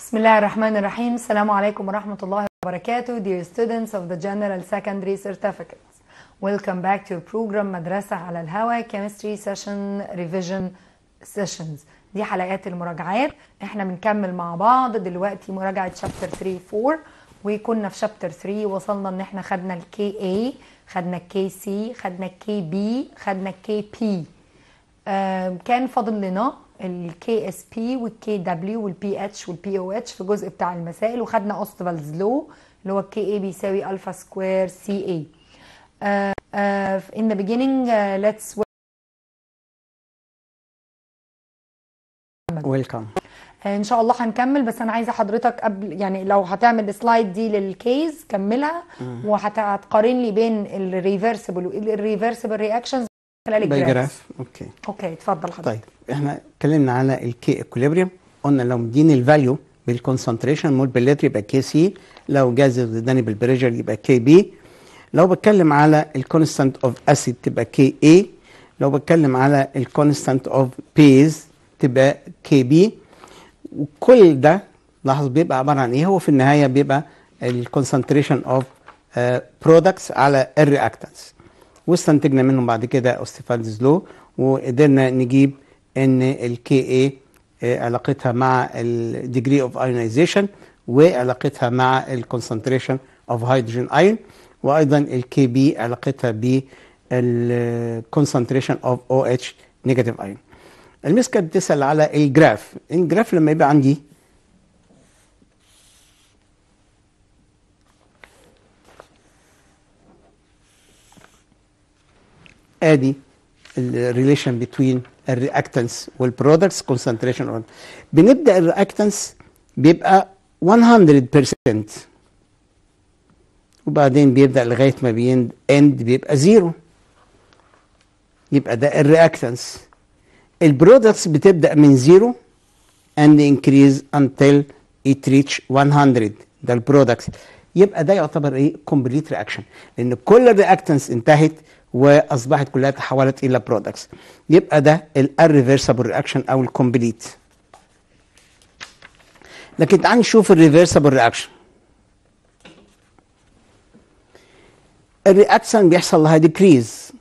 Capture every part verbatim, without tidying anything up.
بسم الله الرحمن الرحيم. السلام عليكم ورحمة الله وبركاته. Dear students of the General Secondary Certificates, welcome back to your program مدرسة على الهواء Chemistry Session Revision Sessions. دي حلقات المراجعات. احنا بنكمل مع بعض دلوقتي مراجعة Chapter ثلاثة أربعة، وكنا في Chapter ثلاثة وصلنا ان احنا خدنا ال كي إيه، خدنا ال كي سي، خدنا ال كي بي، خدنا ال كي بي. آه كان فاضل لنا ال كي إس بي وال كي دبليو وال بي إتش وال بي أو إتش في الجزء بتاع المسائل، وخدنا اوستفالز لو اللي هو ال كي إيه بيساوي الفا سكوير سي إيه. uh, uh, in the beginning uh, let's ويلكم. uh, ان شاء الله هنكمل، بس انا عايزه حضرتك قبل يعني لو هتعمل السلايد دي للكيز كملها، وهتقارن لي بين الريفرسبل والريفرسبل رياكشنز خلال الجراف. اوكي اوكي اتفضل حضرتك. طيب احنا اتكلمنا على الكي ايكوليبريم، قلنا لو مديني الفاليو بالكونسنتريشن مولبيلاتري يبقى كي سي، لو جاز اداني بالبريشر يبقى كي بي، لو بتكلم على الكونستانت اوف اسيد تبقى كي اي، لو بتكلم على الكونستانت اوف بيز تبقى كي بي. وكل ده لاحظ بيبقى عباره عن ايه؟ هو في النهايه بيبقى الكونسنتريشن اوف برودكتس على الرياكتنس، واستنتجنا منهم بعد كده اوستفالدز لو، وقدرنا نجيب ان الكي اي علاقتها مع الديجري اوف ايونيزيشن وعلاقتها مع الكونسنتريشن اوف هيدروجين ايون، وايضا الكي بي علاقتها بالكونسنتريشن اوف او اتش نيجاتيف ايون. المس كانت بتسال على الجراف. الجراف لما يبقى عندي ادي الريليشن بين الرياكتنس والبرودكتس كونسنتريشن، بنبدا الرياكتنس بيبقى مية بالمية وبعدين بيبدا لغايه ما بيند اند بيبقى زيرو، يبقى ده الرياكتنس. البرودكتس بتبدا من زيرو and increase until it reach مية، ده البرودكتس. يبقى ده يعتبر ايه؟ كومبليت رياكشن، لان كل الرياكتنس انتهت واصبحت كلها تحولت الى برودكتس. يبقى ده الريفرسبل رياكشن او الكومبليت. لكن تعال نشوف الريفرسبل رياكشن. الرياكشن بيحصل لها ديكريز،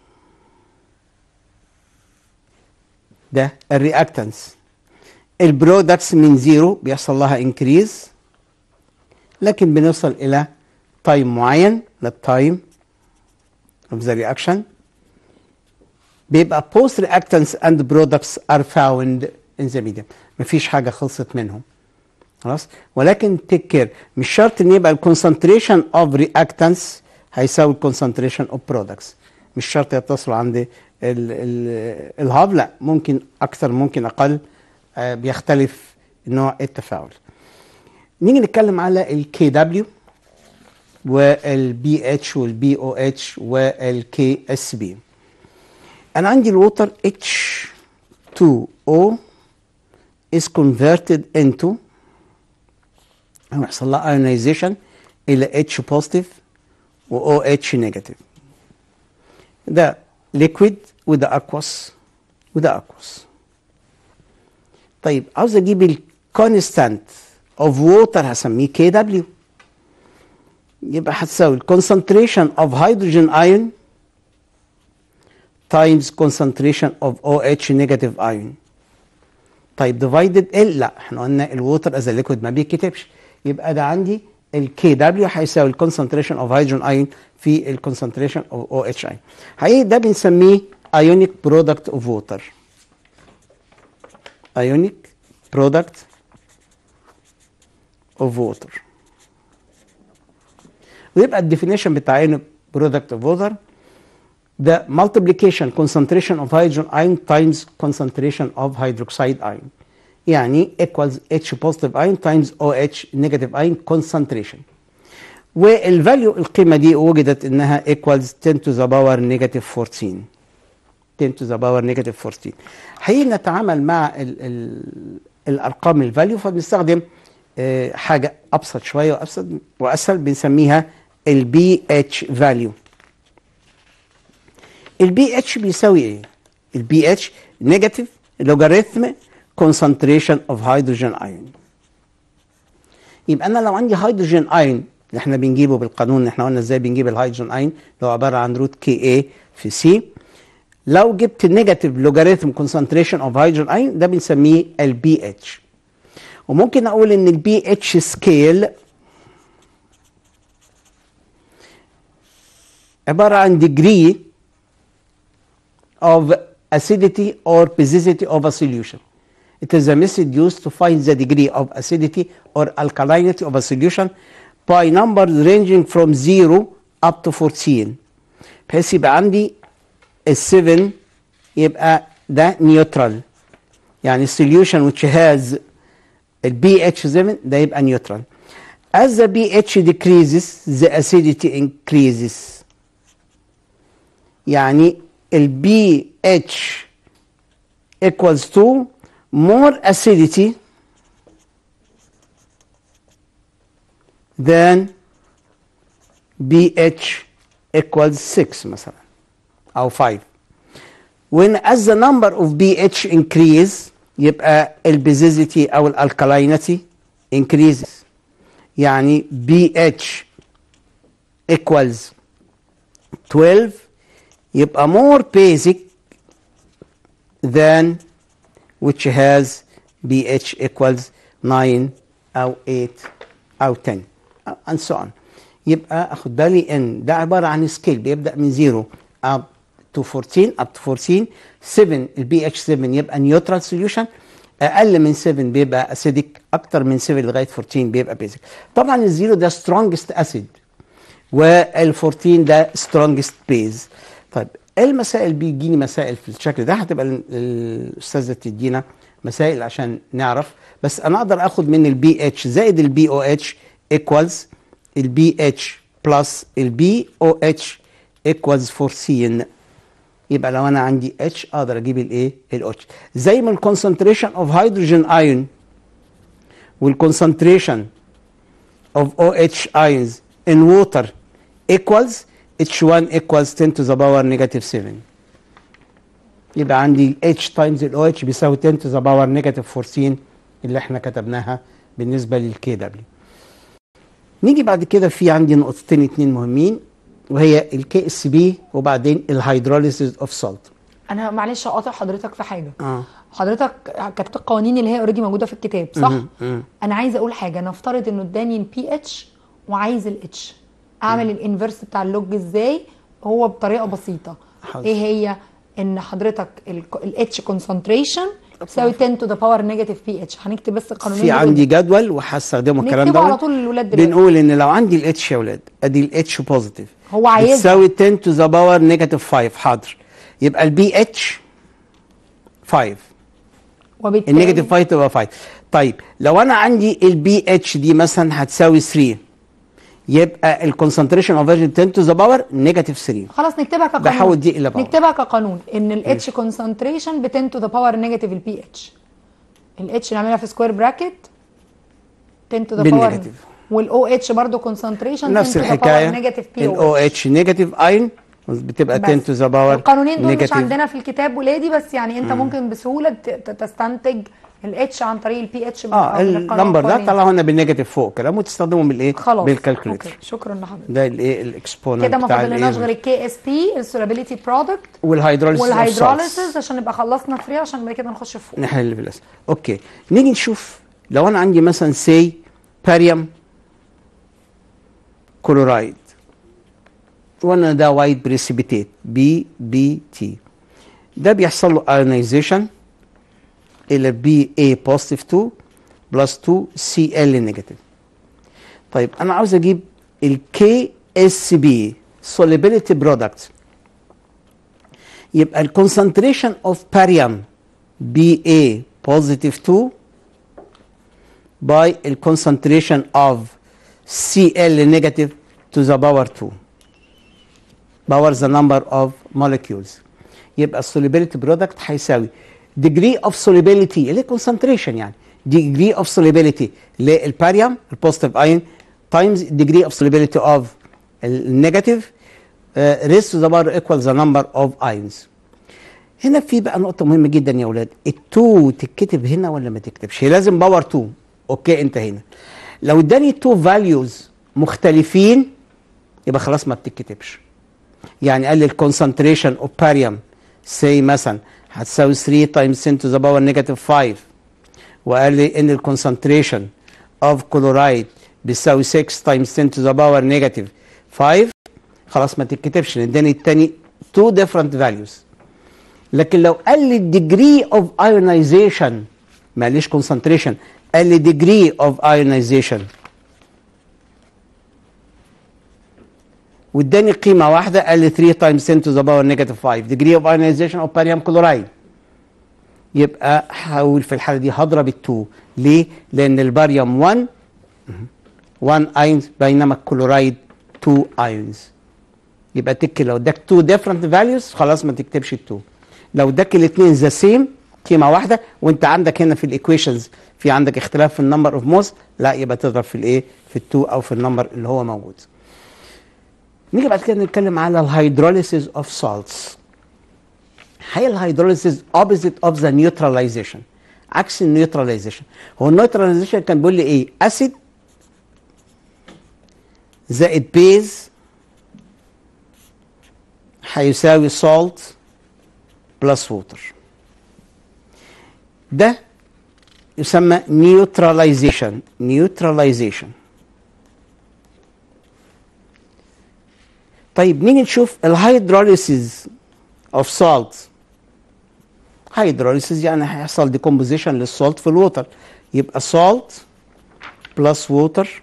ده الرياكتنس. البرودكتس من زيرو بيحصل لها انكريز، لكن بنوصل الى تايم معين، للتايم of the reaction بيبقى post reactants and products are found in the medium. مفيش حاجة خلصت منهم خلاص، ولكن take care مش شرط ان يبقى ال concentration of reactants هيساوي ال concentration of products، مش شرط يتصلوا عند الهاب، لا ممكن اكثر ممكن اقل، آه بيختلف نوع التفاعل. نيجي نتكلم على ال كي دبليو والبي اتش والبي او اتش والكي اس بي. انا عندي الووتر اتش تو او is converted into هيحصل لها ionization الى H positive و OH negative. ده liquid وده aqueous وده aqueous. طيب عاوز اجيب الكونستانت اوف ووتر هسميه كي دبليو، يبقى هتساوي الكونسنتريشن اوف هيدروجين ايون تايمز كونسنتريشن اوف او اتش نيجاتيف ايون. طيب ديفايدد ال، لا احنا قلنا الووتر از ليكويد ما بيتكتبش، يبقى ده عندي الكي دبليو هيساوي الكونسنتريشن اوف هيدروجين ايون في الكونسنتريشن اوف او اتش ايون. حقيقي ده بنسميه ايونيك برودكت اوف ووتر، ايونيك برودكت اوف ووتر. ويبقى الديفينيشن بتاع ايه برودكت اوف ووتر؟ ده multiplication concentration of hydrogen ion times concentration of hydroxide ion، يعني equals H positive ion times OH negative ion concentration. والفاليو القيمه دي وجدت انها equals ten to the power negative fourteen، ten to the power negative fourteen. حقيقي نتعامل مع ال ال الارقام الفاليو، فبنستخدم اه حاجه ابسط شويه وابسط واسهل، بنسميها البي اتش فاليو. البي اتش بيساوي ايه؟ البي اتش نيجاتيف لوغاريثم concentration of hydrogen ion. يبقى انا لو عندي هيدروجين ايون اللي احنا بنجيبه بالقانون، احنا قلنا ازاي بنجيب الهيدروجين ايون اللي هو عباره عن روت كي اي في سي. لو جبت النيجاتيف لوجاريثم كونسنتريشن اوف هيدروجين ايون ده بنسميه البي اتش. وممكن اقول ان البي اتش سكيل عباره عن degree of acidity or basicity of a solution. It is a method used to find the degree of acidity or alkalinity of a solution by numbers ranging from zero up to fourteen. بحيث يبقى عندي ال سبعة يبقى ده نيوترال، يعني solution which has ال بي اتش سبعة ده يبقى نيوترال. As the pH decreases the acidity increases. يعني ال بي اتش equals to more acidity than pH equals six مثلا أو five. When as the number of pH increase يبقى ال basicity أو ال alkalinity increases. يعني pH equals twelve يبقى more basic than which has pH equals nine أو eight أو ten and so on. يبقى أخد بالي إن ده عبارة عن سكيل بيبدأ من zero up to fourteen up to fourteen. seven ال بي اتش سبعة يبقى neutral solution، أقل من سبعة بيبقى acidic، أكتر من سبعة لغاية fourteen بيبقى basic. طبعا الزيرو ده strongest acid وال fourteen ده strongest base. طيب المسائل بيجيني مسائل في الشكل ده، هتبقى الاستاذه تدينا مسائل عشان نعرف، بس انا اقدر اخد من البي اتش زائد البي او اتش ايكوالز البي اتش بلس البي او اتش ايكوالز fourteen. يبقى لو انا عندي اتش اقدر اجيب الايه الاتش، زي ما الكونسنتريشن اوف هيدروجين ايون والكونسنتريشن اوف او اتش ايونز ان ووتر ايكوالز اتش one equals ten to the power negative seven. يبقى عندي H times ال OH بيساوي ten to the power negative fourteen اللي احنا كتبناها بالنسبة للكي دبليو. نيجي بعد كده في عندي نقطتين اتنين مهمين، وهي الكي اس بي وبعدين الهيدروليسيس اوف سولت. انا معلش اقاطع حضرتك في حاجه. اه حضرتك كتبت القوانين اللي هي اوريدي موجوده في الكتاب صح؟ مم. مم. انا عايزه اقول حاجه، نفترض انه اداني البي اتش وعايز الاتش، اعمل الانفرس بتاع اللوج ازاي؟ هو بطريقه بسيطه. حاضر. ايه هي؟ ان حضرتك الاتش كونسنتريشن تساوي ten to the power negative بي اتش. هنكتب بس القانونين في عندي جدول وهستخدمه الكلام نكتبه على ده. طول للولاد دلوقتي. بنقول ان لو عندي الاتش يا ولاد ادي الاتش بوزيتيف هو عايزها بتساوي ten to the power negative five. حاضر. يبقى البي اتش five وبالتالي النيجاتيف five تبقى five. طيب لو انا عندي البي اتش دي مثلا هتساوي three، يبقى الكونسنتريشن اوف فيرجن ten to the power negative three. خلاص نكتبها كقانون. بحول دي الى باور. نكتبها كقانون ان الاتش كونسنتريشن ب ten to the power negative البي اتش. الاتش نعملها في سكوير براكت ten to the power بالنيجاتيف. والاو اتش برضه كونسنتريشن نفس ten to the power الحكايه negative الاو بي اتش نيجاتيف ايون بتبقى ten to the power القانونين دول مش negative. عندنا في الكتاب ولادي، بس يعني انت مم. ممكن بسهوله تستنتج الاتش عن طريق البي اتش. اه النمبر ده طلعه لنا بالنيجاتيف فوق كلام وتستخدمه بالايه؟ بالكالكوليتر. شكرا لحضرتك. ده الايه الاكسبوننت كده ما فاضلناش غير الكي اس بي السولابيليتي برودكت والهيدروليسيس والهيدروليسيس عشان نبقى خلصنا فري، عشان بعد كده نخش في فوق نحل في الاسئله. اوكي نيجي نشوف لو انا عندي مثلا سي باريوم كلورايد وانا ده وايت بريسيبيتيت بي بي تي، ده بيحصل له ايونيزيشن الى بي اي بوزيتيف two بلس two سي ال نيجاتيف. طيب انا عاوز اجيب الكي اس بي solubility product، يبقى الكونسنتريشن اوف باريوم بي اي بوزيتيف two باي الكونسنتريشن اوف سي ال نيجاتيف to the power two power the number of molecules. يبقى السوليبيليتي برودكت هيساوي degree of solubility اللي concentration، يعني degree of solubility للباريوم البوزيتيف ايون times degree of solubility of النيجاتيف raised to the power equals the number of ions. هنا في بقى نقطة مهمة جدا يا اولاد، التو تتكتب هنا ولا ما تكتبش؟ هي لازم باور two. اوكي انت هنا لو اداني تو فاليوز مختلفين يبقى خلاص ما بتتكتبش. يعني قال لي الكونسنتريشن اوف باريوم سي مثلا هتساوي ثري تايمز ten to the power نيجاتيف فايف، وقال لي ان الكونسنتريشن اوف كلورايد بيساوي سكس تايمز ten to the power نيجاتيف فايف، خلاص ما تتكتبش لان اداني التاني تو ديفرنت فاليوز. لكن لو قال لي الديجري اوف ايونايزيشن، ما قاليش كونسنتريشن، قال لي ديجري اوف ايونايزيشن واداني قيمه واحده، قال لي ثري تايمز ten to the power نيجاتيف فايف ديجري اوف ايونايزيشن اوف باريوم كلورايد، يبقى هقول في الحاله دي هضرب التو. ليه؟ لان الباريوم واحد واحد ايونز بينما الكلورايد تو ايونز. يبقى تك لو اداك تو ديفرنت فاليوز خلاص ما تكتبش التو. لو اداك الاثنين ذا سيم قيمه واحده وانت عندك هنا في الايكويشنز في عندك اختلاف في النمبر اوف موس، لا يبقى تضرب في الايه؟ في التو او في النمبر اللي هو موجود. نيجي بعد كده نتكلم على الهيدروليسيس اوف سالتس. هي الهيدروليسيس اوبوزيت اوف ذا نيوتراليزيشن، عكس النيوتراليزيشن. هو النيوتراليزيشن كان بيقول لي ايه؟ اسيد زائد بيز هيساوي سالت بلس ووتر. ده يسمى نيوتراليزيشن. نيوتراليزيشن. طيب نيجي نشوف الهيدروليسيس اوف سالت. هيدروليسيس يعني هيحصل ديكومبوزيشن للسالت في الووتر، يبقى سالت بلس ووتر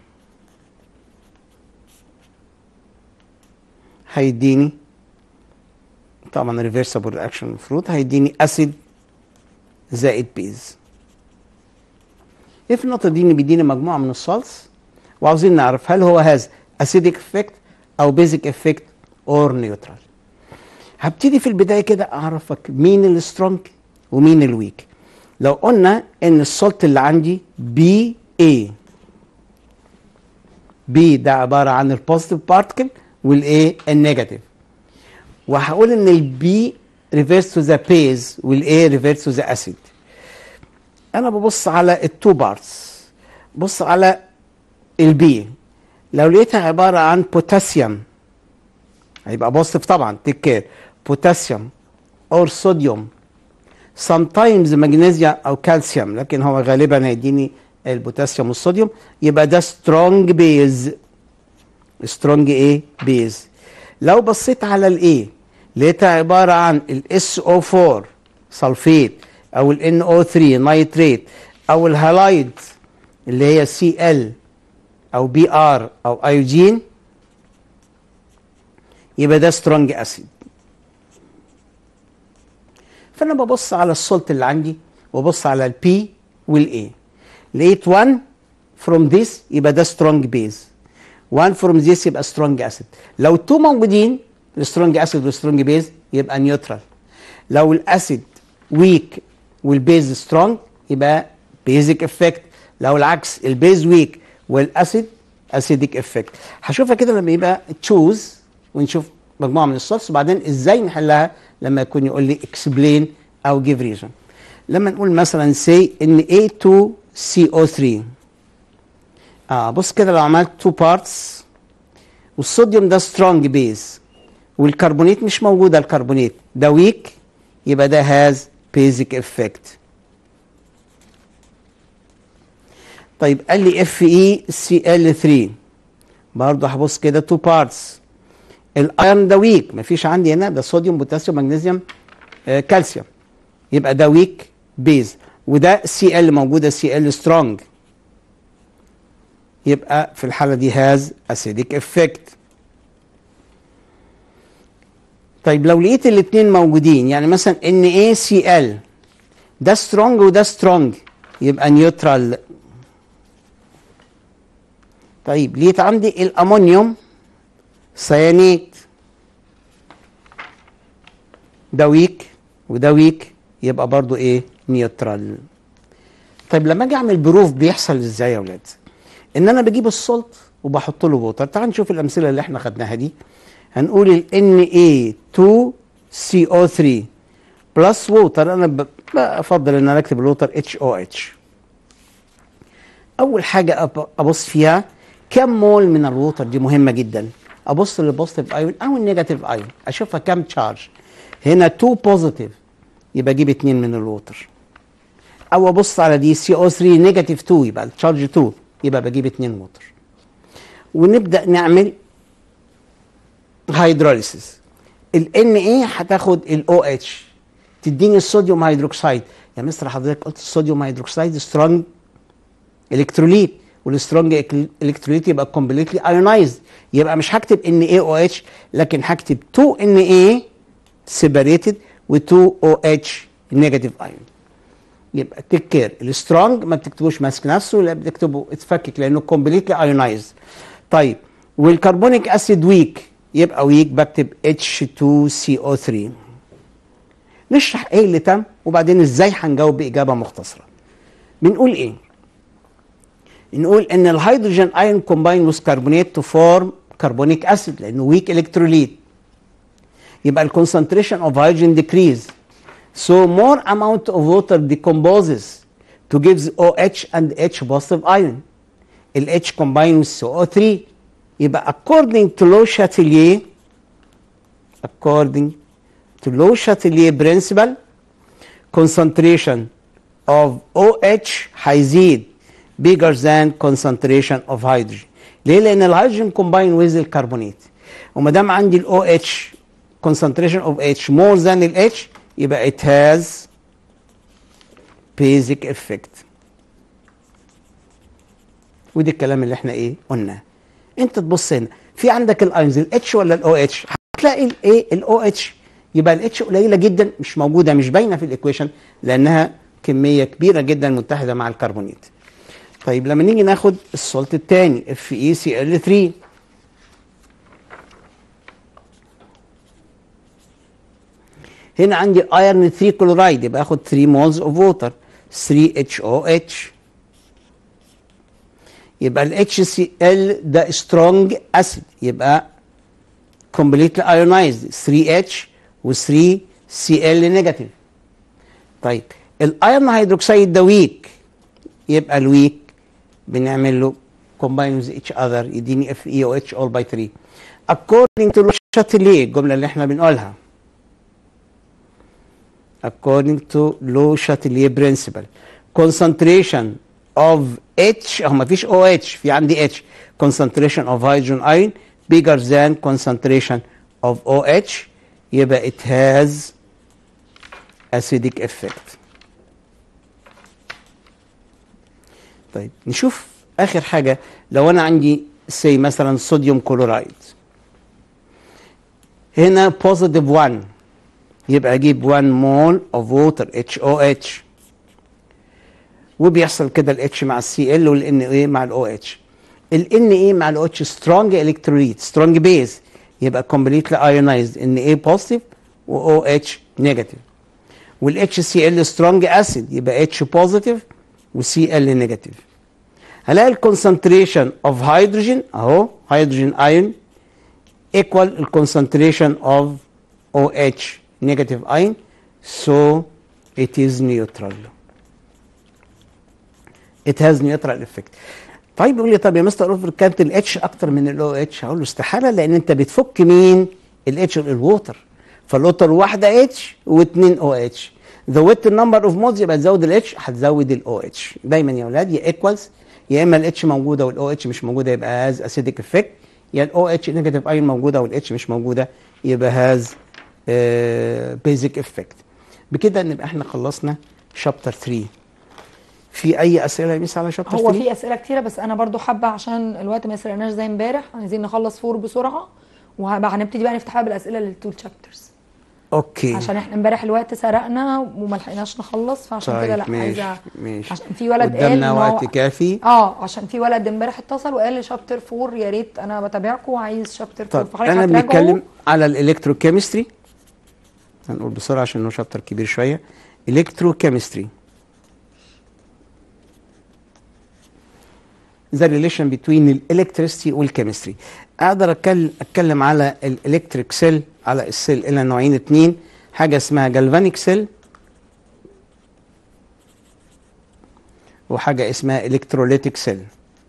هيديني طبعا ريفرسبل رياكشن المفروض هيديني اسيد زائد بيز. ايه في النقطه دي؟ ان بيديني مجموعه من السالتس وعاوزين نعرف هل هو هاز اسيديك افكت او بيزك افكت اور نيوترال. هبتدي في البدايه كده اعرفك مين السترونج ومين الويك. لو قلنا ان السالت اللي عندي بي اي، بي ده عباره عن البوزيتيف بارتكل والاي النيجاتيف، وهقول ان البي ريفيرس تو ذا بيز والاي ريفيرس تو ذا اسيد. انا ببص على التو بارتس، بص على البي، لو لقيتها عباره عن بوتاسيوم هيبقى بوزيتيف طبعا، تيك كير، بوتاسيوم اور صوديوم sometimes مغنيسيوم او كالسيوم، لكن هو غالبا هيديني البوتاسيوم والصوديوم، يبقى ده سترونج بيز. سترونج ايه؟ بيز. لو بصيت على الايه لقيتها عباره عن الاس او فور سلفيت او الان او ثري نايتريت او الهالايد اللي هي سي ال او بي ار او ايوجين، يبقى ده سترونج اسيد. فانا ببص على السولت اللي عندي وببص على البي والاي، لقيت واحد from this يبقى ده سترونج بيز، واحد from this يبقى سترونج اسيد. لو اتنين موجودين السترونج اسيد والسترونج بيز يبقى نيوترال. لو الاسيد ويك والبيز سترونج يبقى بيزك افكت. لو العكس البيز ويك والاسيد اسيديك افكت. هشوفها كده لما يبقى تشوز ونشوف مجموعه من السولتس وبعدين ازاي نحلها لما يكون يقول لي اكسبلين او جيف ريزون. لما نقول مثلا سي ان إيه تو سي أو ثري، اه بص كده لو عملت تو بارتس والصوديوم ده سترونج بيز والكربونيت مش موجوده، الكربونيت ده ويك، يبقى ده هاز بيزك افكت. طيب قال لي اف اي سي ال ثري، برضه هبص كده تو بارتس، الايرون ده ويك، مفيش عندي هنا ده صوديوم بوتاسيوم مغنيسيوم آه كالسيوم، يبقى ده ويك بيز، وده سي ال موجوده سي ال سترونج، يبقى في الحاله دي هاز اسيديك افكت. طيب لو لقيت الاثنين موجودين يعني مثلا ان اي سي ال ده سترونج وده سترونج يبقى نيوترال. طيب لقيت عندي الامونيوم سيانيت ده ويك وده ويك يبقى برضو ايه؟ نيوترال. طيب لما اجي اعمل بروف بيحصل ازاي يا ولاد؟ ان انا بجيب السولت وبحط له ووتر. تعال نشوف الامثله اللي احنا خدناها دي. هنقول ال إن إيه تو سي أو ثري بلس ووتر، انا بفضل ان انا اكتب الووتر اتش أو اتش. اول حاجه أب- ابص فيها كم مول من الووتر، دي مهمه جدا. ابص للبوزيتيف ايون او النيجاتيف ايون اشوفها كم تشارج. هنا اتنين بوزيتيف يبقى اجيب اتنين من الووتر، او ابص على دي سي او تلاتة نيجاتيف اتنين يبقى التشارج اتنين يبقى بجيب اتنين ووتر. ونبدا نعمل هيدروليسيس. ال ان ايه هتاخد الاو اتش تديني الصوديوم هيدروكسيد. يا مستر حضرتك قلت الصوديوم هيدروكسيد سترونج الكتروليت، والسترونج الكتروليت يبقى كومبليتلي ايونايزد، يبقى مش هكتب ان اي او اتش لكن هكتب اتنين ان اي سيبريتد و2 او اتش نيجاتيف ايون. يبقى تيك كير السترونج ما بتكتبوش ماسك نفسه، لا بتكتبه اتفكك لانه كومبليتلي ايونايزد. طيب والكربونيك اسيد ويك يبقى ويك بكتب اتش اتنين سي او تلاتة. نشرح ايه اللي تم وبعدين ازاي هنجاوب باجابه مختصره. بنقول ايه؟ نقول ان الهيدروجين ايون كومباين وذ كربونيت تو فورم كربونيك اسيد لانه ويك الكتروليت، يبقى الكونسنتريشن اوف هيدروجين ديكريز so more amount of water decomposes to give the OH and H positive ion. ال H combine with C O three يبقى according to Le Chatelier according to Le Chatelier principle concentration of OH هيزيد bigger than concentration of hydrogen. ليه؟ لأن الهيدروجين combine with الكربونات، وما دام عندي ال OH concentration of H more than ال H يبقى it has basic effect. ودي الكلام اللي احنا ايه قلناه. انت تبص هنا في عندك الايونز الاتش ولا الاو اتش، هتلاقي الايه الاو اتش يبقى الاتش قليله جدا مش موجوده مش باينه في الايكويشن لانها كميه كبيره جدا متحده مع الكربونات. طيب لما نيجي ناخد السولت الثاني اف اي سي ال تلاتة، هنا عندي ايرن تلاتة كلورايد يبقى اخد تلاتة مولز اوف ووتر تلاتة اتش او اتش، يبقى ال اتش سي ال ده سترونج اسيد يبقى completely ionized تلاتة اتش و تلاتة سي ال نيجاتيف. طيب الايرن هيدروكسيد ده ويك يبقى الويك بنعمل له combine with each other يديني اف اي او اتش all by تلاتة according to Le Chatelier الجمله اللي احنا بنقولها according to Le Chatelier principle concentration of H اهو ما فيش او اتش في عندي H concentration of hydrogen ion bigger than concentration of او اتش يبقى it has acidic effect. طيب نشوف اخر حاجه. لو انا عندي سي مثلا صوديوم كلورايد هنا positive واحد يبقى اجيب واحد مول اوف ووتر اتش او اتش، وبيحصل كده الاتش مع السي ال والان اي مع الاو اتش. الان اي مع الاو اتش سترونج الكتروليت سترونج بيز يبقى كومبليتلي ايونايزد ان اي بوزيتيف واو اتش نيجاتيف، والاتش سي ال سترونج اسيد يبقى اتش بوزيتيف وسي ال نيجاتيف. هلاقي الكونسنتريشن اوف هيدروجين اهو هيدروجين ايون ايكوال الكونسنتريشن اوف او اتش نيجاتيف ايون so it is neutral. it has neutral effect. طيب يقول لي طب يا مستر اوفر كانت الاتش اكتر من الاو اتش، هقول له استحاله لان انت بتفك مين الاتش الووتر، فالووتر واحده اتش واثنين او اتش ذا ويت نمبر اوف مولز يبقى تزود الاتش هتزود الاو اتش. دايما يا اولاد يا ايكوالز يا اما الاتش موجوده والاو اتش مش موجوده يبقى هاز اسيديك افكت، يا الاو اتش نيجاتيف ايون موجوده والاتش مش موجوده يبقى هاز بيزك افكت. بكده نبقى احنا خلصنا شابتر تلاتة. في اي اسئله يا ميس على شابتر هو تلاتة؟ في اسئله كتيره بس انا برضو حابه عشان الوقت ما يسرقناش زي امبارح، عايزين نخلص فور بسرعه وهنبتدي بقى نفتحها بالاسئله للتو تشابترز اوكي عشان احنا امبارح الوقت سرقنا وما لحقناش نخلص، فعشان طيب كده لا ماشي عايزه ماشي عشان في ولد قال قدامنا إن وقت هو- كافي. اه عشان في ولد امبارح اتصل وقال لي شابتر فور يا ريت انا بتابعكم وعايز شابتر فور، طب فحضرتك انا هتراجعوا. بنتكلم على الالكتروكيمستري، هنقول بسرعه عشان هو شابتر كبير شويه. الكتروكيمستري the relation between الالكتريستي والكيمستري. اقدر اتكلم اتكلم على الالكتريك سيل على السيل الى نوعين اتنين، حاجه اسمها جالفانيك سيل وحاجه اسمها الكتروليتيك سيل.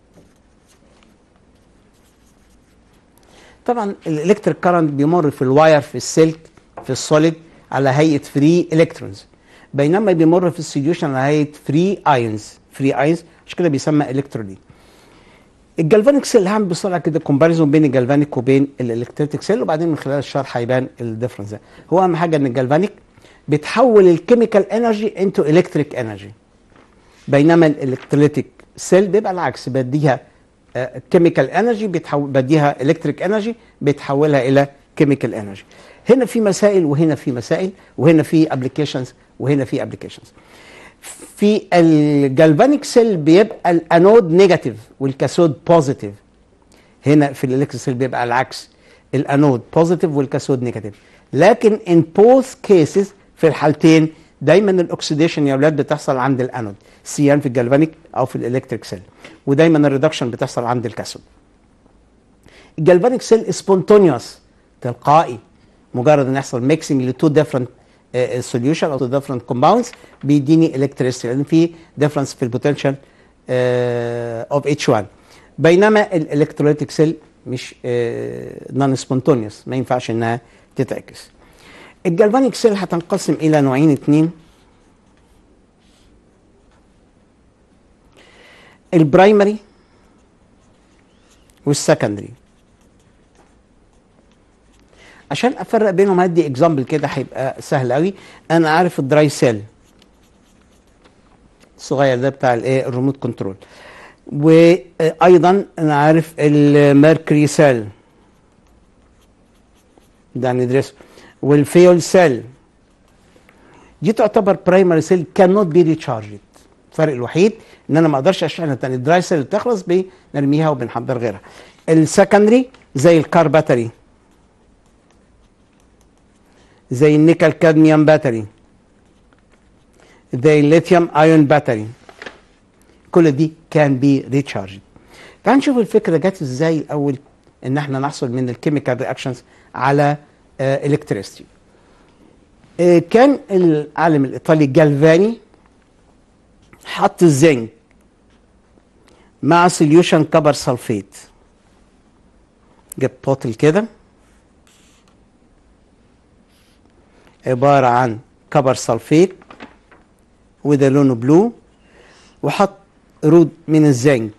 طبعا الالكتريك كارنت بيمر في الواير في السلك في السوليد على هيئه فري الكترونز، بينما بيمر في السوليوشن على هيئه فري ايونز فري ايونز عشان كده بيسمى الكتروليت. الجالفانيك سيل هعمل بسرعه كده كومباريزون بين الجالفانيك وبين الالكتريك سيل، وبعدين من خلال الشرح هيبان الديفرنس ده. هو اهم حاجه ان الجالفانيك بتحول الكيميكال انرجي انتو الكتريك انرجي، بينما الالكتريك سيل بيبقى العكس، بديها كيميكال انرجي بتحول بديها الكتريك انرجي بتحولها الى كيميكال انرجي. هنا في مسائل وهنا في مسائل وهنا في ابلكيشنز وهنا في ابلكيشنز. في الجالفانيك سيل بيبقى الانود نيجاتيف والكاثود بوزيتيف. هنا في الالكتريك سيل بيبقى العكس، الانود بوزيتيف والكاثود نيجاتيف. لكن ان بوث كيسز في الحالتين دايما الاكسيديشن يا اولاد بتحصل عند الانود، سيان في الجالفانيك او في الالكتريك سيل، ودايما الريدكشن بتحصل عند الكاثود. الجالفانيك سيل سبونتونيوس تلقائي، مجرد ان يحصل ميكسنج لتو ديفرنت سوليوشن او تو ديفرنت كومباوندز بيديني الكتريستي، لان في ديفرنس في البوتنشال اوف اتش واحد. بينما الالكتروليتيك سيل مش نون سبونتونيوس، ما ينفعش انها تتعكس. الجالفانيك سيل هتنقسم الى نوعين اتنين، البرايمري والسكندري. عشان افرق بينهم هدي اكزامبل كده هيبقى سهل قوي. انا عارف الدراي سيل الصغير ده بتاع الايه الريموت كنترول، وايضا انا عارف الميركوري سيل ده هندرسه، والفيول سيل دي تعتبر برايمري سيل كان نوت بي ريتشارجد. الفرق الوحيد ان انا ما اقدرش اشحنها تاني، الدراي سيل بتخلص بنرميها وبنحضر غيرها. السكندري زي الكار باتري، زي النيكل كادميوم باتري، زي الليثيوم ايون باتري، كل دي كان بي ريتشارجد. تعال نشوف الفكره جت ازاي الاول ان احنا نحصل من الكيميكال رياكشنز على الكتريستي. آه كان العالم الايطالي جالفاني حط الزنك مع سوليوشن كبر سلفيت، جاب بوتل كده عباره عن كبر سلفيت وده لونه بلو، وحط رود من الزنك،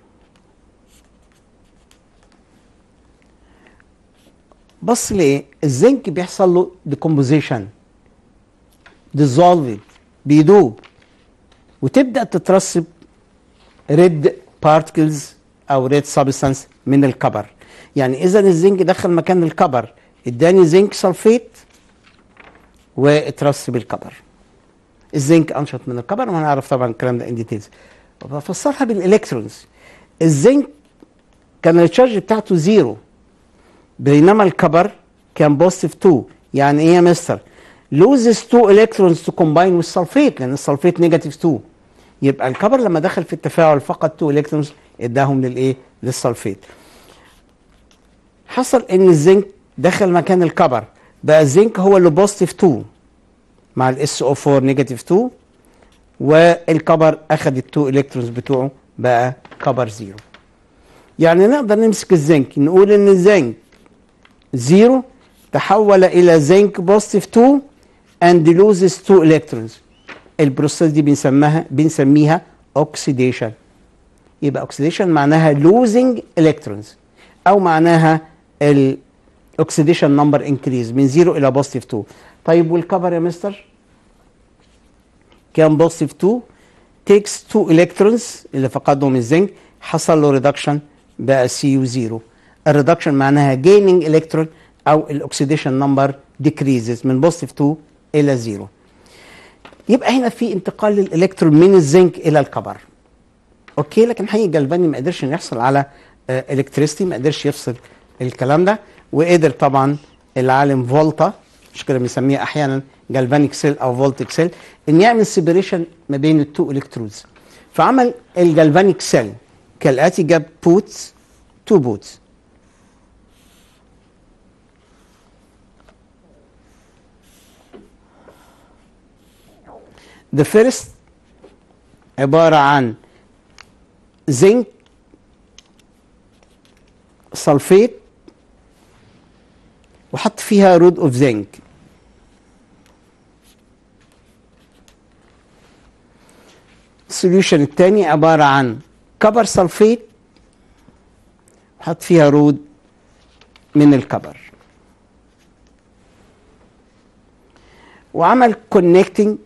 بص ليه الزنك بيحصل له ديكومبوزيشن ديزولفد بيدوب، وتبدا تترسب ريد بارتكلز او ريد سبستانس من الكبر. يعني اذا الزنك دخل مكان الكبر اداني زنك سلفيت واترسب الكبر. الزنك انشط من الكبر وهنعرف طبعا الكلام ده ان ديتيلز. بفسرها بالالكترونز. الزنك كان التشارج بتاعته زيرو، بينما الكبر كان بوزيتيف اتنين. يعني ايه يا مستر؟ loses two electrons to combine with sulfate، لان السلفيت نيجاتيف اتنين. يبقى الكبر لما دخل في التفاعل فقد اتنين الكترونز اداهم للايه؟ للسلفيت. حصل ان الزنك دخل مكان الكبر، بقى الزنك هو اللي بوزيتيف اتنين مع الاس او اربعة نيجاتيف اتنين، والكبر اخذ الاتنين الكترونز بتوعه بقى كبر زيرو. يعني نقدر نمسك الزنك نقول ان الزنك زيرو تحول الى زنك بوزيتيف اتنين and loses two electrons. البروسيس دي بنسميها بنسميها اوكسيديشن. يبقى اوكسيديشن معناها losing electrons او معناها الاكسيديشن نمبر انكريز من زيرو الى بوزيتيف اتنين. طيب والكبر يا مستر كان بوزيتيف اتنين takes two electrons اللي فقدهم الزنك، حصل له ريدكشن بقى سي يو زيرو. الريدكشن معناها gaining electron او الاكسيديشن نمبر decreases من بوزيتيف اتنين الى زيرو. يبقى هنا في انتقال للالكترون من الزنك الى الكبر. اوكي، لكن حقيقي جالفاني ما قدرش يحصل على الكتريستي، ما قدرش يفصل الكلام ده، وقدر طبعا العالم فولتا، مش كده بنسميها احيانا جالفانيك سيل او فولتيك سيل، ان يعمل سيبريشن ما بين التو الكترودز. فعمل الجالفانيك سيل كالاتي، جاب بوتس تو بوتس. The first عباره عن زنك سلفيت وحط فيها رود اوف زنك. السوليوشن الثاني عباره عن كبر سلفيت وحط فيها رود من الكبر، وعمل كونكتنج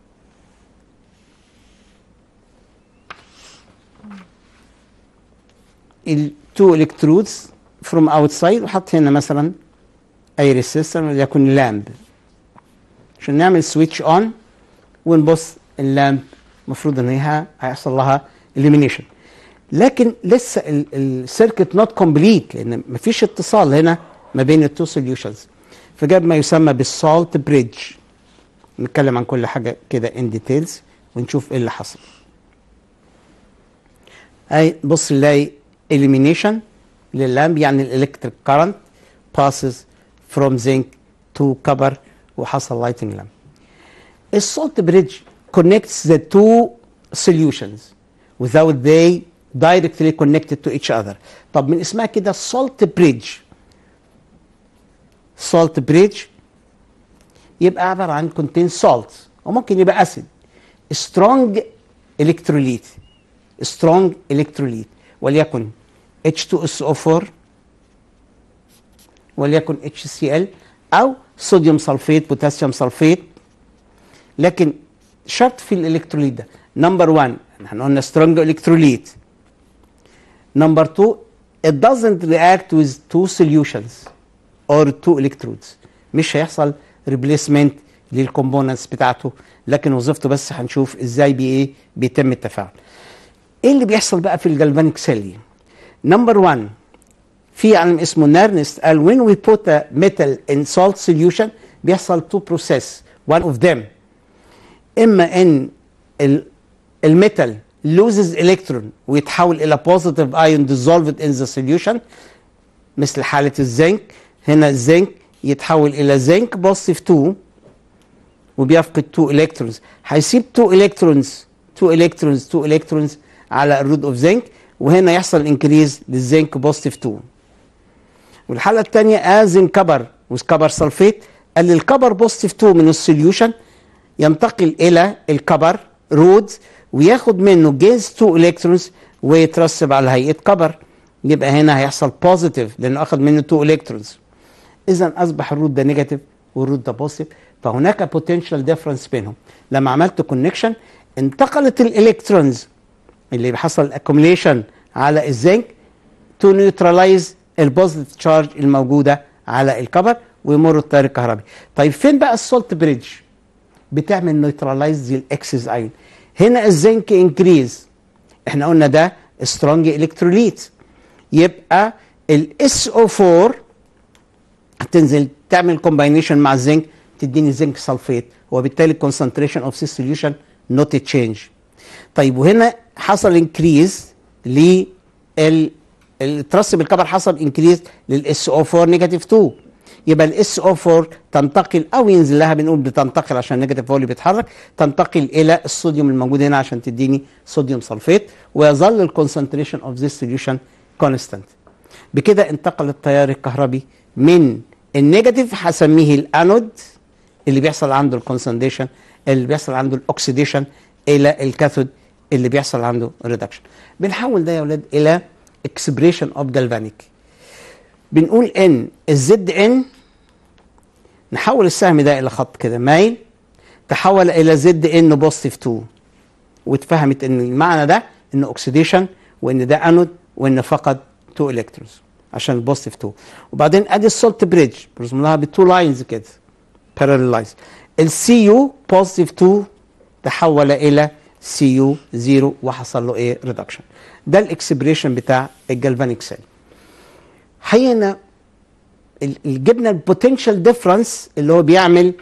التو الكترودز فروم اوتسايد، وحط هنا مثلا اي ريسيستر وليكن لامب عشان نعمل سويتش اون ونبص اللامب المفروض ان هي هيحصل لها اليمينيشن. لكن لسه السيركت نوت كومبليت لان مفيش اتصال هنا ما بين التو سوليوشنز، فجاب ما يسمى بالسولت بريدج. نتكلم عن كل حاجه كده ان ديتيلز ونشوف ايه اللي حصل. اي بص نلاقي elimination لللامب، يعني الالكتريك كارنت passes from zinc to copper وحصل لايتنج لامب. السولت بريدج connects the two solutions without they directly connected to each other. طب من اسمها كده salt bridge. salt bridge يبقى عباره عن contain salt وممكن يبقى acid. strong electrolyte strong electrolyte وليكن إتش تو إس أو فور وليكن اتش سي ال او صوديوم سلفيت بوتاسيوم سلفيت. لكن شرط في الالكتروليت ده نمبر واحد احنا قلنا سترونج الكتروليت. نمبر اتنين it doesn't react with two solutions or two electrodes، مش هيحصل ريبليسمنت للكومبوننتس بتاعته، لكن وظيفته بس هنشوف ازاي بي ايه بيتم التفاعل. ايه اللي بيحصل بقى في الجلفانيك سيل؟ نمبر واحد في علم اسمه نيرنست قال when we put a metal in salt solution بيحصل two process. one of them اما ان الميتال loses electron ويتحول الى positive ion dissolved in the solution مثل حالة الزنك. هنا الزنك يتحول الى زنك بوزيتيف اتنين وبيفقد two electrons، هيسيب two electrons two electrons two electrons على الرود اوف زنك، وهنا يحصل انكريز للزنك بوزيتيف اتنين. والحالة الثانية از ان كبر وكبر سلفيت قال الكبر بوزيتيف اتنين من السوليوشن ينتقل الى الكبر رود وياخد منه جيز اتنين الكترونز ويترسب على هيئة كبر، يبقى هنا هيحصل بوزيتيف لانه اخذ منه اتنين الكترونز. اذا اصبح الرود ده نيجاتيف والرود ده بوزيتيف، فهناك بوتنشال ديفرنس بينهم. لما عملت كونكشن انتقلت الالكترونز اللي بيحصل اكوميليشن على الزنك تو نيوتراليز البوزيتيف تشارج الموجوده على الكبر ويمر التيار الكهربي. طيب فين بقى السولت بريدج؟ بتعمل نيوتراليز للاكسس ايون. هنا الزنك انكريز، احنا قلنا ده سترونج الكتروليت، يبقى الاس او اربعة هتنزل تعمل كومباينيشن مع الزنك تديني زنك سلفيت، وبالتالي الكونسنتريشن اوف سيس سوليوشن نوت تشينج. طيب وهنا حصل انكريز لل الترسب الكبر، حصل انكريز للاس او اربعة نيجاتيف اتنين، يبقى الاس او اربعة تنتقل او ينزل لها، بنقول بتنتقل عشان النيجاتيف هو اللي بيتحرك، تنتقل الى الصوديوم الموجود هنا عشان تديني صوديوم سلفيت، ويظل الكونسنتريشن اوف ذيس سوليوشن كونستانت. بكده انتقل التيار الكهربي من النيجاتيف هسميه الانود اللي بيحصل عنده الكونسنديشن اللي بيحصل عنده الاكسيديشن الى الكاثود اللي بيحصل عنده ريدكشن. بنحول ده يا اولاد الى اكسبريشن اوف جالفانيك. بنقول ان الزد ان نحول السهم ده الى خط كده مايل، تحول الى زد ان بوزيتيف اتنين، واتفهمت ان المعنى ده انه اوكسيديشن وان ده انود وان فقد اتنين الكترونز عشان البوزيتيف اتنين. وبعدين ادي السولت بريدج برسم لها بتو لاينز كده باراليل لاينز. السي يو بوزيتيف اتنين تحول الى سي يو صفر وحصل له ايه ريدكشن. ده الاكسبريشن بتاع الجالفانيك سيل. حقيقة جبنا البوتنشال ديفرنس اللي هو بيعمل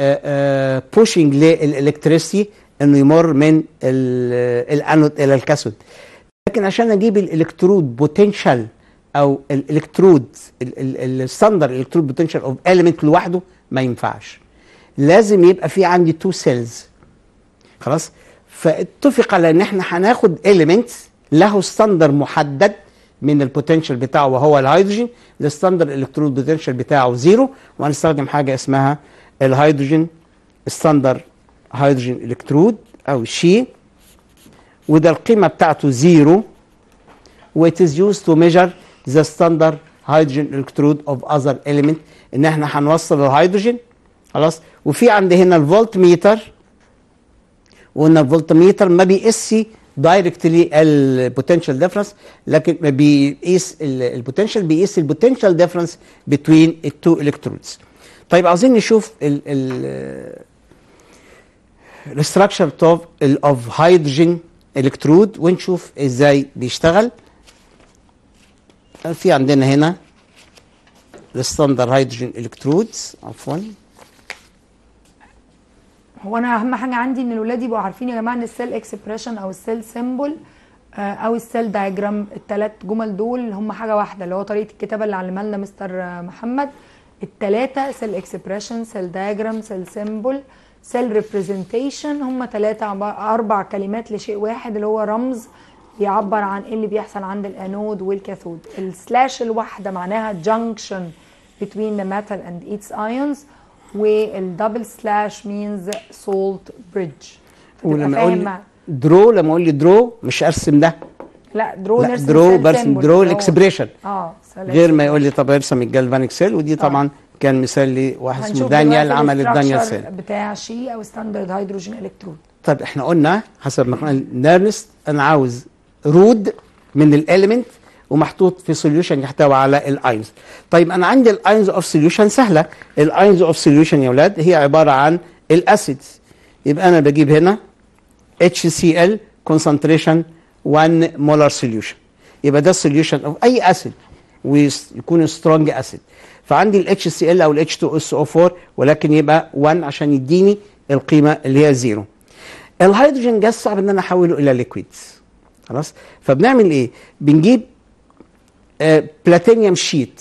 بوشنج للالكتريسيتي انه يمر من الانود الى الكاثود، لكن عشان اجيب الالكترود بوتنشال او الالكترود الستاندر الكترود بوتنشال اوف اليمنت لوحده ما ينفعش، لازم يبقى في عندي تو سيلز. خلاص، فاتفق على ان احنا هناخد element له ستاندر محدد من البوتنشال بتاعه وهو الهيدروجين. الستاندر الكترود بوتنشال بتاعه زيرو، وهنستخدم حاجه اسمها الهيدروجين ستاندر هيدروجين الكترود او شي، وده القيمه بتاعته زيرو، و it is used to measure the standard hydrogen electrode of other element. ان احنا هنوصل الهيدروجين خلاص. وفي عند هنا الفولت ميتر، وقلنا الفولت ميتر ما بيقيسش دايركتلي البوتنشال ديفرنس، لكن بيقيس البوتنشال بيقيس البوتنشال ديفرنس بين التو الكترودز. طيب عاوزين نشوف الاستراكشر اوف هيدروجين الكترود ونشوف ازاي بيشتغل. في عندنا هنا الستاندر هيدروجين الكترودز. عفوا، هو انا اهم حاجه عندي ان الاولاد يبقوا عارفين يا جماعه ان السيل اكسبريشن او السيل سيمبل او السيل دايجرام، الثلاث جمل دول هم حاجه واحده، اللي هو طريقه الكتابه اللي علمها لنا مستر محمد. الثلاثه سيل اكسبريشن، سيل دايجرام، سيل سيمبل، سيل ريبريزنتيشن، هم ثلاثه اربع كلمات لشيء واحد اللي هو رمز بيعبر عن ايه اللي بيحصل عند الانود والكاثود. السلاش الواحده معناها junction between the metal and its ions، والدبل سلاش means salt bridge. ولما اقول درو، لما اقول لي درو مش ارسم ده، لا درو لا درو برسم درو الاكسبريشن، اه غير ما يقول لي طب ارسم الجالفانيك سيل. ودي طبعا آه. كان مثال لواحد اسمه دانيال عمل الدانيال سيل بتاع شي او ستاندرد هيدروجين الكترود. طيب احنا قلنا حسب ما قلنا نيرنست انا عاوز رود من الاليمنت ومحطوط في سوليوشن يحتوي على الاينز. طيب انا عندي الاينز اوف سوليوشن سهله. الاينز اوف سوليوشن يا اولاد هي عباره عن الاسيدز. يبقى انا بجيب هنا اتش سي ال concentration واحد molar solution، يبقى ده السوليوشن اوف اي اسيد ويكون سترونج اسيد. فعندي الاتش سي ال او الاتش تو اس او أربعة، ولكن يبقى واحد عشان يديني القيمه اللي هي زيرو. الهيدروجين جاز صعب ان انا احوله الى ليكويدز خلاص. فبنعمل ايه؟ بنجيب بلاتينيوم شيت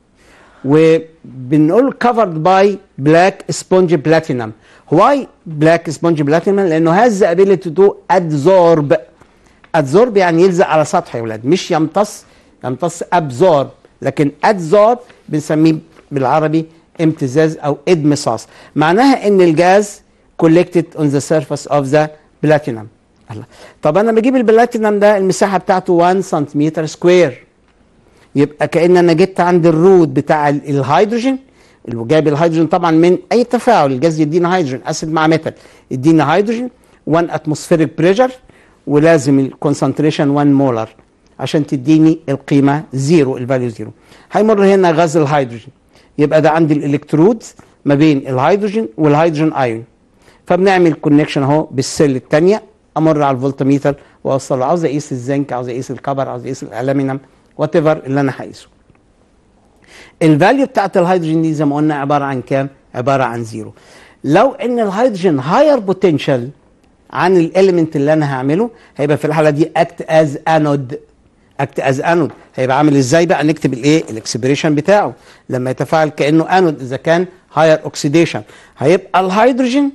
وبنقول covered by black sponge platinum. why black sponge platinum؟ لانه has the ability to absorb. absorb يعني يلزق على سطح يا ولاد، مش يمتص. يمتص absorb، لكن absorb بنسميه بالعربي امتزاز او ادمصاص. معناها ان الجاز collected on the surface of the platinum. الله. طب انا بجيب البلاتينم ده المساحه بتاعته واحد سنتيمتر سكوير، يبقى كأن انا جبت عند الرود بتاع الهيدروجين، اللي جايب الهيدروجين طبعا من اي تفاعل، الجاز يدينا هيدروجين، اسيد مع ميتال يدينا هيدروجين واحد اتموسفيريك بريشر، ولازم الكونسنتريشن واحد مولر عشان تديني القيمه زيرو، الفاليو زيرو. هيمر هنا غاز الهيدروجين، يبقى ده عندي الالكترود ما بين الهيدروجين والهيدروجين ايون. فبنعمل كونكشن اهو بالسيل الثانيه، امر على الفولتميتر واوصل، عاوز اقيس الزنك، عاوز اقيس الكبر، عاوز اقيس الالومنيوم، وات ايفر اللي انا هقيسه. الفاليو بتاعت الهيدروجين دي زي ما قلنا عباره عن كام؟ عباره عن زيرو. لو ان الهيدروجين هاير بوتنشال عن الاليمنت اللي انا هعمله، هيبقى في الحاله دي اكت از انود. اكت از انود هيبقى عامل ازاي بقى؟ نكتب الايه؟ الاكسبريشن بتاعه لما يتفاعل كانه انود اذا كان هاير اوكسيديشن. هيبقى الهيدروجين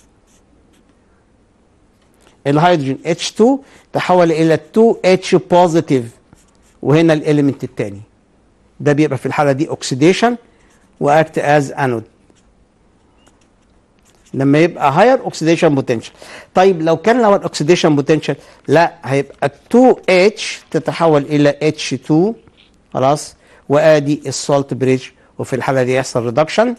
الهيدروجين اتش اتنين تحول الى اتنين اتش بوزيتيف، وهنا الاليمنت الثاني ده بيبقى في الحاله دي اوكسيديشن واكت از انود لما يبقى هاير اوكسيديشن بوتنشال. طيب لو كان لو الاوكسيديشن بوتنشال لا، هيبقى اتنين اتش تتحول الى اتش اتنين خلاص، وادي السولت بريدج، وفي الحاله دي يحصل ريدكشن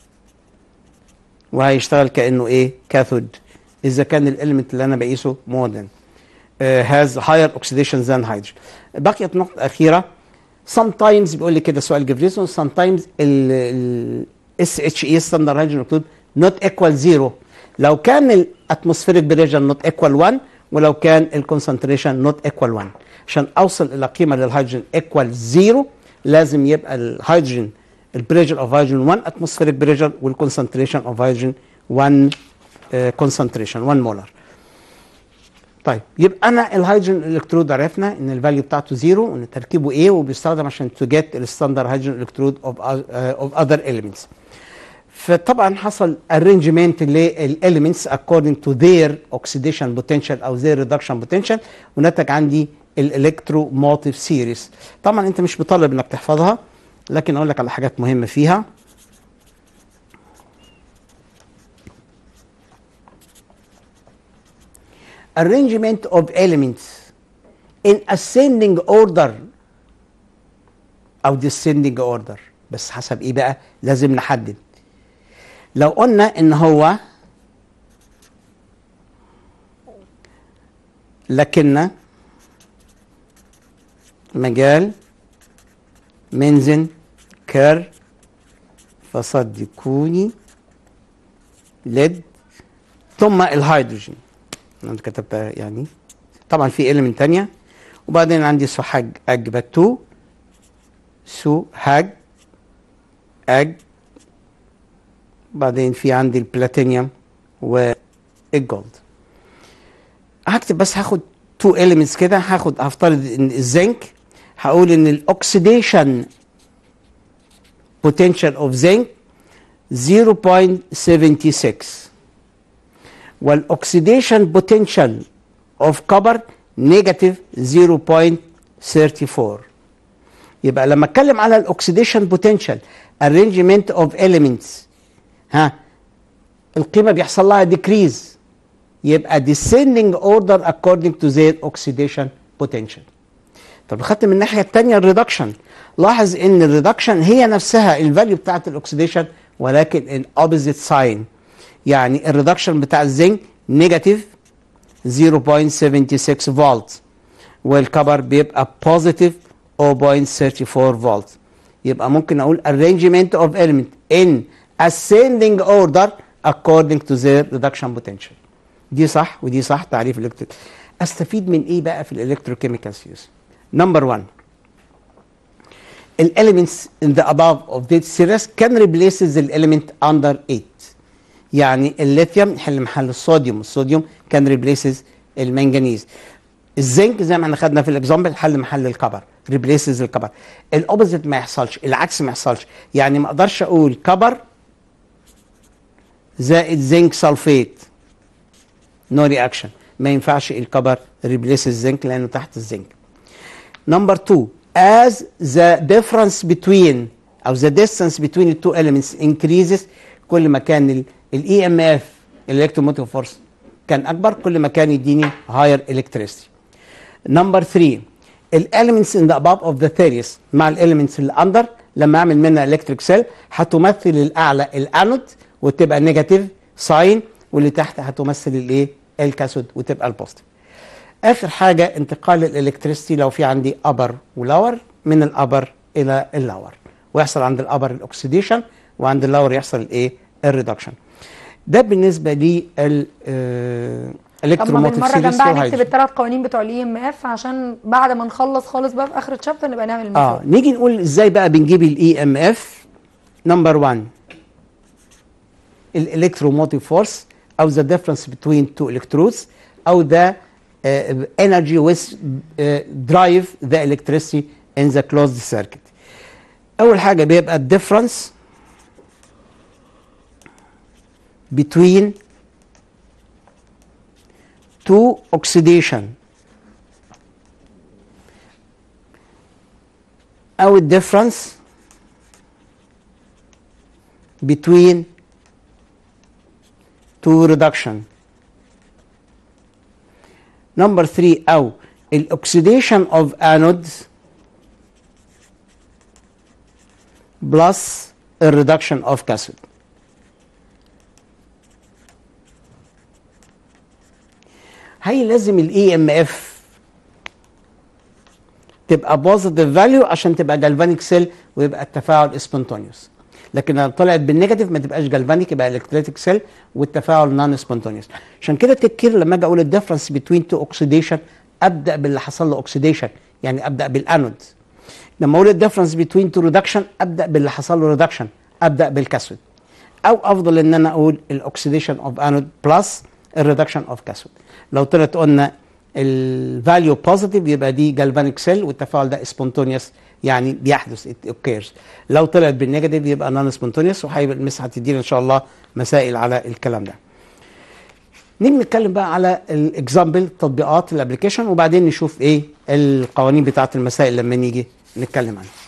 وهيشتغل كانه ايه؟ كاثود، اذا كان الاليمنت اللي انا بقيسه مودرن هاز هاير اوكسيديشن ذان هيدروجين. بقيت نقطه اخيره، sometimes بيقول لي كده سؤال جبريسون، sometimes ال اس اتش اي ستاندرد هيدروجين اكسيد not equal zero. لو كان الاتموسفيريك بريشر not equal واحد، ولو كان الكونسنتريشن not equal واحد. عشان اوصل الى قيمه للهيدروجين equal زيرو لازم يبقى الهيدروجين البريشر اوف هيدروجين واحد اتموسفيريك بريشر، والكونسنتريشن اوف هيدروجين واحد كونسنتريشن واحد مولر. طيب يبقى انا الهيدروجين الكترود عرفنا ان الفاليو بتاعته زيرو وان تركيبه ايه، وبيستخدم عشان تو جيت الستاندرد هيدروجين الكترود اوف اوف اذر اليمنتس. فطبعا حصل arrangement للاليمنتس according to their oxidation potential او their reduction potential، ونتج عندي الالكتروموتيف سيريز. طبعا انت مش مطالب انك تحفظها، لكن اقول لك على حاجات مهمه فيها. arrangement of elements in ascending order او descending order، بس حسب ايه بقى؟ لازم نحدد. لو قلنا ان هو لكن مجال منزن كير فصدقوني ليد ثم الهيدروجين. انا كتبتها يعني، طبعا في إيليمنت تانية، وبعدين عندي سوحاج اج باتو سو هاج اج، بعدين في عندي البلاتينيوم والجولد. هكتب بس هاخد تو إيليمنتس كده، هاخد هفترض ان الزنك، هقول ان الاكسيديشن potential of zinc zero point seven six والاكسيديشن potential of copper negative zero point three four. يبقى لما اتكلم على الاكسيديشن potential arrangement of elements، ها القيمه بيحصل لها decrease، يبقى descending order according to their oxidation potential. طب خدت من الناحيه الثانيه الريدكشن، لاحظ ان الريدكشن هي نفسها الفاليو بتاعت الاكسيديشن ولكن الاوبوزيت ساين. يعني الريدكشن بتاع الزنك نيجاتيف zero point seven six فولت، والكبر بيبقى بوزيتيف zero point three four فولت. يبقى ممكن اقول arrangement of element in ascending order according to their reduction potential. دي صح ودي صح. تعريف الالكتريك. استفيد من ايه بقى في الالكتروكيميكال سيوز؟ نمبر واحد، الاليمنتس in the above of this series can replace the element under eight. يعني الليثيوم يحل محل الصوديوم، الصوديوم كان ريبليسز المنجنيز. الزنك زي ما احنا خدنا في الاكزامبل حل محل الكبر، ريبليسز الكبر. الاوبوزيت ما يحصلش، العكس ما يحصلش. يعني ما اقدرش اقول كبر زائد زنك سلفيت نو رياكشن، ما ينفعش الكبر ريبليس الزنك لانه تحت الزنك. نمبر اتنين، as the difference between او the distance between the two elements increases، كل ما كان الاي ام اف الالكتروموتيف فورس كان اكبر كل ما كان يديني higher electricity. نمبر ثلاثة، الاليمنتس in the above of the series مع الاليمنتس اللي اندر لما اعمل منها الكتريك سيل هتمثل الاعلى الانود وتبقى نيجاتيف ساين، واللي تحت هتمثل الايه الكاثود وتبقى البوزيتيف. اخر حاجه انتقال الالكتريستي لو في عندي ابر ولور، من الابر الى اللور، ويحصل عند الابر الاكسيديشن وعند اللور يحصل الايه الريدكشن. ده بالنسبه لي الالكتروموتيف سيريز. طب ما بالمره جنبها نكتب الثلاث قوانين بتوع الاي ام اف عشان بعد ما نخلص خالص بقى في اخر الشابتر نبقى نعمل المثال. اه نيجي نقول ازاي بقى بنجيب الاي ام اف. نمبر واحد، الالكتروموتيف فورس او the difference between two electrodes او the uh, energy which uh, drive the electricity in the closed circuit. اول حاجه بيبقى الديفرنس between two oxidation او الديفرنس between two reduction. Number three او الاكسيديشن of anodes plus الريدكشن of cathode. هي لازم الاي ام اف تبقى بوزيتيف فاليو عشان تبقى جالفانيك سيل ويبقى التفاعل سبونتونيوس، لكن لو طلعت بالنيجاتيف ما تبقاش جالفانيك يبقى الكتريتيك سيل والتفاعل نون سبونتونيوس. عشان كده تذكر لما اجي اقول الديفرنس بين تو اوكسيديشن ابدا باللي حصل له اوكسيديشن، يعني ابدا بالانود. لما اقول الديفرنس بين تو ريدكشن ابدا باللي حصل له ريدكشن، ابدا بالكاثود. او افضل ان انا اقول الاكسيديشن اوف انود بلس الريدكشن اوف كاثود. لو طلعت قلنا الفاليو بوزيتيف يبقى دي جالفانيك سيل والتفاعل ده سبونتونيوس يعني بيحدث it occurs. لو طلعت بالنيجاتيف يبقى نون سبونتونيوس، وهيبقى المس هتدينا ان شاء الله مسائل على الكلام ده. نيجي نتكلم بقى على الاكزامبل، تطبيقات الابلكيشن، وبعدين نشوف ايه القوانين بتاعه المسائل لما نيجي نتكلم عنها.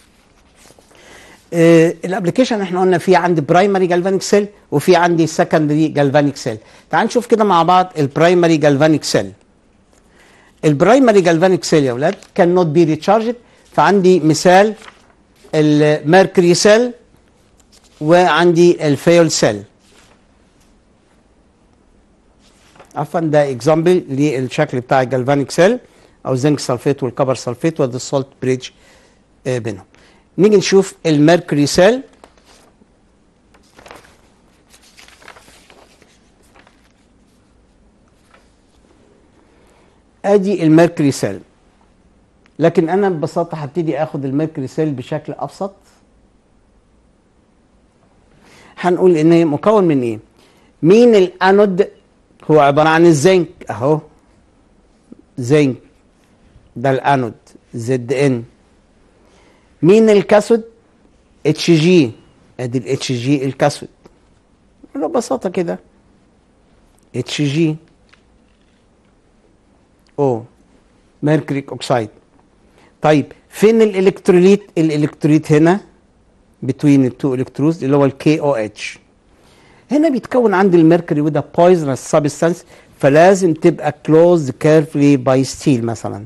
آه الابلكيشن احنا قلنا في عندي برايمري جالفانيك سيل وفي عندي سكندري جالفانيك سيل. تعال نشوف كده مع بعض البرايمري جالفانيك سيل. البرايمري جالفانيك سيل يا اولاد كان نوت بي ريتشارجد، فعندي مثال الميركوري سيل وعندي الفيول سيل. عفوا ده اكزامبل للشكل بتاع الجالفانيك سيل او زنك سلفيت والكبر سلفيت وده السولت بريدج آه بينهم. نيجي نشوف الميركوري سيل. ادي الميركوري سيل، لكن انا ببساطه هبتدي اخد الميركوري سيل بشكل ابسط. هنقول ان هي مكون من ايه؟ مين الانود؟ هو عباره عن الزنك اهو، زنك ده الانود زد ان. مين الكاثود؟ اتش جي، ادي الاتش جي الكاثود ببساطه كده اتش جي او ميركوريك اوكسايد. طيب فين الالكتروليت؟ الالكتروليت هنا بتوين التو الكترودز اللي هو الكي او اتش. هنا بيتكون عندي الميركوري وده بويزنس سبستانس، فلازم تبقى كلوزد كيرفلي باي ستيل مثلا.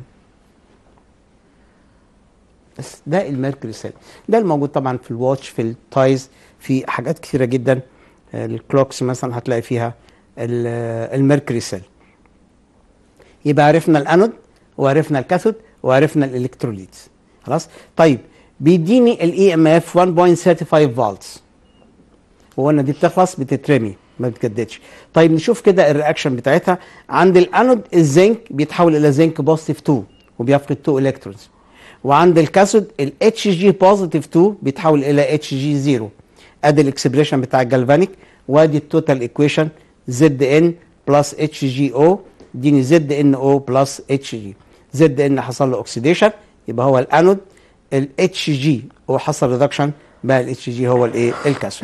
بس ده الميركوري سيل، ده الموجود طبعا في الواتش، في التايز، في حاجات كثيره جدا. الكلوكس مثلا هتلاقي فيها الميركوري سيل. يبقى عرفنا الانود وعرفنا الكاثود وعرفنا الالكتروليت. خلاص؟ طيب بيديني الاي ام اف واحد فاصلة خمسة وثلاثين فولتس، وقلنا دي بتخلص بتترمي ما بتجددش. طيب نشوف كده الرياكشن بتاعتها. عند الانود الزنك بيتحول الى زنك بوزيتيف اتنين وبيفقد اتنين الكترونز، وعند الكاثود الاتش جي بوزيتيف اتنين بيتحول الى اتش جي صفر. ادي الاكسبريشن بتاع الجالفانيك، وادي التوتال ايكويشن زد ان بلس اتش جي او، اديني زد ان او بلس اتش جي. زد ان حصل له اوكسيديشن يبقى هو الانود، الاتش جي هو حصل ريدكشن بقى الاتش جي هو الايه؟ الكاثود.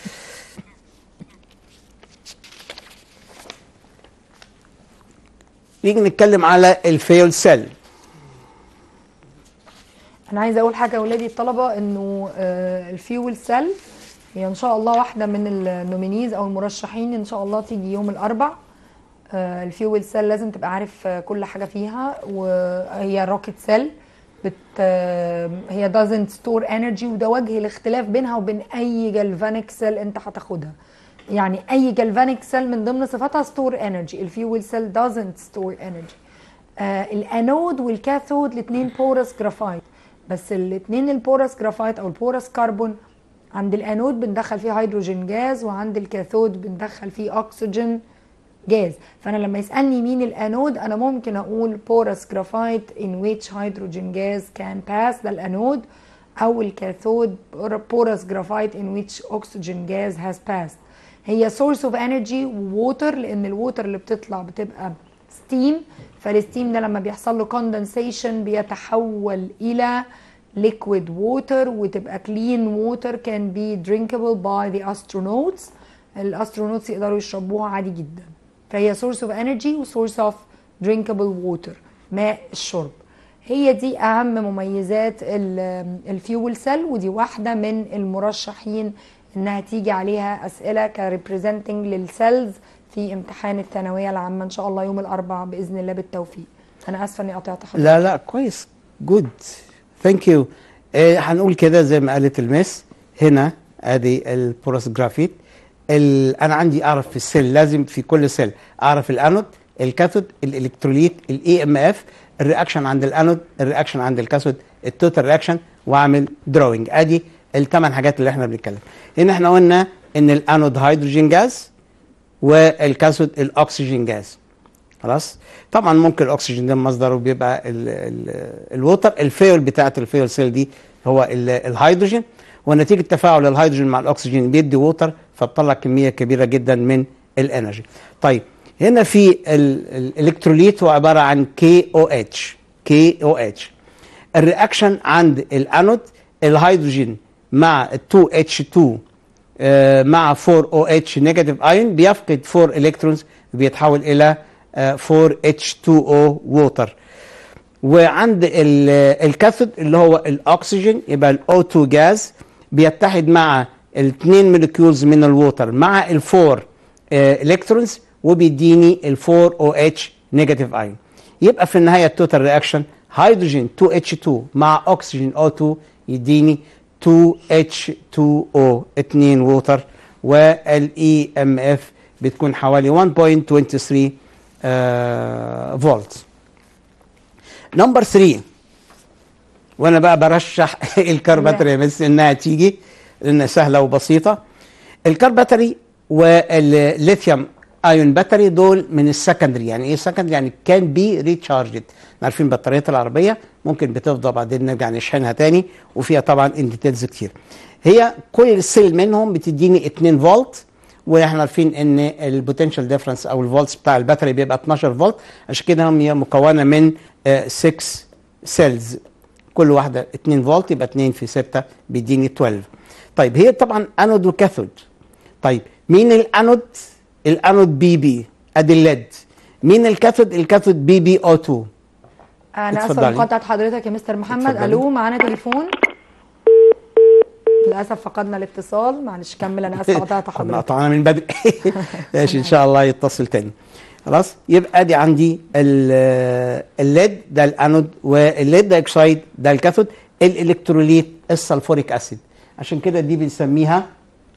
نيجي نتكلم على الفيول سيل. انا عايزه اقول حاجه يا ولادي الطلبه، انه الفيول سيل هي ان شاء الله واحده من النومينيز او المرشحين ان شاء الله تيجي يوم الاربع. الفيول سيل لازم تبقى عارف كل حاجه فيها، وهي روكيت سيل بت هي doesn't store energy، وده وجه الاختلاف بينها وبين اي جالفانيك سيل انت هتاخدها. يعني اي جالفانيك سيل من ضمن صفاتها ستور انرجي، الفيول سيل doesn't store energy. آه الانود والكاثود الاثنين بورس جرافايت، بس الاثنين البورس جرافايت او البورس كربون عند الانود بندخل فيه هيدروجين جاز، وعند الكاثود بندخل فيه اكسجين جاز. فانا لما يسالني مين الانود انا ممكن اقول بورس جرافايت in which hydrogen gas can pass، ده الانود، او الكاثود بورس جرافايت in which oxygen gas has passed. هي source of energy water، لان الووتر اللي بتطلع بتبقى steam، فالستيم ده لما بيحصل له condensation بيتحول الى liquid water وتبقى clean water can be drinkable by the astronauts. الاسترونوتس يقدروا يشربوها عادي جدا، فهي source of energy و source of drinkable water، ماء الشرب. هي دي اهم مميزات الفيول سيل، ودي واحده من المرشحين انها تيجي عليها اسئله كريبريزنتنج للسيلز في امتحان الثانويه العامه ان شاء الله يوم الاربعاء باذن الله بالتوفيق. انا اسفه اني قطعت حضرتك. لا لا كويس، جود، ثانك يو. هنقول كده زي ما قالت المس هنا، ادي البورس جرافيت. انا عندي اعرف في السيل، لازم في كل سيل اعرف الانود، الكاثود، الالكتروليت، الاي ام اف، الرياكشن عند الانود، الرياكشن عند الكاثود، التوتال رياكشن، واعمل دروينج. ادي الثمان حاجات اللي احنا بنتكلم. هنا احنا قلنا ان الانود هيدروجين جاز والكاثود الاكسجين جاز. خلاص؟ طبعا ممكن الاكسجين ده مصدره بيبقى الووتر. الفيول بتاعت الفيول سيل دي هو الهيدروجين، ونتيجه تفاعل الهيدروجين مع الاكسجين بيدي ووتر، فبطلع كميه كبيره جدا من الانرجي. طيب هنا في الالكتروليت هو عباره عن كي او اتش. كي او اتش الرياكشن عند الانود الهيدروجين مع اتنين اتش اتنين آه مع اربعة او اتش نيجاتيف ايون بيفقد اربعة الكترونز بيتحول الى آه اربعة اتش اتنين او ووتر. وعند الكاثود اللي هو الاكسجين يبقى الاو اتنين جاز بيتحد مع الاثنين مولكيولز من الووتر مع الفور الكترونز وبيديني الفور او اتش نيجاتيف ايون. يبقى في النهايه التوتال رياكشن هيدروجين اتنين اتش اتنين مع اكسجين او اتنين يديني اتنين اتش اتنين او اتنين ووتر، والاي ام اف بتكون حوالي واحد فاصلة ثلاثة وعشرين فولت. نمبر ثلاثة، وانا بقى برشح الكار باتري بس انها تيجي لانها سهله وبسيطه. الكار باتري والليثيوم ايون باتري دول من السكندري. يعني ايه سكندري؟ يعني كان بي ريتشارجد. عارفين بطاريات العربيه ممكن بتفضى بعدين نرجع نشحنها تاني، وفيها طبعا انديتيلز كتير. هي كل سيل منهم بتديني اتنين فولت، واحنا عارفين ان البوتنشال ديفرنس او الفولتس بتاع الباتري بيبقى اتناشر فولت، عشان كده هي مكونه من ستة سيلز كل واحده اتنين فولت، يبقى اتنين في ستة بيديني اتناشر. طيب هي طبعا انود وكاثود. طيب مين الانود؟ الانود بي بي ادي الليد. مين الكاثود؟ الكاثود بي بي او اتنين. انا اسف مقاطعه حضرتك يا مستر محمد. اتفضلي. الو، معانا تليفون. للاسف فقدنا الاتصال، معلش كمل. انا اسف قطعت حضرتك. قطعنا من بدري. ماشي ان شاء الله يتصل تاني. خلاص، يبقى ادي عندي الليد ده الانود، والليد دايوكسيد ده الكاثود. الالكتروليت السلفوريك اسيد، عشان كده دي بنسميها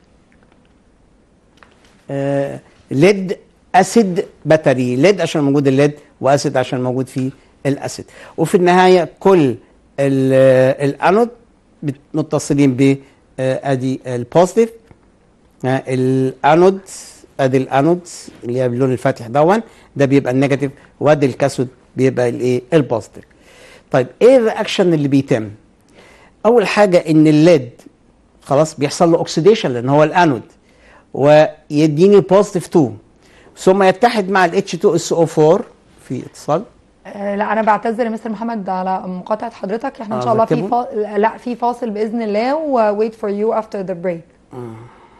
آه ليد اسيد باتري. ليد عشان موجود الليد، واسيد عشان موجود فيه الاسيد. وفي النهايه كل الانود متصلين ب ادي البوزيتيف. الانود ادي الانود اللي هي باللون الفاتح دون، ده بيبقى النيجاتيف، وادي الكاثود بيبقى الايه؟ البوزيتيف. طيب ايه الرياكشن اللي بيتم؟ اول حاجه ان الليد خلاص بيحصل له اوكسيديشن لان هو الانود، ويديني بوزيتيف اتنين، ثم يتحد مع الاتش اتنين اس او اربعة. في اتصال؟ آه لا انا بعتذر يا مستر محمد على مقاطعه حضرتك. احنا آه ان شاء الله في فا... لا في فاصل باذن الله، و wait for you after the break. آه.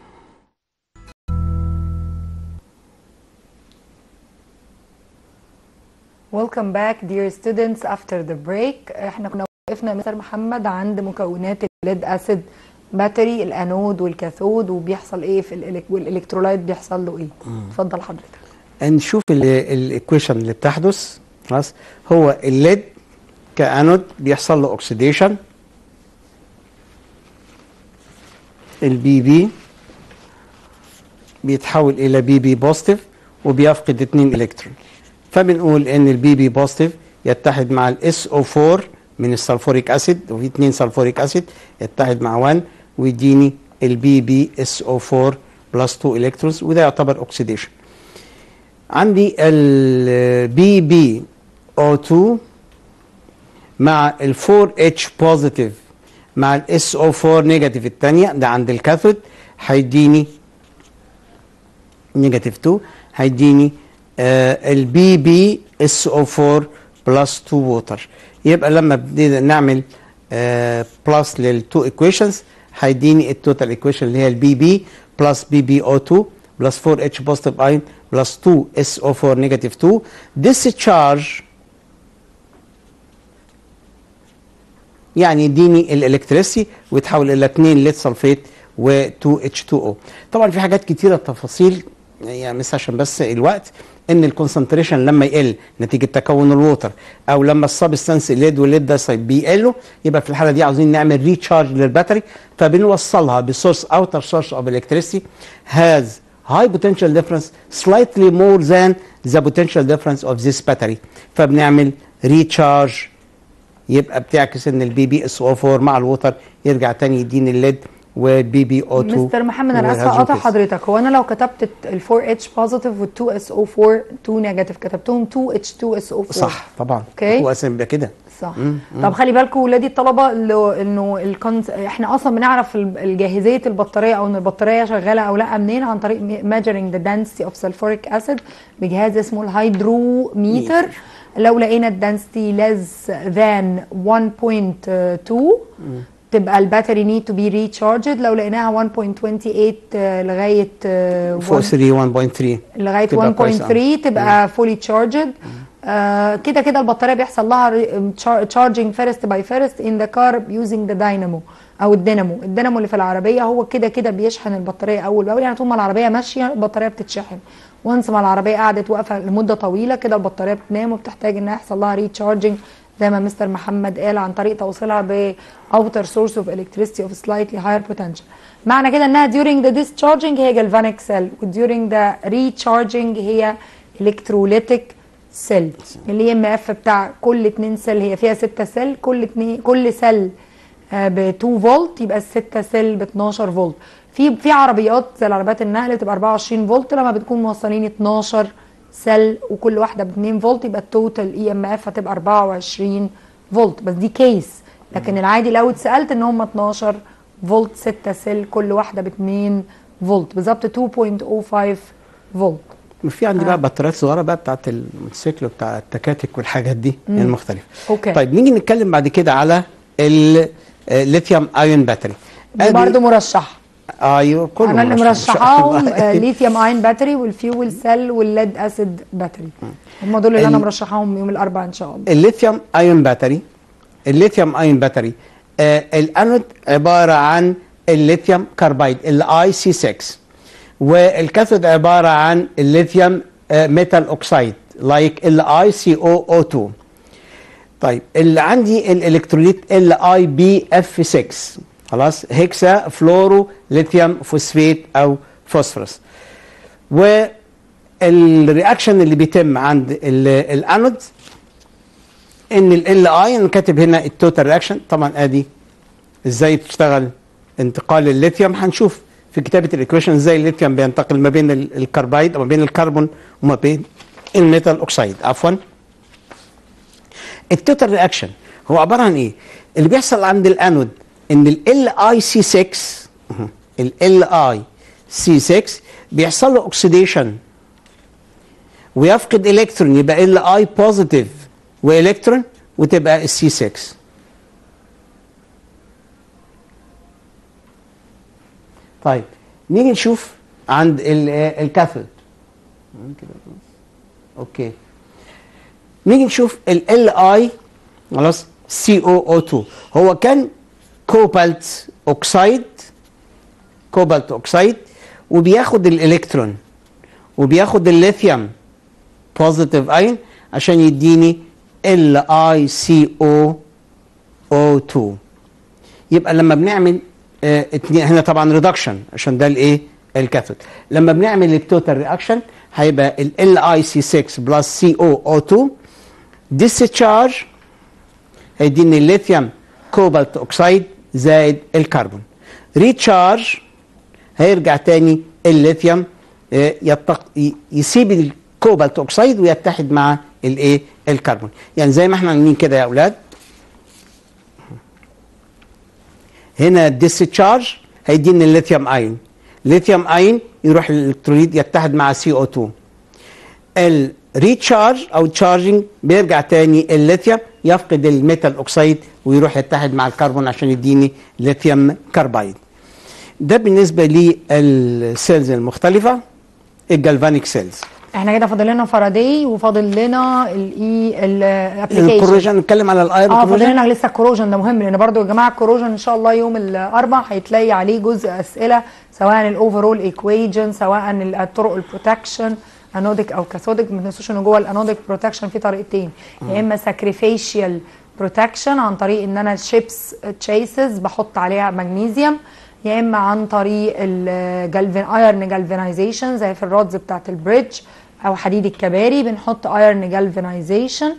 Welcome back dear students after the break. احنا كنا وقفنا مستر محمد عند مكونات الليد اسيد باتري، الانود والكاثود، وبيحصل ايه في الالك... والالكترولايت بيحصل له ايه. اتفضل حضرتك. نشوف الايكويشن اللي بتحدث. خلاص، هو الليد كانود بيحصل له اوكسيديشن، البي بي بيتحول الى بي بي بوزيتيف وبيفقد اتنين الكترون، فبنقول ان البي بي بوزيتيف يتحد مع الاس او اربعة من السلفوريك اسيد، وفي اتنين سلفوريك اسيد يتحد مع واحد ويديني البي بي اس او اربعة بلس اتنين الكترونز، وده يعتبر اوكسيديشن. عندي البي بي او اتنين مع ال اربعة اتش بوزيتيف مع الاس او اربعة نيجاتيف الثانيه، ده عند الكاثود هيديني نيجاتيف اتنين، هيديني البي بي اس او اربعة بلس اتنين ووتر. يبقى لما بدينا نعمل بلس للتو ايكويشنز هيديني التوتال ايكويشن اللي هي البي بي بلس بي بي او اتنين بلس اربعة اتش بوزيتيف ايون بلس اتنين اس او اربعة نيجاتيف اتنين. discharge يعني يديني الالكتريسي ويتحول الى اتنين ليد سلفيت و اتنين اتش اتنين او. طبعا في حاجات كتيره تفاصيل يعني مش عشان بس الوقت، ان الكونسنتريشن لما يقل نتيجه تكون الووتر، او لما السبستانس الليد والليد دايوكسيد بيقلوا، يبقى في الحاله دي عاوزين نعمل ريتشارج للباتري، فبنوصلها بسورس اوتر سورس اوف الكتريسيتي has high potential difference slightly more than the potential difference of this battery، فبنعمل ريتشارج. يبقى بتعكس ان البي بي اس او اربعة مع الووتر يرجع تاني يديني الليد وبي بي او اتنين. مستر محمد انا اسفه اقطع حضرتك، هو انا لو كتبت ال فور اتش بوزيتيف وال تو اس او فور اتنين نيجاتيف كتبتهم تو اتش تو اس او فور صح طبعا. اوكي هو اصلا بيبقى كده صح. مم. مم. طب خلي بالكم ولادي الطلبه اللي انه الكونس... احنا اصلا بنعرف الجاهزيه البطاريه او ان البطاريه شغاله او لا منين؟ عن طريق measuring the density of sulfuric acid بجهاز اسمه الهيدروميتر. لو لقينا الدنسيتي less than one point two تبقى الباتري نيد تو بي ريتشارجد. لو لقيناها one point two eight لغايه فور ثري one point three لغايه one point three تبقى فولي تشارجد. آه كده كده البطاريه بيحصل لها تشارجنج فيرست باي فيرست ان ذا كار يوزنج ذا داينامو او الدينامو. الدينامو اللي في العربيه هو كده كده بيشحن البطاريه اول باول، يعني طول ما العربيه ماشيه البطاريه بتتشحن. وانس ما العربيه قعدت واقفه لمده طويله كده البطاريه بتنام وبتحتاج انها يحصل لها ريتشارجنج زي ما مستر محمد قال عن طريق توصيلها ب outer source of electricity of slightly higher potential. معنى كده انها during the discharging هي galvanic cell و during the recharging هي electrolytic cell. اللي ام اف بتاع كل اتنين سيل هي فيها ستة سيل، كل اتنين كل سيل ب اتنين فولت يبقى الستة سيل ب اتناشر فولت. في في عربيات زي العربيات النقل بتبقى اربعة وعشرين فولت لما بتكون موصلين اتناشر سيل وكل واحده ب اتنين فولت يبقى التوتال اي ام اف هتبقى اربعة وعشرين فولت. بس دي كيس، لكن العادي لو اتسالت ان هم اتناشر فولت ستة سيل كل واحده ب اتنين فولت بالظبط اتنين فاصلة صفر خمسة فولت. في عندي آه. بقى بطاريات صغيره بقى بتاعت الموتوسيكل وبتاع التكاتك والحاجات دي المختلفه. اوكي طيب نيجي نتكلم بعد كده على الليثيوم ايون باتري. دي برضه مرشحه. ايوه كله انا اللي مرشحاهم ليثيوم ايون باتري والفيول سيل والليد اسيد باتري. هم دول اللي انا مرشحاهم يوم الاربعاء ان شاء الله. الليثيوم ايون باتري الليثيوم ايون باتري آه الانود عباره عن الليثيوم كاربايد ال اي سي ستة، والكاثود عباره عن الليثيوم آه ميتال اوكسايد لايك ال اي سي او او اتنين. طيب اللي عندي الالكتروليت ال اي بي اف ستة خلاص هيكسا فلورو ليثيوم فوسفيت او فوسفورس. والرياكشن اللي بيتم عند الانود ان ال اي انا كاتب هنا التوتال رياكشن. طبعا ادي ازاي تشتغل انتقال الليثيوم، هنشوف في كتابه الايكويشن ازاي الليثيوم بينتقل ما بين الكربايد او ما بين الكربون وما بين الميتال اوكسايد عفوا. التوتال رياكشن هو عباره عن ايه؟ اللي بيحصل عند الانود ان ال اي سي ستة ال اي سي ستة بيحصل له اوكسيديشن ويفقد الكترون يبقى ال اي بوزيتيف والكترون وتبقى السي ستة. طيب نيجي نشوف عند الكاثود. اوكي نيجي نشوف ال اي خلاص سي او او اتنين هو كان كوبالت اوكسايد كوبالت اوكسايد وبياخد الالكترون وبياخد الليثيوم بوزيتيف ايون عشان يديني ال اي سي او او اتنين. يبقى لما بنعمل اه هنا طبعا ريدكشن عشان ده الايه الكاثود. لما بنعمل التوتال رياكشن هيبقى ال اي سي ستة بلس سي او او اتنين ديسشارج هيديني الليثيوم كوبالت اوكسايد زائد الكربون. ريتشارج هيرجع تاني الليثيوم يتق... يسيب الكوبالت اوكسايد ويتحد مع الايه الكربون. يعني زي ما احنا عاملين كده يا اولاد هنا الديسشارج هيديني الليثيوم ايون. الليثيوم ايون يروح الالكتروليت يتحد مع سي او اتنين. الريتشارج او تشارجنج بيرجع تاني الليثيوم يفقد الميتال اوكسايد ويروح يتحد مع الكربون عشان يديني ليثيوم كاربايد. ده بالنسبه للسيلز المختلفه الجالفانيك سيلز. احنا كده فاضل لنا فاراداي وفاضل لنا الاي الابلكيشن الكوروجن. نتكلم على الاير اه فاضل لنا لسه الكوروجن ده مهم لان برضو يا جماعه الكوروجن ان شاء الله يوم الاربعاء هيتلاقي عليه جزء اسئله سواء الاوفرول ايكويجن سواء الطرق البروتكشن انوديك او كاثوديك. ما تنسوش ان جوه الانوديك بروتكشن في طريقتين يا اما ساكريفيشال بروتكشن عن طريق ان انا شيبس تشيسز بحط عليها مغنيسيوم يا اما عن طريق الجالفين ايرن جالفينايزيشن زي في الرودز بتاعت البريدج او حديد الكباري بنحط ايرن جالفينايزيشن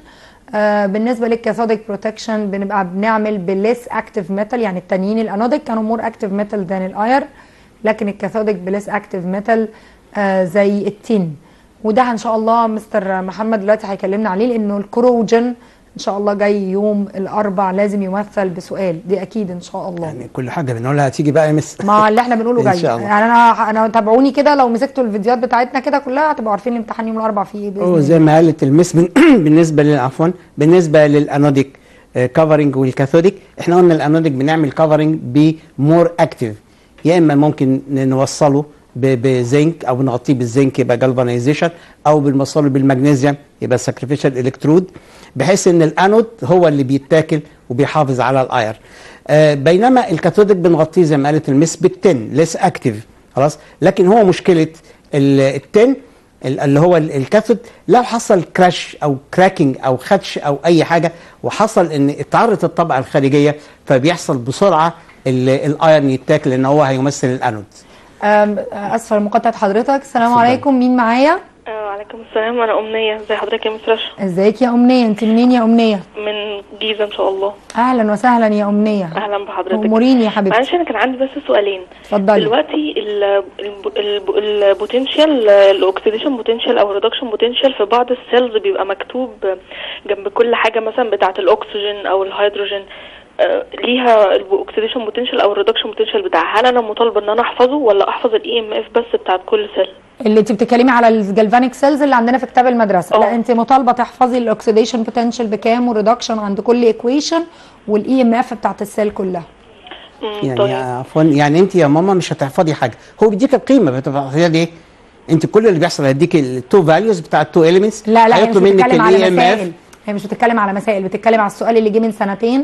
آه بالنسبه للكاثوديك بروتكشن بنبقى بنعمل بليس اكتيف ميتال، يعني التانيين الانوديك كانوا مور اكتيف ميتال ذان الاير، لكن الكاثوديك بليس اكتيف ميتال آه زي التين. وده ان شاء الله مستر محمد دلوقتي هيكلمنا عليه، لانه الكروجن ان شاء الله جاي يوم الاربع لازم يمثل بسؤال، دي اكيد ان شاء الله. يعني كل حاجه بنقولها هتيجي بقى يا مس ما اللي احنا بنقوله جاي ان شاء الله. يعني انا انا تابعوني كده، لو مسكتوا الفيديوهات بتاعتنا كده كلها هتبقوا عارفين الامتحان يوم الاربع فيه ايه باذن الله. زي ما قالت المس بالنسبه لل عفوا بالنسبه للانوديك كفرنج والكاثوديك، احنا قلنا الانوديك بنعمل كفرنج بمور اكتيف، يا اما ممكن نوصله بزنك او نغطيه بالزنك يبقى جالفانيزيشن، او بنوصله بالمغنيسيوم يبقى ساكريفيشال الكترود، بحيث ان الانود هو اللي بيتاكل وبيحافظ على الاير. آه بينما الكاثوديك بنغطيه زي ما قالت المس بالتن ليس اكتيف خلاص، لكن هو مشكله التن اللي هو الكاثود لو حصل كراش او كراكنج او خدش او اي حاجه وحصل ان اتعرضت الطبقه الخارجيه، فبيحصل بسرعه الايرن يتاكل لان هو هيمثل الانود. اسفه لمقاطعه حضرتك. السلام عليكم، مين معايا؟ وعليكم السلام، انا امنيه. ازي حضرتك يا مس رشا؟ ازيك يا امنيه؟ انت منين يا امنيه؟ من جيزه ان شاء الله. اهلا وسهلا يا امنيه. اهلا بحضرتك. اموريني يا حبيبتي. معلش انا كان عندي بس سؤالين. اتفضلي. دلوقتي البوتنشال الاكسيديشن بوتنشال او الريدكشن بوتنشال في بعض السيلز بيبقى مكتوب جنب كل حاجه مثلا بتاعه الاكسجين او الهيدروجين ليها الاكسيديشن بوتنشال او الريدكشن بوتنشال بتاعها، هل انا مطالبه ان انا احفظه ولا احفظ الاي ام اف بس بتاعت كل سيل؟ اللي انت بتتكلمي على الجالفانيك سيلز اللي عندنا في كتاب المدرسه. أوه. لا انت مطالبه تحفظي الاكسيديشن بوتنشال بكام والريدكشن عند كل ايكويشن والاي ام اف بتاعت السيل كلها. يعني طيب. عفوا يعني انت يا ماما مش هتحفظي حاجه، هو بيديك القيمه بتحفظيها ليه؟ انت كل اللي بيحصل هيديك التو فاليوز بتاع التو اليمنتس. لا لا هي مش بتتكلم على مسائل، هي مش بتتكلم على مسائل، بتتكلم على السؤال اللي جه من سنتين،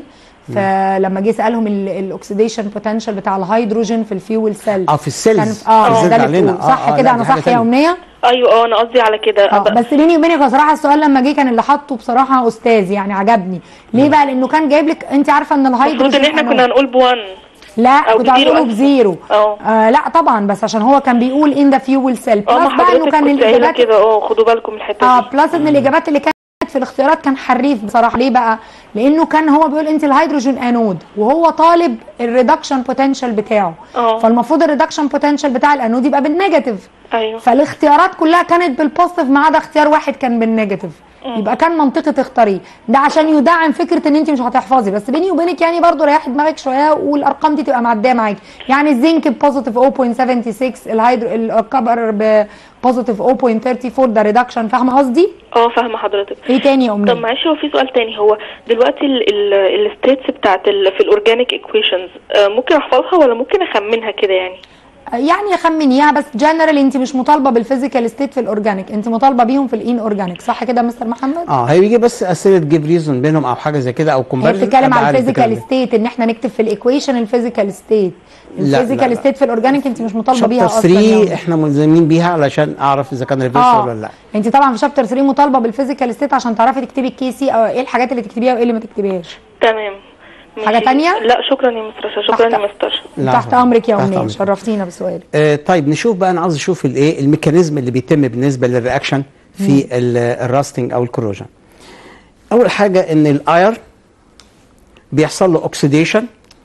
فلما جه سالهم الاكسيديشن بوتنشال بتاع الهيدروجين في الفيول سيل اه في السيلز اه ده اللي بتقول صح آه كده. انا صح يا امنيه؟ ايوه اه انا قصدي على كده. آه بس بيني وبينك بصراحه السؤال لما جه كان اللي حاطه بصراحه استاذ يعني عجبني. ليه بقى؟ لانه كان جايب لك، انت عارفه ان الهيدروجين المفروض ان احنا كنا هنقول بوان، لا كنت هنقوله بزيرو. آه لا طبعا، بس عشان هو كان بيقول ان ذا فيول سيل بلس بقى انه كان الاجابات كده. اه خدوا بالكم من الحته دي. اه بلس ان الاجابات اللي كانت في الاختيارات كان حريف بصراحه. ليه بقى؟ لانه كان هو بيقول انت الهيدروجين انود وهو طالب الريدكشن بوتنشال بتاعه. أوه. فالمفروض الريدكشن بوتنشال بتاع الانود يبقى بالنيجاتيف. ايوه فالاختيارات كلها كانت بالبوزيتيف ما عدا اختيار واحد كان بالنيجاتيف. يبقى كان منطقي تختاريه ده عشان يدعم فكره ان انت مش هتحفظي. بس بيني وبينك يعني برضو ريحي دماغك شويه والارقام دي تبقى معديه معاكي. يعني الزنك بوزيتيف صفر فاصلة سبعة ستة، الهيدرو الكبر بوزيتيف صفر فاصلة ثلاثة وثلاثين، ده ريدكشن. فاهمه قصدي؟ اه فاهمه حضرتك. ايه تاني يا امنيه؟ طب معلش هو في سؤال تاني، هو دلوقتي الستيتس بتاعت في الاورجانيك ايكويشنز ممكن احفظها ولا ممكن اخمنها كده يعني؟ يعني خمنيها بس جنرال. انت مش مطالبه بالفيزيكال ستيت في الاورجانيك، انت مطالبه بيهم في الان اورجانيك، صح كده يا مستر محمد؟ اه هي بيجي بس اسئله تجيب ريزون بينهم او حاجه زي كده او كومباريزون. هي بتتكلم على الفيزيكال ستيت ان احنا نكتب في الايكويشن الفيزيكال ستيت. الفيزيكال ستيت في الاورجانيك انت مش مطالبه بيها اصلا. شابتر ثلاثة احنا ملزمين بيها علشان اعرف اذا كان ريفرس آه. ولا لا. انت طبعا في شابتر ثلاثة مطالبه بالفيزيكال ستيت عشان تعرفي تكتبي الكي سي او ايه الحاجات اللي تكتبيها وايه اللي ما تكتبيهاش. تمام. حاجه ثانيه؟ لا شكرا يا مستر رشا. شكرا يا مستر. تحت امرك يا امنيه، شرفتينا بسؤالك. آه طيب نشوف بقى، انا عاوز اشوف الايه الميكانيزم اللي بيتم بالنسبه للرياكشن في الراستنج او الكروجن. اول حاجه ان الاير بيحصل له اوكسيديشن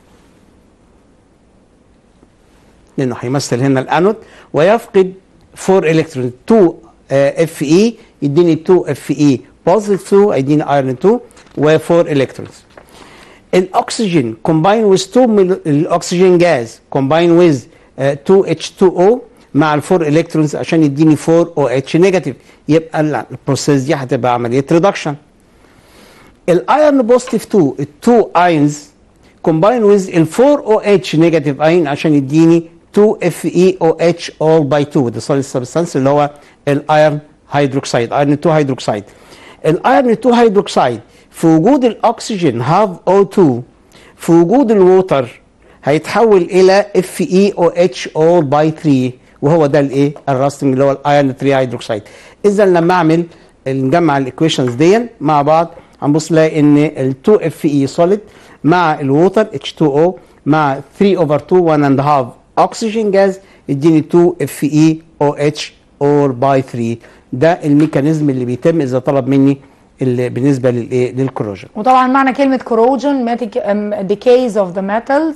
لانه هيمثل هنا الانود ويفقد أربعة الكترون اتنين اف اي يديني اتنين اف اي بوزيتيف اتنين يديني ايرون اتنين و4 الكترونز. الاكسجين combine with two الاكسجين جاز combine with uh, تو اتش تو او مع الفور الكترونز عشان يديني فور او اتش نيجاتيف، يبقى البروسيس دي هتبقى عمليه ريدكشن. الايرون بوزيتيف اتنين التو ايونز combine with الفور او اتش نيجاتيف ايون عشان يديني اتنين اف اي او اتش all by اتنين، ده solid substance اللي هو الايرون هيدروكسيد، ايرون اتنين هيدروكسيد. الايرون اتنين هيدروكسيد في وجود الاكسجين هاف او اتنين في وجود الووتر هيتحول الى اف اي او اتش all by ثلاثة، وهو ده الايه الراستنج اللي هو الايرون ثلاثة هيدروكسيد. اذا لما اعمل نجمع الايكويشنز دي مع بعض هنبص نلاقي ان ال اتنين اف اي سوليد مع الووتر اتش تو او مع ثلاثة اوفر اتنين واحد اند هاف اكسجين جاز يديني اتنين اف اي او اتش all by ثلاثة. ده الميكانيزم اللي بيتم اذا طلب مني بالنسبه للايه للكروجن. وطبعا معنى كلمه كروجن ديكيز اوف ذا ميتالز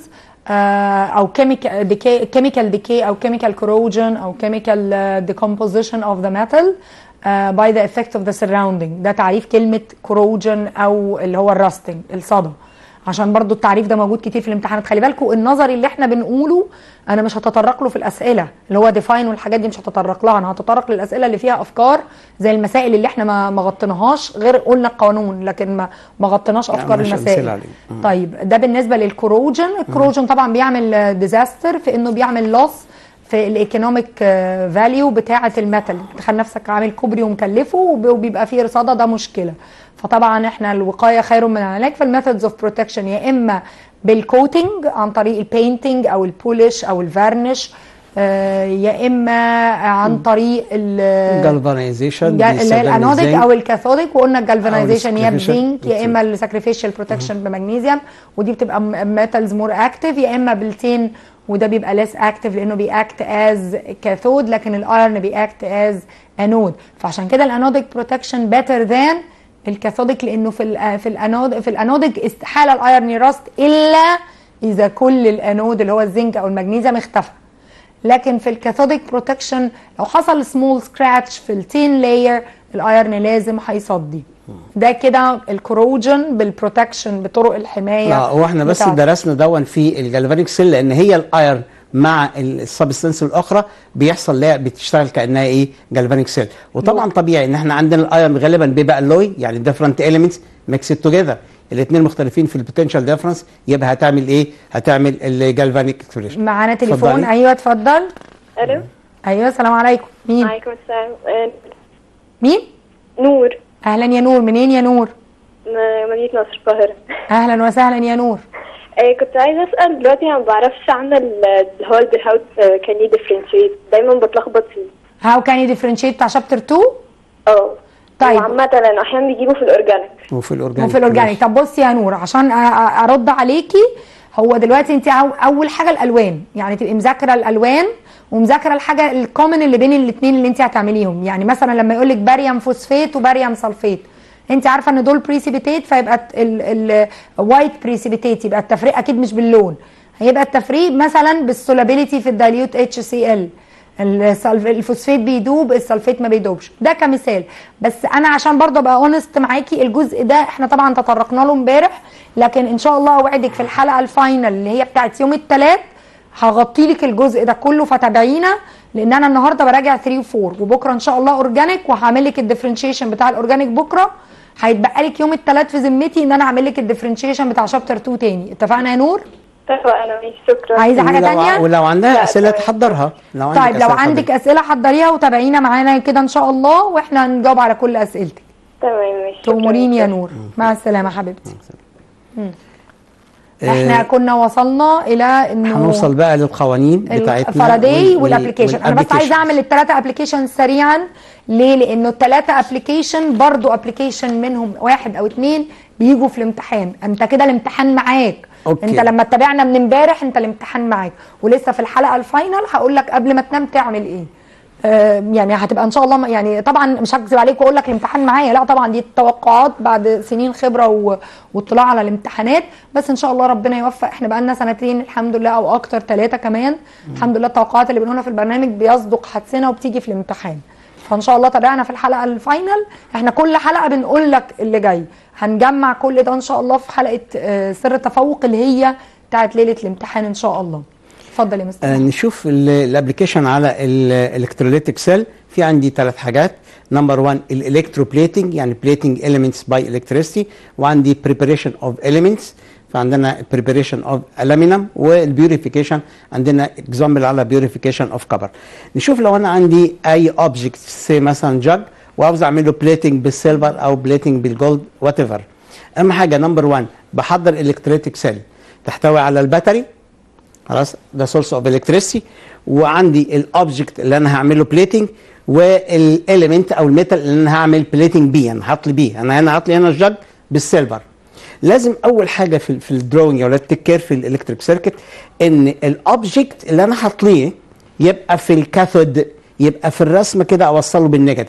او كيميكال ديكي كيميكال ديكي او كيميكال كروجن او كيميكال ديكومبوزيشن اوف ذا ميتال باي ذا افكت اوف ذا سراوندينج. ده تعريف كلمه كروجن او اللي هو الراستنج الصدى، عشان برضو التعريف ده موجود كتير في الامتحانات. خلي بالكم النظري اللي احنا بنقوله انا مش هتطرق له في الاسئله اللي هو ديفاين والحاجات دي، مش هتطرق لها. انا هتطرق للاسئله اللي فيها افكار زي المسائل اللي احنا ما ما غطيناهاش، غير قلنا القانون لكن ما ما غطيناش افكار المسائل. طيب ده بالنسبه للكروجن. الكروجن طبعا بيعمل ديزاستر في انه بيعمل لوس في الايكونوميك فاليو بتاعه الميتال. تخيل نفسك عامل كوبري ومكلفه وبيبقى فيه رصاده، ده مشكله. فطبعا احنا الوقايه خير من العلاج. فالميثودز اوف بروتكشن يا اما بالكوتنج عن طريق البينتنج او البولش او الفارنش، آه يا اما عن طريق الجالفانيزيشن اللي هي الانوديك او الكاثوديك. وقلنا الجالفانيزيشن يا بزنك يا اما الساكريفيشال بروتكشن بمغنيسيوم، ودي بتبقى ميتالز مور اكتف، يا اما بالتين وده بيبقى ليس اكتف لانه بيأكت از كاثود، لكن الايرن بيأكت از انود. فعشان كده الانوديك بروتكشن بيتر ذان الكاثوديك، لانه في ال في الانود في الانوديك استحاله الايرن يراست الا اذا كل الانود اللي هو الزنك او المغنيسيوم اختفى. لكن في الكاثوديك بروتكشن لو حصل سمول سكراتش في التين لاير الايرن لازم هيصدي. ده كده الكروجن بالبروتكشن بطرق الحمايه. لا هو احنا بس درسنا دون في الجالفانيك سيل لان هي الايرن مع السبستانس الاخرى بيحصل لها بتشتغل كانها ايه جالفانيك سيل. وطبعا طبيعي ان احنا عندنا الايرن غالبا بيبقى الوي يعني ديفرنت اليمنتس ميكسد توجذر، الاثنين مختلفين في البوتنشال ديفرنس، يبقى هتعمل ايه؟ هتعمل الجالفانيك اكسبريشن. معانا تليفون. ايوه اتفضل. الو. ايوه السلام عليكم. مين؟ وعليكم السلام. مين؟ نور. اهلا يا نور. منين يا نور؟ مدينة نصر القاهرة. اهلا وسهلا يا نور. آه كنت عايزة اسأل دلوقتي، انا ما بعرفش عن اللي هو الهاو كان يو ديفرنشيت، دايما بتلخبط فيه. هاو كان يو ديفرنشيت بتاع شابتر اتنين؟ اه طيب. وعامة لان احيانا بيجيبوا في الاورجانيك. وفي الاورجانيك وفي الاورجانيك. طب بصي يا نور عشان ارد عليكي، هو دلوقتي انت اول حاجه الالوان، يعني تبقي مذاكره الالوان ومذاكره الحاجه الكومن اللي بين الاثنين اللي انت هتعمليهم. يعني مثلا لما يقول لك باريوم فوسفات وباريوم سلفات، انت عارفه ان دول بريسيبيتيت، فيبقى الوايت بريسيبيتيت يبقى التفريق اكيد مش باللون، هيبقى التفريق مثلا بالسولابيليتي في الدايليوت اتش سي ال. الفوسفات بيدوب، السلفات ما بيدوبش، ده كمثال. بس انا عشان برضه ابقى اونست معاكي، الجزء ده احنا طبعا تطرقنا له امبارح، لكن ان شاء الله اوعدك في الحلقه الفاينل اللي هي بتاعت يوم الثلاث هغطي لك الجزء ده كله، فتابعينا. لان انا النهارده براجع تلاتة و4 وبكره ان شاء الله اورجانيك، وهعمل لك الديفرنشيشن بتاع الاورجانيك بكره. هيتبقى لك يوم الثلاث في ذمتي ان انا اعمل لك الديفرنشيشن بتاع شابتر اتنين تاني. اتفقنا يا نور؟ اتفقنا. ماشي شكرا. عايزه حاجه ثانيه؟ ولو عندها اسئله تحضرها. لو طيب عندك لو عندك اسئله حضريها وتابعينا معانا كده ان شاء الله، واحنا هنجاوب على كل اسئلتك. تمام ماشي. تأمريني يا نور. مع السلامه حبيبتي. احنا كنا وصلنا الى انه هنوصل بقى للقوانين بتاعتنا فاراداي والابلكيشن. انا بس عايزه اعمل الثلاثه ابلكيشن سريعا. ليه؟ لانه الثلاثه ابلكيشن برضو ابلكيشن منهم واحد او اثنين بيجوا في الامتحان. انت كده الامتحان معاك. أوكي. انت لما تتابعنا من امبارح انت الامتحان معاك، ولسه في الحلقه الفاينل هقول لك قبل ما تنام تعمل ايه. آه يعني هتبقى ان شاء الله، يعني طبعا مش هكذب عليك واقول لك الامتحان معايا، لا طبعا دي التوقعات بعد سنين خبره واطلاع على الامتحانات، بس ان شاء الله ربنا يوفق. احنا بقى لنا سنتين الحمد لله او اكتر، ثلاثه كمان م. الحمد لله. التوقعات اللي بنقولها في البرنامج بيصدق حدسنا وبتيجي في الامتحان. فان شاء الله تابعنا في الحلقه الفاينل. احنا كل حلقه بنقول لك اللي جاي، هنجمع كل ده ان شاء الله في حلقه سر التفوق اللي هي بتاعت ليله الامتحان ان شاء الله. اتفضل يا مستر. آه نشوف الابلكيشن على الالكتروليتيك سيل. في عندي ثلاث حاجات. نمبر واحد الالكتروبليتنج، يعني بليتنج اليمنتس باي الكتريستي، وعندي بريباريشن اوف اليمنتس، فعندنا بريباريشن اوف الومنيوم، والبيوريفيكيشن عندنا اكزامبل على بيوريفيكيشن اوف كبر. نشوف لو انا عندي اي اوبجكت سي مثلا جاج وعاوز اعمل له بليتنج بالسيلفر او بليتنج بالجولد وات ايفر. اهم حاجه نمبر واحد بحضر الكتريتيك سيل تحتوي على الباتري، خلاص ده سورس اوف الكتريسيتي، وعندي الاوبجكت اللي انا هعمل له بليتنج، والاليمنت او الميتال اللي انا هعمل بليتنج بيه، انا هحط لي بيه، انا هنا هحط لي هنا الجاج بالسيلفر. لازم اول حاجه في في الدروينج ولا التكير في الالكتريك سيركت ان الاوبجكت اللي انا هحط ليه يبقى في الكاثود، يبقى في الرسمه كده اوصله بالنيجاتيف.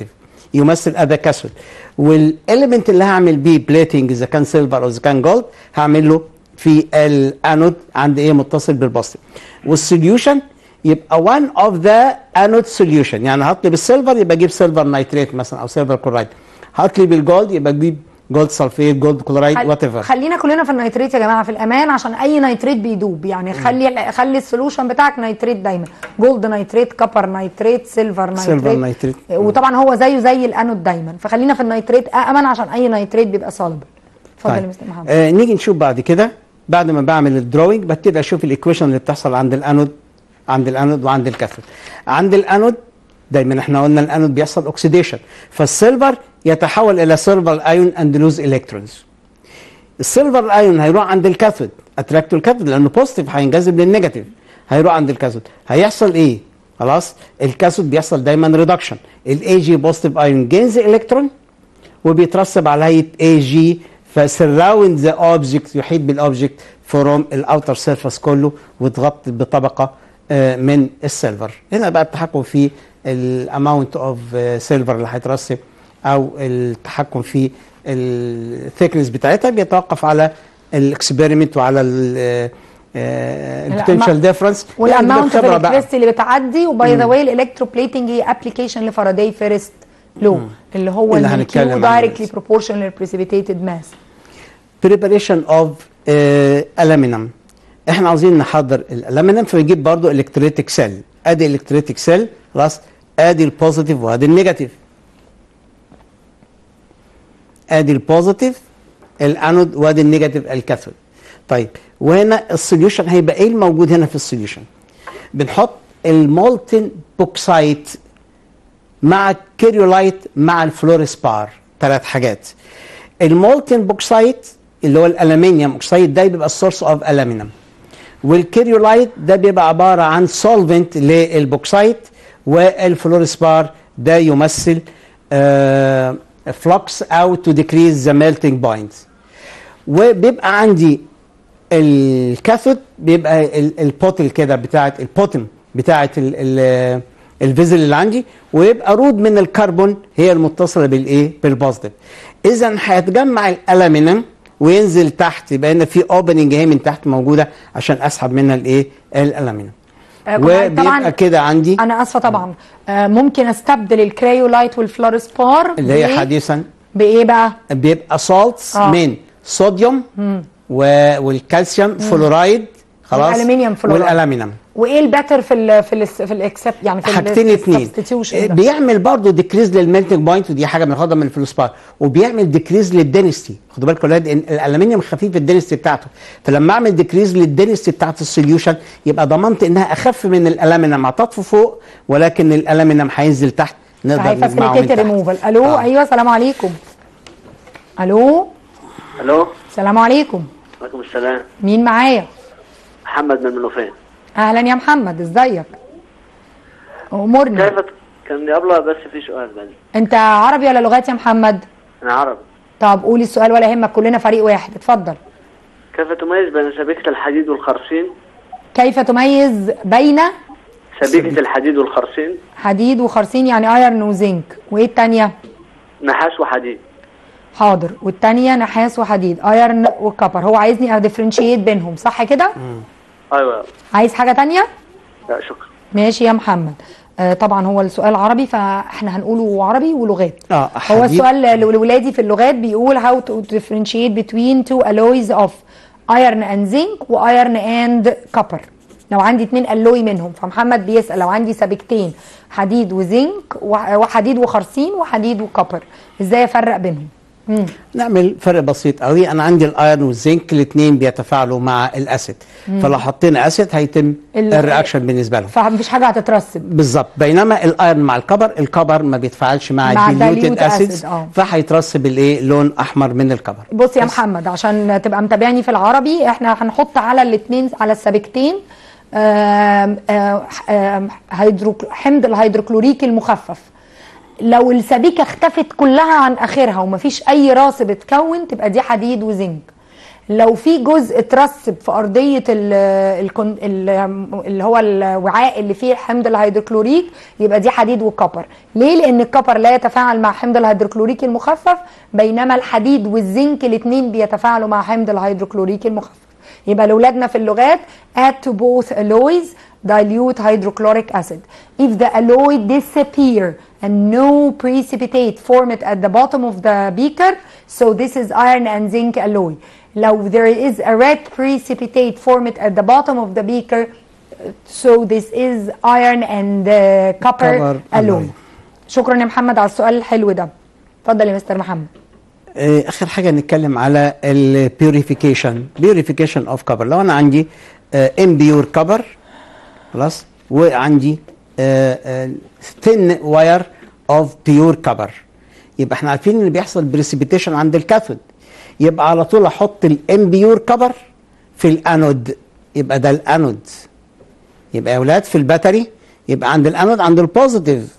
يمثل اذا كاثود، والاليمنت اللي هعمل بيه بليتنج اذا كان سيلفر او اذا كان جولد هعمل له في الانود عند ايه متصل بالبوزيتيف. والسوليوشن يبقى one of the anode solution، يعني هطلب السيلفر يبقى اجيب سيلفر نايتريت مثلا او سيلفر كلورايد، هطلب الجولد يبقى اجيب جولد سلفيت جولد كلورايد وات ايفر. خلينا كلنا في النيتريت يا جماعه في الامان عشان اي نيتريت بيدوب، يعني خلي خلي السولوشن بتاعك نيتريت دايما، جولد نيتريت كبر نيتريت سيلفر نيتريت, سيلفر نيتريت. وطبعا هو زيه زي الانود دايما، فخلينا في النيتريت امن عشان اي نيتريت بيبقى صلب. اتفضل يا مستر محمد. آه نيجي نشوف بعد كده، بعد ما بعمل الدروينج ببتدي اشوف الايكويشن اللي بتحصل عند الانود عند الانود وعند الكاثود. عند الانود دايما احنا قلنا الانود بيحصل اوكسيديشن، فالسيلفر يتحول الى سيلفر ايون اند لوز الكترونز. السيلفر ايون هيروح عند الكاثود اتراكت الكاثود لانه بوزيتيف هينجذب للنيجاتيف، هيروح عند الكاثود هيحصل ايه؟ خلاص الكاثود بيحصل دايما ريدكشن، الاي جي بوزيتيف ايون جينز الكترون وبيترسب على هيئه اي جي فسراوند ذا اوبجكت، يحيط بالاوبجكت فروم الاوتر سيرفيس كله وتغطي بطبقه من السيلفر. هنا بقى التحكم في الاماونت اوف سيلفر اللي هيترسب او التحكم في الثيكنس بتاعتها بيتوقف على الاكسبيرمنت وعلى البوتنشال ديفرنس والاماونت اوف الكتريستي اللي بتعدي. وباي ذا واي الالكتروبليتنج هي ابلكيشن لفاراداي فيرست لو اللي هو اللي كيو دايركتلي بروبورشنال للبريسيبيتيتد ماس. بريباريشن اوف الومنيوم، احنا عاوزين نحضر الالومنيوم فبنجيب برضو الكتريتيك سيل، ادي الكتريتيك سيل خلاص، ادي البوزيتيف وادي النيجاتيف، ادي البوزيتيف الانود وادي النيجاتيف الكاثود. طيب وهنا السوليوشن هيبقى ايه الموجود هنا في السوليوشن؟ بنحط المولتن بوكسايت مع الكيريولايت مع الفلورسبار، ثلاث حاجات. المولتن بوكسايت اللي هو الالومنيوم اوكسايد ده بيبقى السورس اوف الومنيوم، والكيريولايت ده بيبقى عباره عن سولفنت للبوكسايت، والفلورسبار ده يمثل آه فلوكس او تو ديكريز ذا ميلتنج بوينت. وبيبقى عندي الكاثود بيبقى البوتل كده بتاعت البوتم بتاعت الفيزل اللي عندي، ويبقى رود من الكربون هي المتصله بالايه؟ بالبوزيتيف. اذا هيتجمع الالومنيوم وينزل تحت، يبقى هنا في اوبننج اهي من تحت موجوده عشان اسحب منها الايه؟ الالومنيوم. آه وبيبقى كده عندي، انا اسفه طبعا آه ممكن استبدل الكريولايت والفلورسبار اللي هي حديثا بايه بقى؟ بيبقى سولتس آه. من صوديوم والكالسيوم فلورايد خلاص والالومنيوم فلورايد والالومنيوم. وايه الباتر في ال في ال في الاكسبت يعني في حاجتين اثنين بيعمل برضه ديكريز للميلتنج بوينت، ودي حاجه بناخدها من الفلوسبار، وبيعمل ديكريز للدنستي. خدوا بالكم ان الالومنيوم خفيف الدنستي بتاعته، فلما اعمل ديكريز للدنستي بتاعت السوليوشن يبقى ضمنت انها اخف من الالومنيوم، هتطفو فوق ولكن الالومنيوم هينزل تحت نقدر نجمعه من تحت. ريموفال. الو آه. ايوه السلام عليكم. الو الو السلام عليكم. وعليكم السلام. مين معايا؟ محمد من المنوفيه. اهلا يا محمد، ازيك؟ امورني. كيف كان قبلها بس في سؤال بس. انت عربي ولا لغات يا محمد؟ انا عربي. طب قولي السؤال ولا يهمك، كلنا فريق واحد، اتفضل. كيف تميز بين سبيكة الحديد والخرسين؟ كيف تميز بين سبيكة الحديد والخرسين؟ حديد وخرسين يعني ايرن وزنك، وايه الثانيه؟ نحاس وحديد. حاضر، والثانيه نحاس وحديد ايرن وكبر. هو عايزني اديفرنشيت بينهم صح كده؟ امم ايوه. عايز حاجه ثانيه؟ لا شكرا. ماشي يا محمد. آه طبعا هو السؤال عربي فاحنا هنقوله عربي ولغات. اه هو السؤال لولادي في اللغات بيقول how to differentiate between two alloys of iron and zinc و iron and copper. لو عندي اتنين الوي منهم، فمحمد بيسأل لو عندي سبيكتين حديد وزنك وحديد وخرسين وحديد وكوبر ازاي افرق بينهم؟ مم. نعمل فرق بسيط قوي. انا عندي الايرون والزنك الاثنين بيتفاعلوا مع الاسيد، فلو حطينا اسيد هيتم الرياكشن بالنسبه لهم، فمفيش حاجه هتترسب بالظبط. بينما الايرون مع الكبر، الكبر ما بيتفاعلش مع, مع الديليوتد اسيدز آه. فهيترسب الايه؟ لون احمر من الكبر. بص يا محمد عشان تبقى متابعني في العربي، احنا هنحط على الاثنين على السبيكتين آم آم هيدرو حمض الهيدروكلوريك المخفف. لو السبيكه اختفت كلها عن اخرها ومفيش اي راسب اتكون تبقى دي حديد وزنك. لو في جزء اترسب في ارضيه ال ال اللي هو الوعاء اللي فيه حمض الهيدروكلوريك يبقى دي حديد وكبر. ليه؟ لان الكبر لا يتفاعل مع حمض الهيدروكلوريك المخفف، بينما الحديد والزنك الاثنين بيتفاعلوا مع حمض الهيدروكلوريك المخفف. يبقى لاولادنا في اللغات add to both alloys dilute hydrochloric acid. If the alloy disappear and no precipitate formed at the bottom of the beaker, so this is iron and zinc alloy. لو there is a red precipitate formed at the bottom of the beaker, so this is iron and uh, copper alloy. شكرا يا محمد على السؤال الحلو ده. اتفضل يا مستر محمد. اخر حاجه نتكلم على البيوريفيكيشن بيوريفيكيشن اوف كبر. لو انا عندي امبيور كبر خلاص وعندي ثين واير اوف بيور كبر، يبقى احنا عارفين ان بيحصل بريسيبيتيشن عند الكاثود، يبقى على طول احط الامبيور كبر في الانود، يبقى ده الانود. يبقى يا اولاد في الباتري يبقى عند الانود عند البوزيتيف،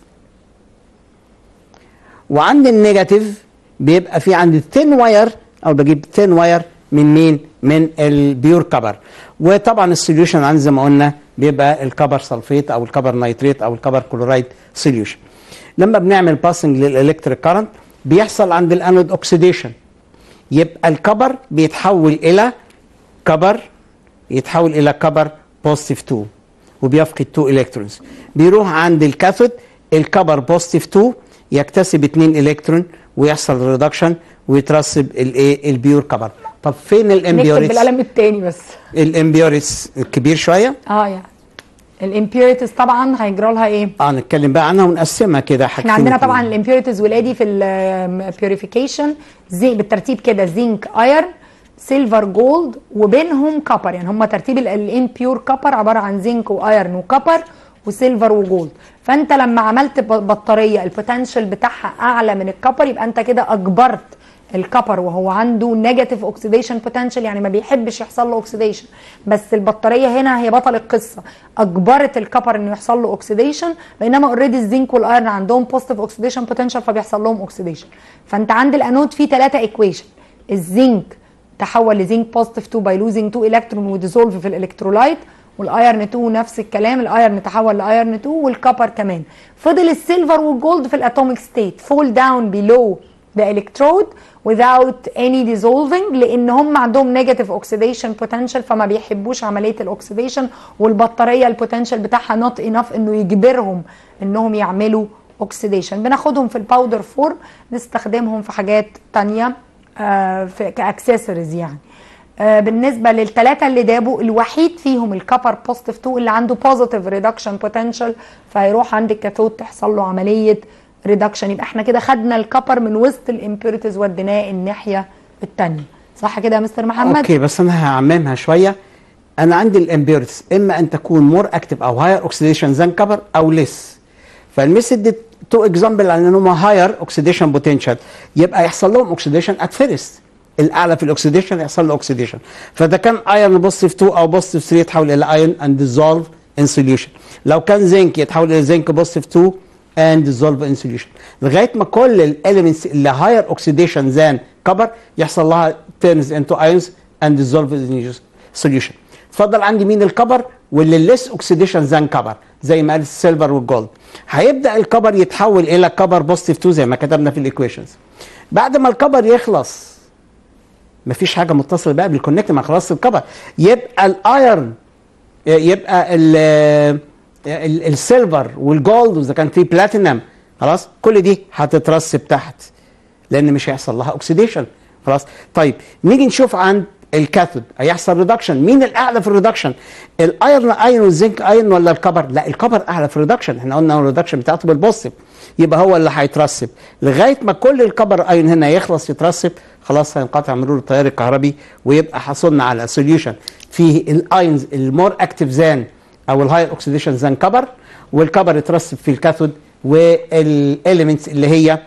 وعند النيجاتيف بيبقى في عند الثين واير، او بجيب ثين واير من مين؟ من البيور كبر. وطبعا السوليوشن عندي زي ما قلنا بيبقى الكبر سلفيت او الكبر نيتريت او الكبر كلورايد سوليوشن. لما بنعمل باسنج للالكتريك كارنت بيحصل عند الانود اوكسيديشن، يبقى الكبر بيتحول الى كبر يتحول الى كبر بوزيتيف اتنين وبيفقد اتنين الكترونز. بيروح عند الكاثود الكبر بوزيتيف اتنين يكتسب اتنين الكترون ويحصل ريدكشن ويترسب الايه البيور كبر. طب فين الامبيوريتس؟ نكتب بالقلم الثاني بس. الامبيوريتس الكبير شويه؟ اه يعني الامبيوريتيز طبعا هيجرى لها ايه؟ اه نتكلم بقى عنها ونقسمها كده. احنا عندنا طبعا الامبيوريتيز ولادي في البيوريفيكيشن زي بالترتيب كده: زنك، ايرن، سيلفر، جولد، وبينهم كبر. يعني هم ترتيب الامبيور كبر عباره عن زنك وايرن وكبر وسيلفر وجولد. فانت لما عملت بطاريه البوتنشال بتاعها اعلى من الكبر يبقى انت كده اجبرت الكبر وهو عنده نيجاتيف اوكسيديشن بوتنشال، يعني ما بيحبش يحصل له اوكسيديشن، بس البطاريه هنا هي بطل القصه، اجبرت الكبر انه يحصل له اوكسيديشن، بينما اوريدي الزنك والايرن عندهم بوزيتيف اوكسيديشن بوتنشال فبيحصل لهم اوكسيديشن. فانت عند الانود في ثلاثه ايكويشن: الزنك تحول لزنك بوزيتيف اتنين باي لوزنج اتنين الكترون وديزولف في الالكترولايت، والايرن اتنين نفس الكلام، الايرن تحول لايرن اتنين، والكبر كمان. فضل السيلفر والجولد في الاتوميك ستيت فول داون بيلو ذا الكترود without any dissolving، لان هم عندهم negative oxidation potential فما بيحبوش عمليه الاكسيديشن، والبطاريه البوتنشال بتاعها not enough انه يجبرهم انهم يعملوا اوكسيديشن. بناخدهم في الباودر فورم، نستخدمهم في حاجات ثانيه آه في كاكسسوارز يعني. آه بالنسبه للثلاثه اللي دابوا الوحيد فيهم الكبر بوزيتيف اتنين اللي عنده بوزيتيف ريدكشن بوتنشال، فهيروح عند الكاثود تحصل له عمليه ريدكشن. يبقى احنا كده خدنا الكبر من وسط الامبيوريتيز وديناه الناحيه الثانيه. صح كده يا مستر محمد؟ اوكي، بس انا هعممها شويه. انا عندي الامبيوريتيز اما ان تكون مور اكتف او هاير اوكسيديشن ذان كبر او ليس. فالميثود دي تو اكزامبل على ان هم هاير اوكسيديشن بوتنشال، يبقى يحصل لهم اوكسيديشن ات فيرست، الاعلى في الاكسيديشن يحصل له اوكسيديشن. فده كان ايرون بوزيتيف اتنين او بوزيتيف تلاتة يتحول الى ايرون اند ديزولف ان سوليوشن. لو كان زنك يتحول الى زنك بوزيتيف اتنين and dissolve in solution، لغايه ما كل الاليمنتس اللي higher oxidation than كبر يحصل لها turns into ions and dissolve in solution. اتفضل عندي مين الكبر واللي less oxidation than كبر زي ما قال السيلفر والجولد. هيبدا الكبر يتحول الى كبر بوزيتيف اتنين زي ما كتبنا في الايكويشنز. بعد ما الكبر يخلص مفيش حاجه متصله بقى بالكونكت، ما خلاص الكبر، يبقى الايرن يبقى ال السيلفر والجولد واذا كان في بلاتينم خلاص كل دي هتترسب تحت لان مش هيحصل لها اوكسيديشن خلاص. طيب نيجي نشوف عند الكاثود هيحصل ريدكشن. مين الاعلى في الريدكشن؟ الايرن ايون والزنك ايون ولا الكبر؟ لا الكبر اعلى في الريدكشن، احنا قلنا الريدكشن بتاعته بالبوزيتيف، يبقى هو اللي هيترسب لغايه ما كل الكبر ايون هنا يخلص يترسب خلاص هينقطع مرور التيار الكهربي ويبقى حصلنا على سوليوشن فيه الايونز المور اكتيف زان او الهاي اوكسيديشن زان كبر، والكبر يترسب في الكاثود، والاليمنتس اللي هي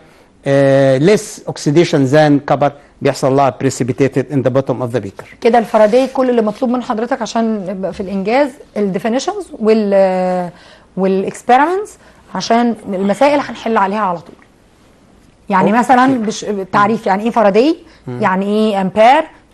ليس اوكسيديشن زان كبر بيحصل لها بريسيبيتيتد ان ذا بوتوم اوف ذا بيكر. كده الفاراداي كل اللي مطلوب من حضرتك عشان يبقى في الانجاز الديفينيشنز وال والاكسبيرمنتس عشان المسائل هنحل عليها على طول. يعني أوه. مثلا بش... تعريف يعني ايه فاراداي، يعني ايه امبير،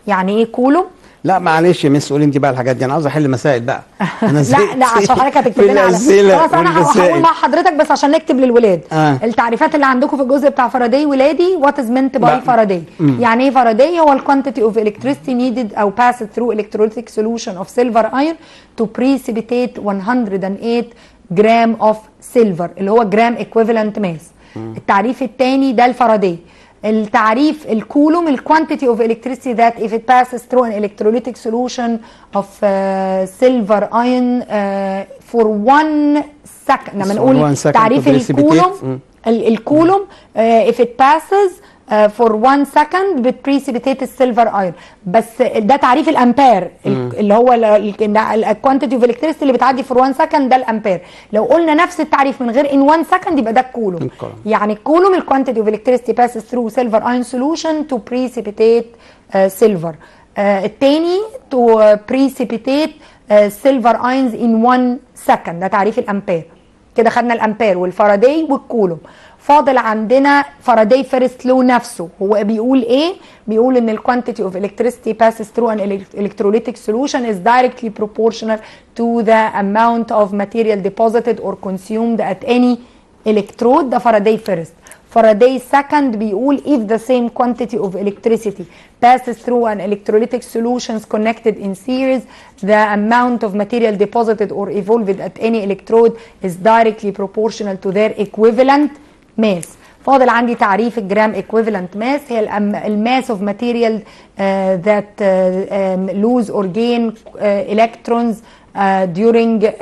يعني ايه كولوم؟ لا معلش يا مس قولي انت بقى الحاجات دي، انا عاوز احل مسائل بقى. انا لا لا عشان حضرتك هتكتب لنا على خلاص انا هقول مع حضرتك بس عشان نكتب للولاد. آه. التعريفات اللي عندكم في الجزء بتاع فاراداي ولادي، وات از مينت باي فاراداي. يعني ايه فاراداي؟ هو الكوانتيتي اوف الكتريستي نيدد او باسد ثرو الكتروليتيك سوليوشن اوف سيلفر ايرون تو بريسيبيتيت مية وثمانية جرام اوف سيلفر اللي هو جرام ايكويفالنت ماس. التعريف الثاني ده الفاراداي. التعريف الكولوم الكوانتيتي اوف electricity that if it passes through an electrolytic solution of uh, silver ion uh, for one second. لما نقول تعريف الكولوم الكولوم uh, if it passes uh, for one second بتبريسيبيتيت السيلفر ايرون. بس ده تعريف الامبير اللي هو الكوانتيتي اوف الكتريستي اللي بتعدي for one second ده الامبير. لو قلنا نفس التعريف من غير in one second يبقى ده الكولوم. يعني الكولوم الكوانتيتي اوف الكتريستي passes through silver ion solution to precipitate uh, silver. uh, الثاني to precipitate uh, silver ions in one second ده تعريف الامبير. كده خدنا الامبير والفاراداي والكولوم. فاضل عندنا فاراداي فيرست لو نفسه. هو بيقول ايه؟ بيقول ان الكوانتيتي اوف electricity passes through an electrolytic solution is directly proportional to the amount of material deposited or consumed at any electrode. ده فاراداي فيرست. فاراداي second بيقول if the same quantity of electricity passes through an electrolytic solutions connected in series, the amount of material deposited or evolved at any electrode is directly proportional to their equivalent mass. فاضل عندي تعريف الجرام equivalent mass. هي الماس of material uh, that uh, um, lose or gain uh, electrons uh, during um,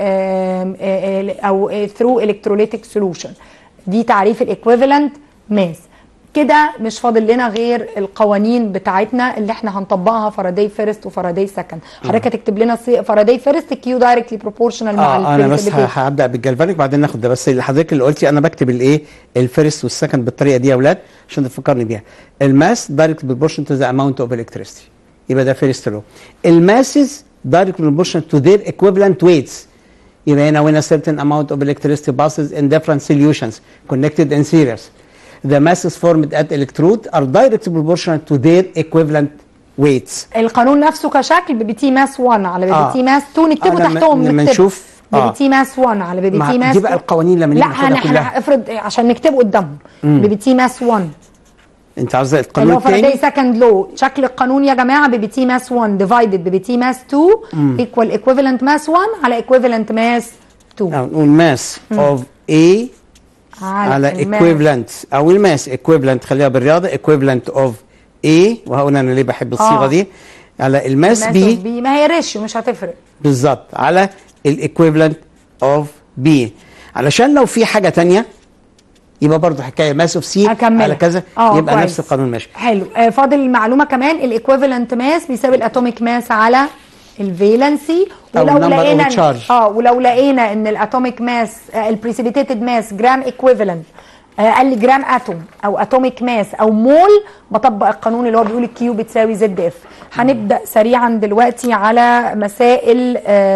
uh, أو uh, through electrolytic solution. دي تعريف الايكويفالنت ماس. كده مش فاضل لنا غير القوانين بتاعتنا اللي احنا هنطبقها فاراداي فيرست وفاراداي سكند. حضرتك هتكتب لنا فاراداي فيرست كيو دايركتلي بروبورشنال مع اه انا بس هبدا بالجلفانيك بعدين ناخد ده. بس اللي حضرتك اللي قلتي انا بكتب الايه الفيرست والسكند بالطريقه دي يا اولاد عشان تفكرني بيها. الماس دايركتلي بروبورشن تو ذا اماونت اوف الكتريستي يبقى ده فيرست لو. الماسز دايركتلي بروبورشن تو ذير ايكويفالنت ويتس يبقى هنا when a certain amount of electricity passes in different solutions connected in series, the masses formed at electrode are directly proportional to their equivalent weights. القانون نفسه كشكل بي بي تي ماس واحد على بي بي تي ماس اتنين نكتبه آه تحتهم. لما نشوف بي بي تي ماس واحد على بي بي تي ماس دي بقى القوانين لما نيجي ناخدها كلها. لا احنا افرض عشان نكتبه قدامهم بي بي تي ماس واحد. انت عاوزه القانون الثاني اللي هو فاراداي سكند لو. شكل القانون يا جماعه بي بي تي ماس واحد ديفايدد بي بي تي ماس اتنين ايكوال ايكويفالنت ماس واحد على ايكويفالنت ماس اتنين. نقول ماس اوف A على ايكويفالنت او الماس ايكويفالنت خليها بالرياضه ايكويفالنت اوف A وهقول انا ليه بحب الصيغه آه. دي على الماس B. ما هي ريشيو مش هتفرق بالظبط على الايكويفالنت اوف B علشان لو في حاجه ثانيه يبقى برضه حكايه ماس اوف سي على كذا يبقى كويس. نفس القانون ماشي. حلو. آه فاضل المعلومه كمان الايكويفالنت ماس بيساوي الاتوميك ماس على الفالنسي. ولو لقينا اه ولو لقينا ان الاتوميك ماس البريسيبيتيتد ماس جرام ايكويفالنت قال لي جرام اتوم او اتوميك ماس او مول بطبق القانون اللي هو بيقول الكيو بتساوي زد اف. هنبدا سريعا دلوقتي على مسائل.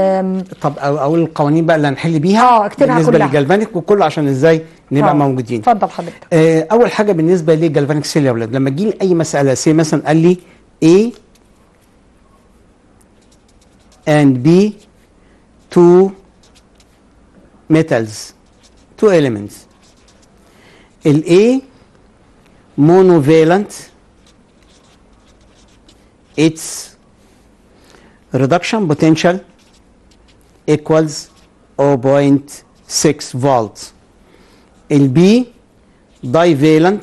طب اقول القوانين بقى اللي هنحل بيها اه اكتبها بالنسبه للجلفانيك وكله عشان ازاي نبقى أوه. موجودين. اتفضل حضرتك. آه اول حاجه بالنسبه للجلفانيك سيل يا اولاد لما تجي لي اي مساله سي مثلا قال لي A and B two metals two elements. ال A monovalent its reduction potential equals zero point six volts. ال B divalent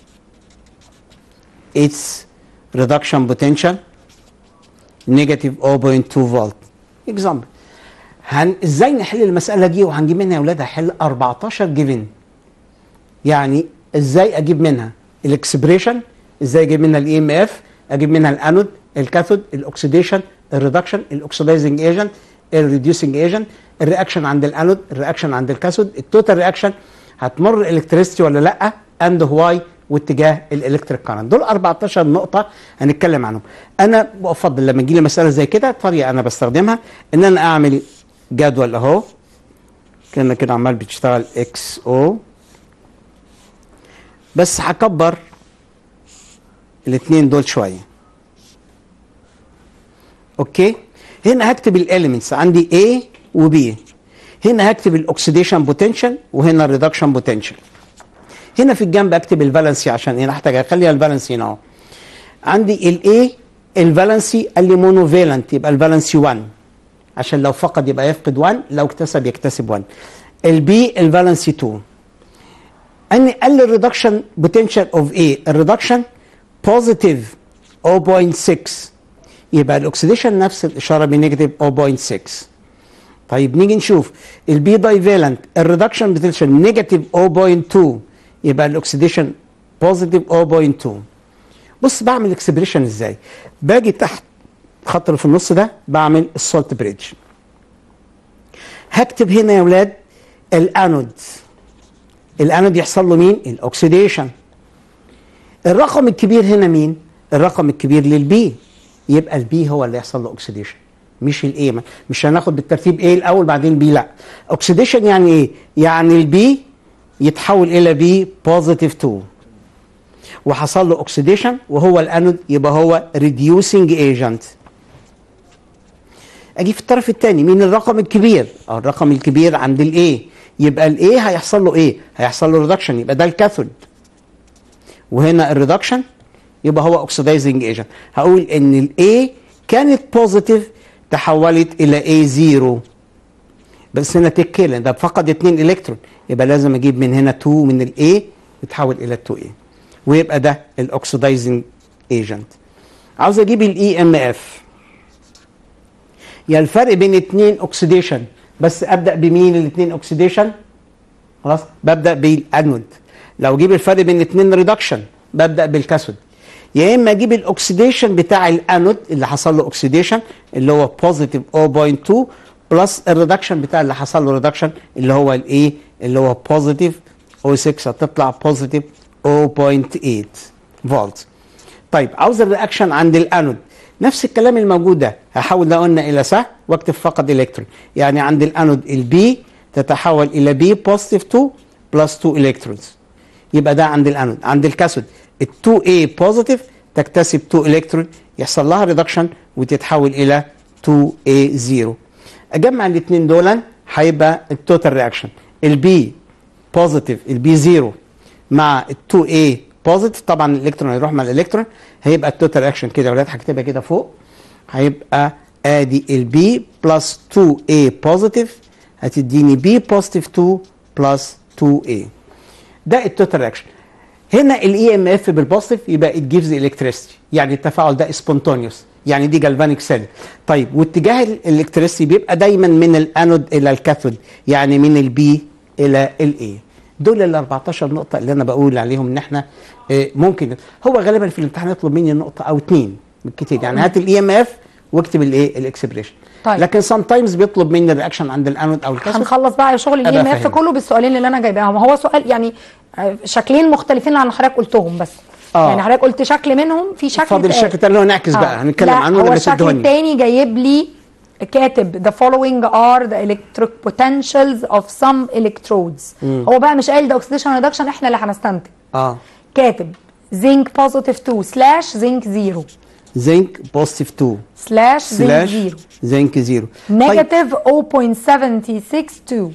its reduction potential negative zero point two volt. example هن ازاي نحل المساله دي وهنجيب منها يا اولاد هحل أربعتاشر جيفن. يعني ازاي اجيب منها الاكسبريشن ازاي اجيب منها الاي ام اف اجيب منها الانود الكاثود الاكسيديشن الريدكشن الاكسيدايزنج ايجنت الريديوسنج ايجنت الرياكشن عند الانود الرياكشن عند الكاثود التوتال رياكشن هتمر الكتريستي ولا لا اند واي واتجاه الالكتريك كارنت. دول أربعتاشر نقطه هنتكلم عنهم. انا بفضل لما تجي لي مساله زي كده طريقه انا بستخدمها ان انا اعمل جدول اهو كأنه كده عمال بتشتغل اكس او بس هكبر الاثنين دول شويه اوكي. هنا هكتب الاليمنتس عندي A و B. هنا هكتب الاكسيديشن بوتنشال وهنا الريدكشن بوتنشال. هنا في الجنب اكتب الفالنسي عشان هنا احتاج اخليها الفالنسي هنا اهو. عندي الاي الفالنسي قال لي مونوفالنت يبقى الفالنسي واحد عشان لو فقد يبقى يفقد واحد، لو اكتسب يكتسب واحد. البي الفالنسي اتنين. اني قال لي الريدكشن بوتنشال اوف ايه؟ الريدكشن بوزيتيف صفر فاصلة ستة يبقى الاكسيديشن نفس الاشاره بنيجاتيف صفر فاصلة ستة. طيب نيجي نشوف البي دايفالنت الريدكشن بوتنشال نيجاتيف صفر فاصلة اتنين يبقى الاكسيديشن بوزيتيف صفر فاصلة اتنين. بص بعمل اكسبريشن ازاي؟ باجي تحت الخط اللي في النص ده بعمل السولت بريدج. هكتب هنا يا ولاد الانود. الانود يحصل له مين؟ الاكسيديشن. الرقم الكبير هنا مين؟ الرقم الكبير للبي، يبقى البي هو اللي يحصل له اوكسيديشن مش الاي. مش هناخد بالترتيب ايه الاول بعدين بي، لا. اوكسيديشن يعني ايه؟ يعني البي يتحول الى بي بوزيتيف اتنين وحصل له اوكسيديشن وهو الانود، يبقى هو ريديوسنج ايجنت. اجي في الطرف الثاني مين الرقم الكبير؟ اه الرقم الكبير عند الاي، يبقى الاي هيحصل له ايه؟ هيحصل له ريدكشن، يبقى ده الكاثود. وهنا الريدكشن يبقى هو اوكسيدايزنج ايجنت. هقول ان الاي كانت بوزيتيف تحولت الى اي صفر، بس هنا تكيل ده فقد اتنين الكترون، يبقى لازم اجيب من هنا اتنين من الاي يتحول الى اتنين اي، ويبقى ده الاوكسيدايزنج ايجنت. عاوز اجيب الاي ام اف. يا الفرق بين اتنين اوكسيديشن، بس ابدا بمين الاثنين اوكسيديشن؟ خلاص ببدا بالانود. لو اجيب الفرق بين اتنين ريدكشن ببدا بالكاثود. يا اما اجيب الاكسيديشن بتاع الانود اللي حصل له اوكسيديشن اللي هو بوزيتيف صفر فاصلة اتنين بلس الريدكشن بتاع اللي حصل له ريدكشن اللي هو الايه؟ اللي هو بوزيتيف صفر فاصلة ستة هتطلع بوزيتيف صفر فاصلة تمانية فولت. طيب عاوز الرياكشن عند الانود نفس الكلام الموجود ده، هحول ده قلنا الى سهم واكتب فقط الكترون. يعني عند الانود البي تتحول الى بي بوزيتيف اتنين بلس اتنين الكترونز، يبقى ده عند الانود. عند الكاثود ال اتنين اي بوزيتيف تكتسب اتنين الكترون يحصل لها ريدكشن وتتحول الى اتنين اي صفر. اجمع الاثنين دول هيبقى التوتال رياكشن البي بوزيتيف البي صفر مع ال اتنين اي بوزيتيف، طبعا الالكترون هيروح مع الالكترون، هيبقى التوتال رياكشن كده يا ولاد هكتبها كده فوق، هيبقى ادي البي بلس اتنين اي بوزيتيف هتديني بي بوزيتيف اتنين بلس اتنين اي. ده التوتال رياكشن. هنا الاي ام اف بالبوزيتيف يبقى ات جيفز الكتريستي، يعني التفاعل ده سبونتونيوس، يعني دي جالفانيك سيل. طيب واتجاه الالكتريستي بيبقى دايما من الانود الى الكاثود، يعني من البي الى الاي. دول ال اربعتاشر نقطه اللي انا بقول عليهم ان احنا ممكن، هو غالبا في الامتحان يطلب مني نقطه او اتنين بالكتير، يعني هات الاي ام اف واكتب الايه الاكسبريشن. طيب. لكن سام تايمز بيطلب مني الرياكشن عند الانود او الكاثود. هنخلص بقى شغل الاي ام اف كله بالسؤالين اللي انا جايباهم. هو سؤال يعني شكلين مختلفين عن حضرتك قلتهم بس. آه. يعني حضرتك قلت شكل منهم، في شكل فاضل الشكل الثاني اللي هو نعكس آه. بقى هنتكلم عنه. هو الشكل الثاني جايب لي كاتب the following are the electric potentials of some electrodes. مم. هو بقى مش قايل ده oxidation reduction، احنا اللي هنستنتج. اه كاتب zinc positive اتنين slash zinc zero. zinc positive اتنين slash zinc zero. zinc zero. negative صفر فاصلة سبعة ستة اتنين.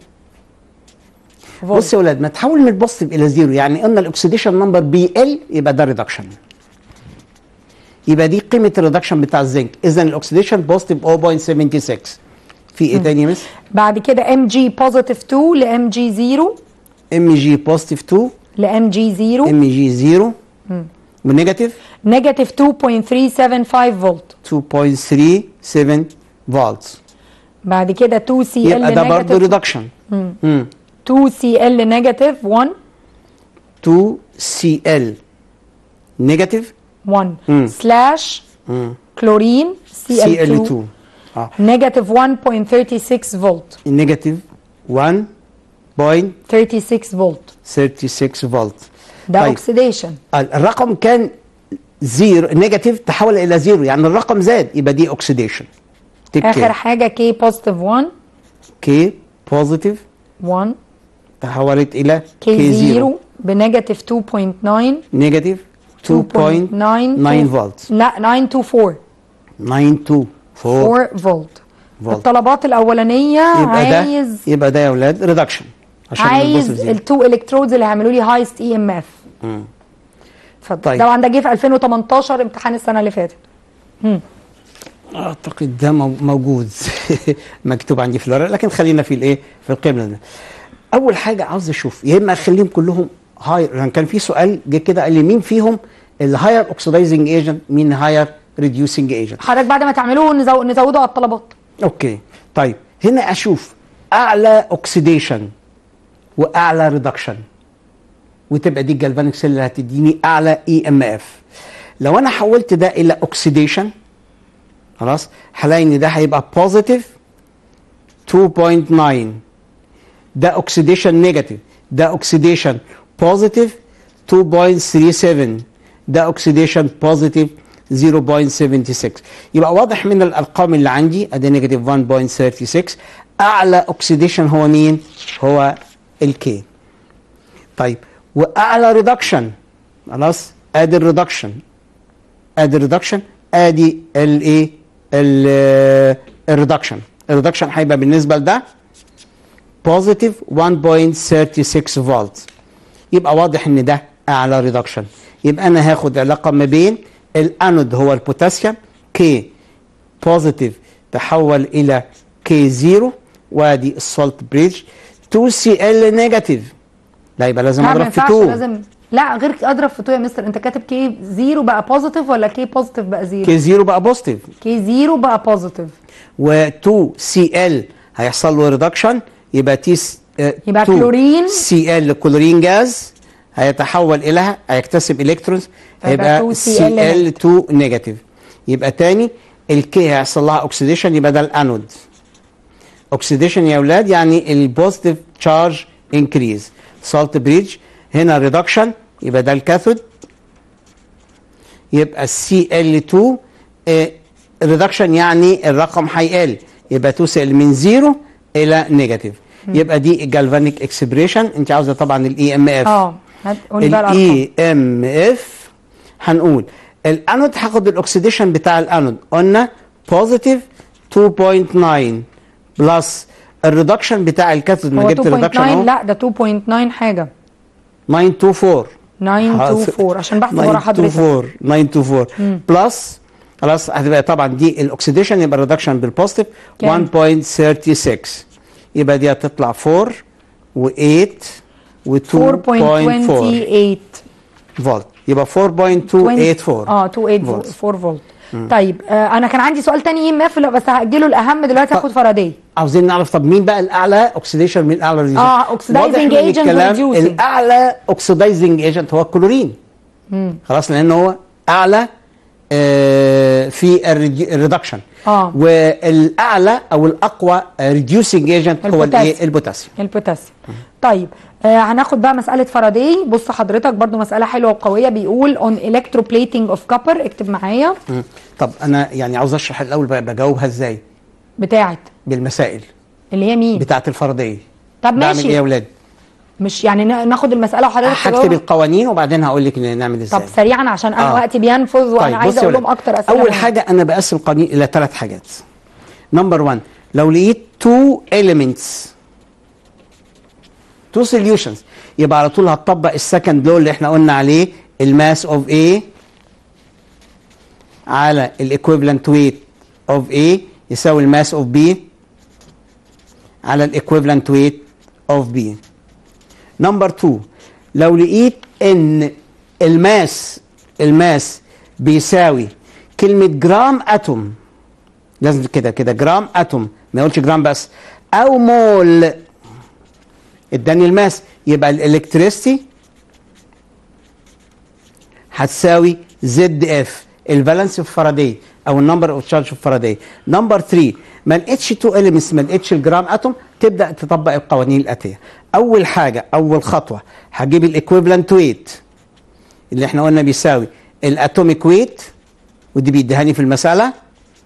بص يا ولاد ما تحول من البوزيتيف الى زيرو، يعني قلنا الاكسيديشن نمبر بي ال يبقى ده ريدكشن، يبقى دي قيمه الريدكشن بتاع الزنك. اذا الاكسيديشن بوزيتيف صفر فاصلة سبعة ستة. في ايه تاني يا مس؟ بعد كده ام جي بوزيتيف اتنين لام جي صفر. ام جي بوزيتيف اتنين لام جي صفر. ام جي صفر ونيجاتيف نيجاتيف اتنين فاصلة تلاتة سبعة خمسة فولت. اتنين فاصلة تلاتة سبعة فولت. بعد كده اتنين سي ال يبقى ده برضه ريدكشن. امم اتنين سي ال نيجاتيف واحد. اتنين سي ال نيجاتيف واحد سلاش كلورين سي ال اتنين اه نيجاتيف واحد فاصلة ستة وتلاتين فولت. نيجاتيف واحد فاصلة ستة وتلاتين فولت. ستة وتلاتين فولت. ده طيب. اوكسيديشن. الرقم كان زيرو نيجاتيف تحول الى زيرو، يعني الرقم زاد يبقى دي اوكسيديشن. اخر حاجه كي بوزيتيف واحد. كي بوزيتيف واحد تحولت الى كي زيرو بنيجاتيف اتنين فاصلة تسعة. نيجاتيف اتنين فاصلة تسعة فولت. لا تسعمية واربعة وعشرين. تسعمية واربعة أربعة فولت. الطلبات الاولانيه يبقى عايز ده يبقى ده يا اولاد ريدكشن عايز التو الكترودز اللي هيعملوا لي هايست اي ام اف. اتفضل. طيب. طبعا ده جه في ألفين وتمنتاشر امتحان السنه اللي فاتت. امم اعتقد ده موجود مكتوب عندي في الورق، لكن خلينا في الايه في القبله ده. اول حاجه عاوز اشوف يا اما اخليهم كلهم هاير، يعني كان في سؤال جه كده قال لي مين فيهم الهاير اوكسيدايزنج ايجنت مين هاير ريديوسنج ايجنت. حضرتك بعد ما تعملوه نزو... نزوده على الطلبات. اوكي طيب هنا اشوف اعلى اوكسيديشن واعلى ريدكشن، وتبقى دي الجالفانيك سيل اللي هتديني اعلى اي ام اف. لو انا حولت ده الى اوكسيديشن خلاص هلاقي ان ده هيبقى بوزيتيف اتنين فاصلة تسعة، ده اوكسيديشن نيجاتيف، ده اوكسيديشن بوزيتيف اتنين فاصلة تلاتة سبعة، ده اوكسيديشن بوزيتيف صفر فاصلة سبعة ستة. يبقى واضح من الارقام اللي عندي ادي نيجاتيف واحد فاصلة ستة وتلاتين، اعلى اوكسيديشن هو مين؟ هو الكي. طيب واعلى ريدكشن خلاص ادي الريدكشن ادي الريدكشن ادي الايه الريدكشن. الريدكشن هيبقى بالنسبه لده بوزيتيف واحد فاصلة ستة وتلاتين فولت. يبقى واضح ان ده اعلى ريدكشن. يبقى انا هاخد علاقه ما بين الانود هو البوتاسيوم كي بوزيتيف تحول الى كي صفر، وادي السولت بريدج اتنين سي ال نيجاتيف. لا يبقى لازم اضرب في اتنين. لازم لا غير اضرب في اتنين يا مستر. انت كاتب كي صفر بقى بوزيتيف ولا كي بوزيتيف بقى صفر؟ كي صفر بقى بوزيتيف، كي صفر بقى بوزيتيف، و2 سي ال هيحصل له ريدكشن يبقى تي اه يبقى كلورين سي ال كلورين جاز هيتحول الى هيكتسب الكترونز هيبقى سي ال اتنين نيجاتيف. يبقى تاني الكي هيحصل لها اوكسيديشن يبقى ده الانود. اوكسيديشن يا اولاد يعني البوزيتيف تشارج انكريز. سالت بريدج هنا ريدكشن يبقى ده الكاثود، يبقى السي ال اتنين ريدكشن يعني الرقم هيقل يبقى اتنين سي ال من صفر الى نيجاتيف. يبقى دي الجالفانيك اكسبريشن. انت عاوزه طبعا الاي ام اف. اه الاي ام اف هنقول الانود هاخد الاكسيديشن بتاع الانود قلنا بوزيتيف اتنين فاصلة تسعة بلس الريدكشن بتاع الكاثود. ما جبت الريدكشن اهو. لا ده اتنين فاصلة تسعة حاجه تسعمية واربعة وعشرين تسعمية واربعة وعشرين عشان بحث ورا حضرتك تسعمية واربعة وعشرين بلس خلاص هتبقى طبعا دي الاكسيديشن يبقى الريدكشن بالبوزيتيف واحد فاصلة ستة وتلاتين يبقى دي هتطلع أربعة و8 و أربعة فاصلة تمنية وعشرين فولت يبقى أربعة فاصلة مئتين واربعين اه مئتين واربعة فولت. طيب آه انا كان عندي سؤال تاني اي ام اف بس هاجله الاهم دلوقتي هاخد فاراداي. عاوزين نعرف طب مين بقى الاعلى اوكسيديشن مين الاعلى ريديوشن؟ اه اوكسيدايزنج ايجنت وريديوسنج. الاعلى اوكسيدايزنج ايجنت هو الكلورين. مم. خلاص لان هو اعلى آه في الريدكشن. اه والاعلى او الاقوى ريديوسنج ايجنت هو الايه؟ البوتاسيوم. البوتاسيوم. طيب آه هناخد بقى مساله فاراداي. بص حضرتك برضو مساله حلوه وقويه بيقول اون الكتروبليتنج اوف كوبر. اكتب معايا. طب انا يعني عاوز اشرح الاول بقى بجاوبها ازاي؟ بتاعت بالمسائل اللي هي مين؟ بتاعت الفاراداي. طب ماشي. بعمل ايه يا اولاد؟ مش يعني ناخد المساله وحضرتك هكتب القوانين وبعدين هقول لك نعمل ازاي. طب سريعا عشان انا آه. وقتي بينفذ وانا طيب عايزه اقول لهم اكتر اسئله. اول حاجه انا بقسم القوانين الى ثلاث حاجات. نمبر واحد لو لقيت تو elements تو solutions يبقى على طول هتطبق السكند لو اللي احنا قلنا عليه الماس اوف A على الايكويفالنت ويت اوف A يساوي الماس اوف B على الايكويفالنت ويت اوف B. نمبر اتنين لو لقيت ان الماس الماس بيساوي كلمة جرام اتوم، لازم كده كده جرام اتوم ما يقولش جرام بس، او مول اداني الماس يبقى الالكتريستي هتساوي زد اف الفالنس اوف فاراداي او النمبر اوف تشارج اوف فاراداي. نمبر تلاتة ما لقيتش تو اليمنتس ما لقيتش الجرام اتوم تبدا تطبق القوانين الاتيه. اول حاجه اول خطوه هجيب الايكويفالنت ويت اللي احنا قلنا بيساوي الاتوميك ويت ودي بيديهاني في المساله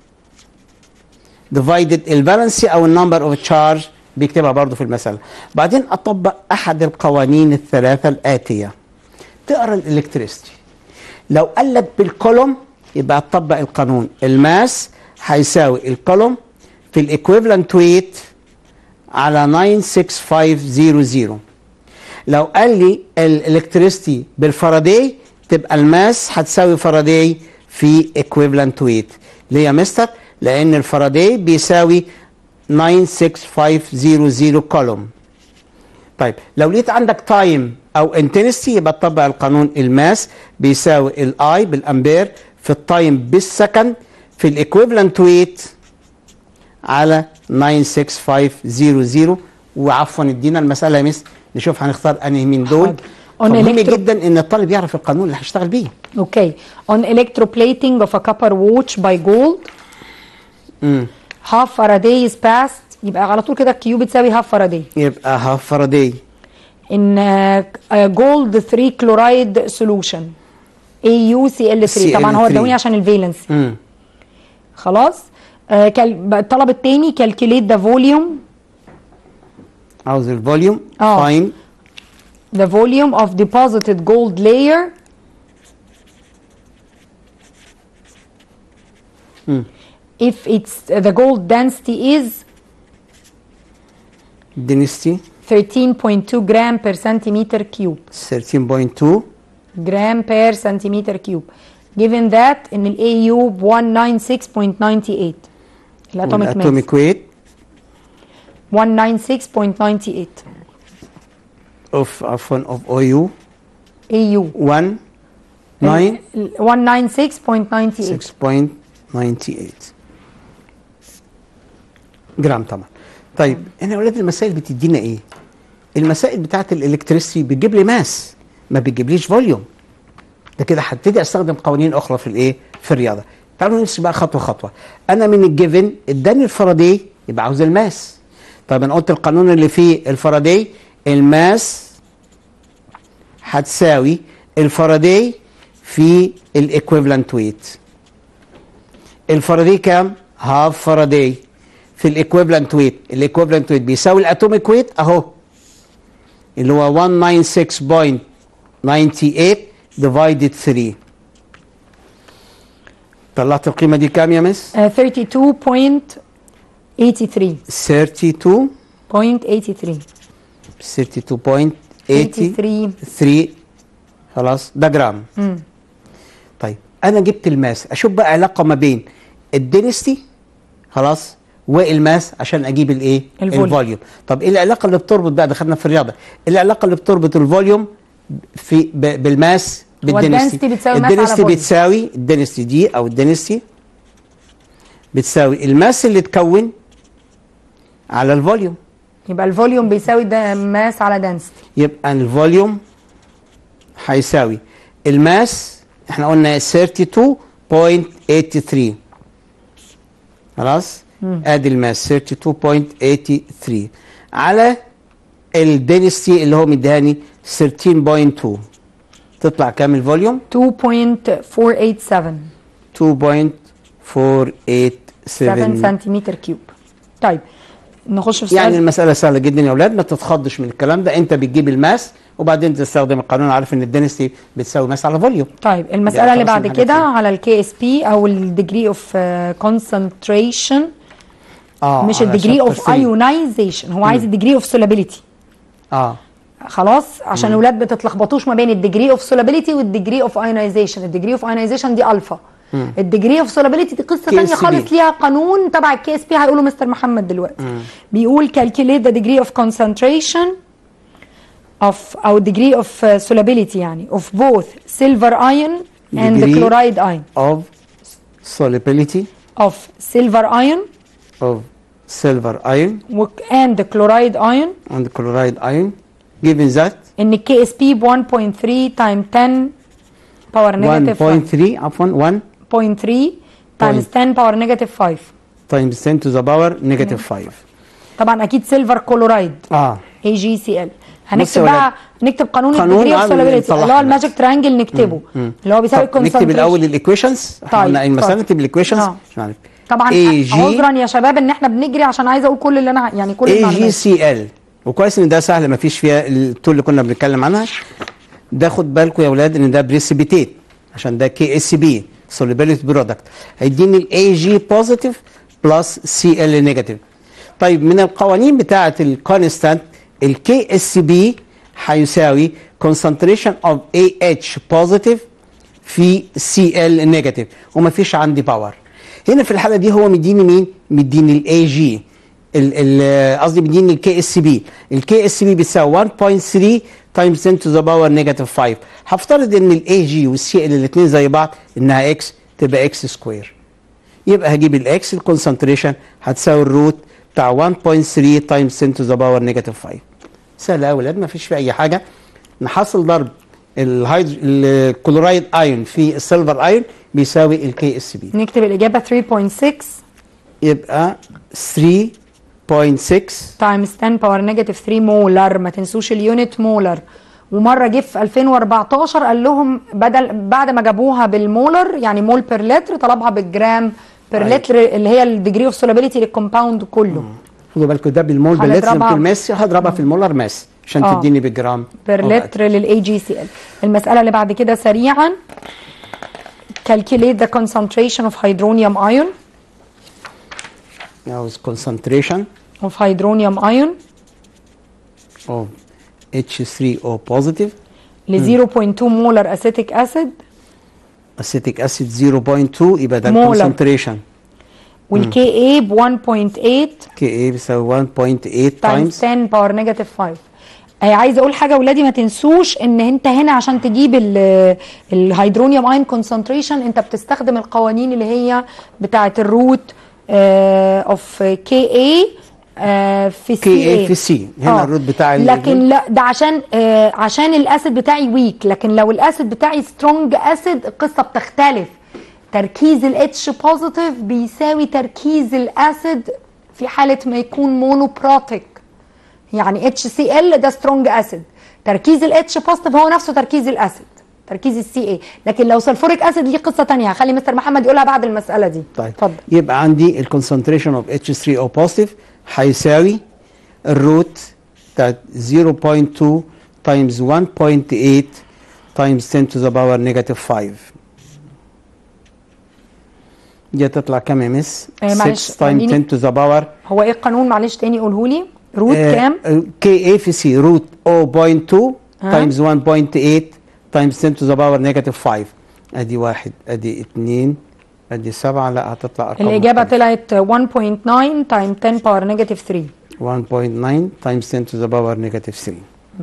ديفايدد الفالنسي او النمبر اوف تشارج بيكتبها برضو في المساله. بعدين اطبق احد القوانين الثلاثه الاتيه. تقرا الالكتريستي لو قلت بالكولوم يبقى تطبق القانون الماس هيساوي الكولوم في الايكويفالنت ويت على تسعة ستة خمسة صفر صفر. لو قال لي الالكتريستي بالفاراداي تبقى الماس هتساوي فاراداي في ايكويفالنت ويت. ليه يا مستر؟ لان الفاراداي بيساوي تسعة ستة خمسة صفر صفر كولوم. طيب لو لقيت عندك تايم او انتنستي يبقى تطبق القانون، الماس بيساوي الاي بالامبير في التايم بالسكند في الايكويفالنت ويت على تسعة ستة خمسة صفر صفر. وعفوا ادينا المساله يا مس نشوف هنختار انهي من دول. مهم جدا ان الطالب يعرف القانون اللي هيشتغل بيه. اوكي. on electroplating of a copper watch by gold امم half Faraday is passed، يبقى على طول كده الكيو بتساوي half Faraday. يبقى هاف فاراداي in uh, gold three chloride solution إيه يو سي إل ثري. طبعا هو ادوني عشان الفالنسي. امم خلاص. آه كال... الطلب الثاني calculate the volume. عاوز الفوليوم. اه فاين the volume of deposited gold layer امم if it's the gold density is density thirteen point two gram per centimeter cube. thirteen point two gram per centimeter cube. given that ان ال إيه يو ب one ninety-six point nine eight الاتوميك ماس الاتوميك ويت one ninety-six point nine eight اوف عفوا اوف او يو إيه يو one nine one ninety-six point nine eight six point nine eight جرام طبعا. طيب هنا يا ولاد المسائل بتدينا ايه؟ المسائل بتاعت الالكتريسيتي بتجيب لي ماس ما بتجيبليش فوليوم. ده كده هبتدي استخدم قوانين اخرى في الايه؟ في الرياضه. تعالوا نمشي بقى خطوه خطوه. انا من الجيفن اداني الفاراداي يبقى عاوز الماس. طيب انا قلت القانون اللي فيه الفاراداي الماس هتساوي الفاراداي في الايكويفالنت ويت. الفاراداي كام؟ هاف فاراداي في الايكويفالنت ويت. الايكويفالنت ويت بيساوي الاتوميك ويت اهو اللي هو one ninety-six point nine eight divided three. طلعت القيمه دي كام يا مس؟ uh, thirty-two point eight three thirty-two point eight three thirty-two point eight three. خلاص ده جرام. امم طيب انا جبت الماس، اشوف بقى علاقه ما بين الدنستي خلاص والماس عشان اجيب الايه؟ الفوليوم. طب ايه العلاقه اللي بتربط بقى؟ دخلنا في الرياضه. العلاقه اللي بتربط الفوليوم في ب- بالماس بالدنستي. بتساوي الدنستي بتساوي الدنستي دي او الدنستي بتساوي الماس اللي اتكون على الفوليوم. يبقى الفوليوم بيساوي ده ماس على دنسيتي. يبقى الفوليوم هيساوي الماس احنا قلنا thirty-two point eight three خلاص. ادي الماس thirty-two point eight three على الدنسيتي اللي هو مديهاني thirteen point two. تطلع كام الفوليوم؟ two point four eight seven two point four eight seven seven سنتيمتر كيوب. طيب نخش في السؤال. يعني المسألة سهلة جدا يا أولاد، ما تتخضش من الكلام ده. أنت بتجيب الماس وبعدين تستخدم القانون، عارف إن الدنسيتي بتساوي ماس على فوليوم. طيب المسألة اللي بعد كده على الكي اس بي أو الديجري أوف كونسنتريشن. اه مش الديجري أوف ايونايزيشن، هو عايز الديجري أوف سولابيليتي. اه خلاص عشان الأولاد بتتلخبطوش ما بين الديجري أوف سولابيليتي والديجري أوف ايونايزيشن. الديجري أوف ايونايزيشن دي ألفا. الديجري اوف سولابيليتي دي قصه ثانيه خالص، ليها قانون تبع الكي اس بي هيقوله مستر محمد دلوقتي. مم. بيقول calculate the degree of concentration of او degree of solubility يعني of both silver ion and the chloride ion. of solubility of silver ion of silver ion and the chloride ion and the chloride ion given that ان الكي اس بي ب one point three times ten power negative one point three عفوا one point three times ten power negative five times ten to the power negative five. طبعا اكيد سيلفر كلورايد اه اي جي سي ال. هنكتب بقى نكتب قانون الديجري اوف سولابيليتي اللي هو الماجيك تريانجل نكتبه مم. اللي هو بيساوي الكونسنتريشن. نكتب الاول الايكويشنز. طيب المساله نكتب الايكويشنز عشان نعرف. طبعا عذرا يا شباب ان احنا بنجري عشان عايزه اقول كل اللي انا يعني كل اي جي سي ال. وكويس ان ده سهل ما فيش فيها التول اللي كنا بنتكلم عنها. ده خد بالكم يا اولاد ان ده بريسيبيتيت عشان ده كي اس بي solubility product هيديني ال اي جي positive plus سي ال negative. طيب من القوانين بتاعة الكونستانت ال كي اس بي هيساوي concentration of اي اتش positive في سي ال نيجاتيف ومفيش عندي باور. هنا في الحاله دي هو مديني مين؟ مديني الاي جي قصدي مديني الكي اس بي. الكي اس بي بتساوي واحد فاصلة ثلاثة تايمز عشرة to the power نيجاتيف خمسة. هفترض ان الاي جي والسي ال الاثنين زي بعض انها اكس تبقى اكس سكوير. يبقى هجيب الاكس الكونسنتريشن هتساوي الروت بتاع واحد فاصلة ثلاثة تايمز عشرة to the power نيجاتيف خمسة. سهل يا اولاد ما فيش في اي حاجه. نحصل ضرب الهيدر الكلورايد ايون في السيلفر ايون بيساوي الكي اس بي. نكتب الاجابه ثلاثة فاصلة ستة يبقى ثلاثة فاصلة ستة تايمز عشرة باور نيجاتيف ثلاثة مولر. ما تنسوش اليونت مولر. ومره جه في ألفين وأربعتاشر قال لهم بدل بعد ما جابوها بالمولر يعني مول بير لتر طلبها بالجرام بير لتر اللي هي الديجري اوف سولابيليتي للكومباوند كله. خدوا بالكم ده بالمول بير لتر في الماس هضربها في المولر ماس عشان آه. تديني بالجرام بير لتر للاي جي سي ال. المساله اللي بعد كده سريعا calculate the concentration of hydronium ion. Now is concentration of hydronium ion of اتش ثري او positive ل صفر فاصلة اتنين مولر acetic acid. acetic acid صفر فاصلة اتنين يبقى ده الكونسنتريشن. والكي اي ب واحد فاصلة تمانية كي اي بيساوي واحد فاصلة تمانية تايمز عشرة باور نيجاتيف خمسة. آه عايزه اقول حاجه اولادي ما تنسوش ان انت هنا عشان تجيب الهيدرونيوم اين كونسنتريشن انت بتستخدم القوانين اللي هي بتاعه الروت اوف كي اي في سي كي اي في سي هنا آه. الروت بتاع لكن لا ده عشان آه عشان الاسيد بتاعي ويك. لكن لو الاسيد بتاعي سترونج اسيد القصه بتختلف. تركيز الاتش بوزيتيف بيساوي تركيز الاسيد في حاله ما يكون مونوبروتيك يعني اتش سي ال ده سترونج اسيد. تركيز الاتش بوزيتيف هو نفسه تركيز الاسيد تركيز السي اي. لكن لو سلفوريك اسيد ليه قصه ثانيه هخلي مستر محمد يقولها بعد المساله دي. طيب اتفضل. يبقى عندي الكونسنتريشن اوف اتش ثري او بوزيتيف هيساوي الروت بتاعت صفر فاصلة اتنين تايمز واحد فاصلة تمانية تايمز عشرة to the power نيجاتيف خمسة. دي تطلع كام يا مس؟ ستة تايمز عشرة to the power. هو ايه القانون معلش تاني قوله لي؟ روت آه كام؟ كي اي في سي روت صفر فاصلة اتنين تايمز واحد فاصلة تمانية تايمز عشرة to the power نيجاتيف خمسة. ادي واحد ادي اتنين ادي سبعة. لا هتطلع ارقام الاجابه طلعت واحد فاصلة تسعة تايم عشرة باور نيجاتيف ثلاثة. واحد فاصلة تسعة تايمز عشرة to the power نيجاتيف ثلاثة.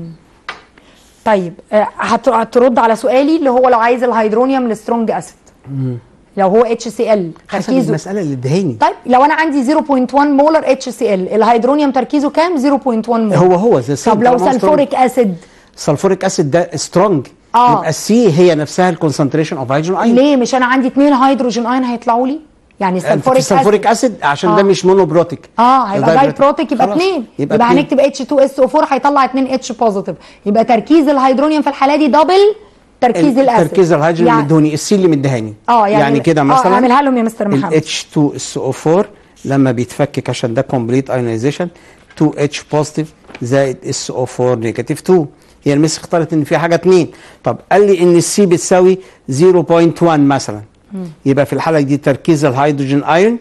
طيب هترد على سؤالي اللي هو لو عايز الهيدرونيوم السترونج اسيد لو هو اتش سي ال تركيزه المساله اللي ادهاني. طيب لو انا عندي صفر فاصلة واحد مولر اتش سي ال الهيدرونيوم تركيزه كام؟ صفر فاصلة واحد مولر. هو هو زي طب لو سلفوريك اسيد سلفوريك اسيد ده سترونج آه. يبقى السي هي نفسها الكونسنتريشن اوف هيدروجين ايون. ليه مش انا عندي اثنين هيدروجين ايون هيطلعوا لي يعني سلفوريك اسيد سلفوريك اسيد عشان آه. ده مش مونوبروتيك اه هيبقى داي بروتيك يبقى اثنين يبقى, يبقى هنكتب اتش اتنين اس او اربعة هيطلع اتنين اتش بوزيتيف. يبقى تركيز الهيدرونيوم في الحاله دي دبل تركيز الاسيد. تركيز الهيدروجين يعني اللي مدهوني السي اللي مدهاني اه يعني, يعني كده مثلا اه اعملها لهم يا مستر محمد. ال اتش اتنين اس او اربعة لما بيتفكك عشان ده كومبليت ايونيزيشن اتنين اتش بوزيتيف زائد اس او اربعة نيجاتيف اتنين. هي المس اختارت ان في حاجه اتنين. طب قال لي ان السي بتساوي صفر فاصلة واحد مثلا م. يبقى في الحاله دي تركيز الهيدروجين ايون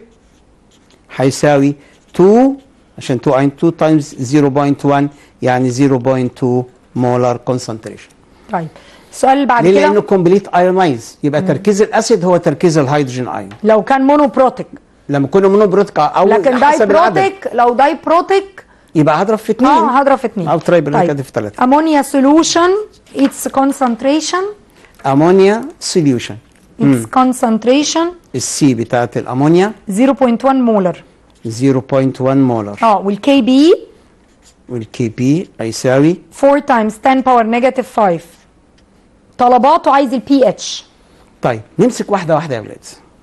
هيساوي اتنين عشان اتنين ايون اتنين تايمز صفر فاصلة واحد يعني صفر فاصلة اتنين مولار كونسنتريشن. طيب السؤال اللي بعد كده ليه؟ لانه كومبليت ايونايز يبقى مم. تركيز الاسيد هو تركيز الهيدروجين ايون. لو كان مونوبروتيك لما كنا مونوبروتيك او لكن داي بروتيك لو داي بروتيك يبقى هضرب في اتنين. اه هضرب في اتنين او ترايبل طيب. في ثلاثة. امونيا سوليوشن اتس كونسنتريشن امونيا سوليوشن اتس كونسنتريشن السي بتاعت الامونيا صفر فاصلة واحد مولر صفر فاصلة واحد مولر اه والكي بي والكي بي هيساوي أربعة تايمز عشرة باور نيجاتيف خمسة. طلباته عايز البي اتش. طيب نمسك واحده واحده يا ولاد.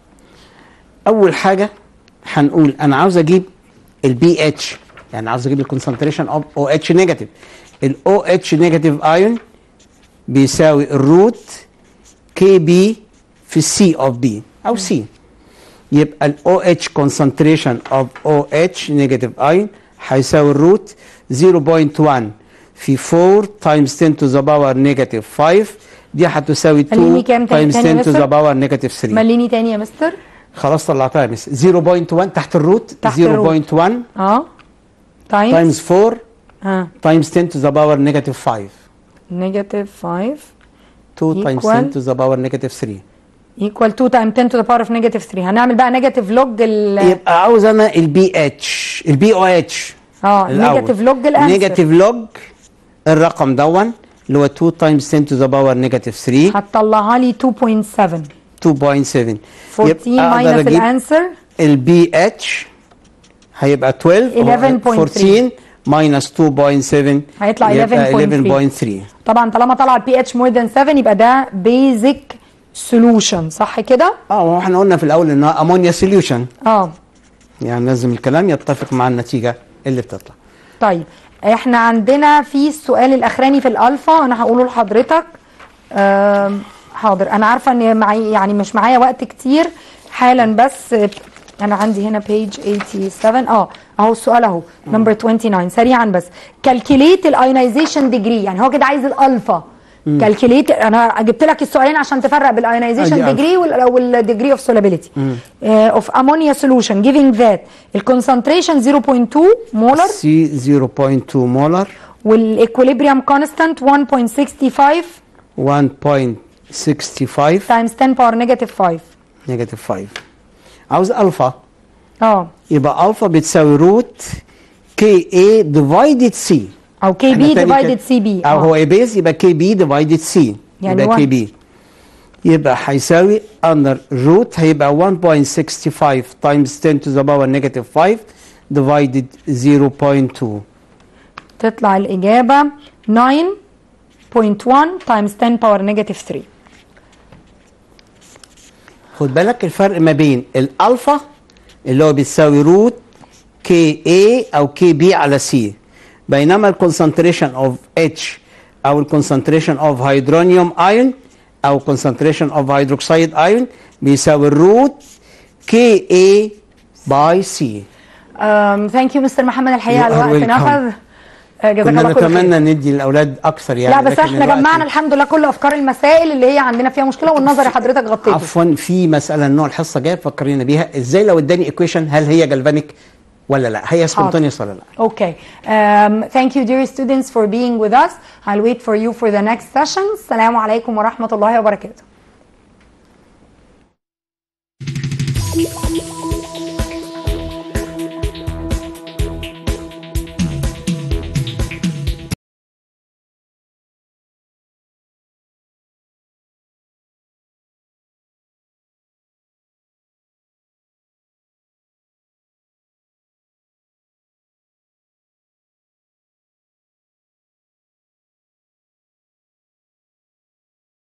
اول حاجه هنقول انا عاوز اجيب البي اتش يعني عاوز اجيب الكونسنتريشن اوف او اتش نيجاتيف. الاو اتش نيجاتيف ايون بيساوي الروت كي بي في السي اوف بي او سي. يبقى الاو اتش كونسنتريشن اوف او اتش نيجاتيف ايون هيساوي الروت صفر فاصلة واحد في أربعة تايمز عشرة to the power نيجاتيف خمسة دي هتساوي مليني اتنين كام تاني times تاني يا ten to مستر؟ the power negative ثري. مليني تاني يا مستر. خلاص طلعتها يا مس. زيرو بوينت واحد تحت الروت. تحت زيرو الروت. بوينت واحد اه تايمز تايمز فور اه times ten to the power negative فايف. نيجاتيف خمسة اتنين times Equal. ten to the power negative ثري. equal two times ten to the power of negative three. هنعمل بقى نيجاتيف لوج ال يبقى عاوز انا البي اتش البي او اتش اه نيجاتيف لوج الانسر. نيجاتيف لوج الرقم دون اللي هو اتنين times ten to the power negative ثري. هتطلعها لي two point seven. اتنين فاصلة سبعة. fourteen minus الانسر البي اتش هيبقى اتناشر eleven point three. fourteen minus two point seven هيطلع يبقى eleven point three. طبعا طالما طلع البي اتش more than seven يبقى ده basic solution صح كده؟ اه هو احنا قلنا في الاول انها امونيا سوليوشن. اه يعني لازم الكلام يتفق مع النتيجه اللي بتطلع. طيب احنا عندنا في السؤال الاخراني في الالفا انا هقوله لحضرتك. آم، حاضر انا عارفه ان معي يعني مش معايا وقت كتير حالا بس انا عندي هنا page eighty-seven اه اهو السؤال اهو نمبر twenty-nine سريعا بس. calculate الايونايزيشن ديجري يعني هو كده عايز الالفا. كالكوليت انا جبت لك السؤالين عشان تفرق بالايونايزيشن ديجري والديجري اوف سولابيليتي اوف امونيا سولوشن جيفينج ذات الكونسنتريشن zero point two مولر سي zero point two مولر والايكوليبريم كونستانت one point six five one point six five تايمز ten باور نيجاتيف five. نيجاتيف خمسة. عاوز الفا اه يبقى الفا بتساوي روت كي اي ديفايدد سي او كي بي ديفايدد سي بي او هو اي بيز يبقى كي بي ديفايدد سي يعني يبقى كي بي يبقى هيساوي اندر روت هيبقى one point six five times ten to the power negative five divided zero point two. تطلع الاجابه nine point one times ten power negative three. خد بالك الفرق ما بين الالفا اللي هو بيساوي روت كي اي او كي بي على سي بينما الكونسنتريشن اوف اتش او الكونسنتريشن اوف هيدرونيوم ايون او كونسنتريشن اوف هيدروكسيد ايون بيساوي الروت كي اي باي سي. ثانك يو مستر محمد الحقيقه الوقت نفذ. جزاك كنا الله كل خير. نتمنى ندي للاولاد اكثر يعني لا بس احنا جمعنا الحمد لله كل افكار المسائل اللي هي عندنا فيها مشكله والنظري حضرتك غطيته. عفوا في مساله النوع الحصه جايه فكرينا بيها ازاي لو اداني ايكويشن هل هي جلفانيك ولا لا هي سبونتينيوس ولا لا. Okay. Um, thank you dear students for being with us. I'll wait for you for the next session. السلام عليكم ورحمه الله وبركاته.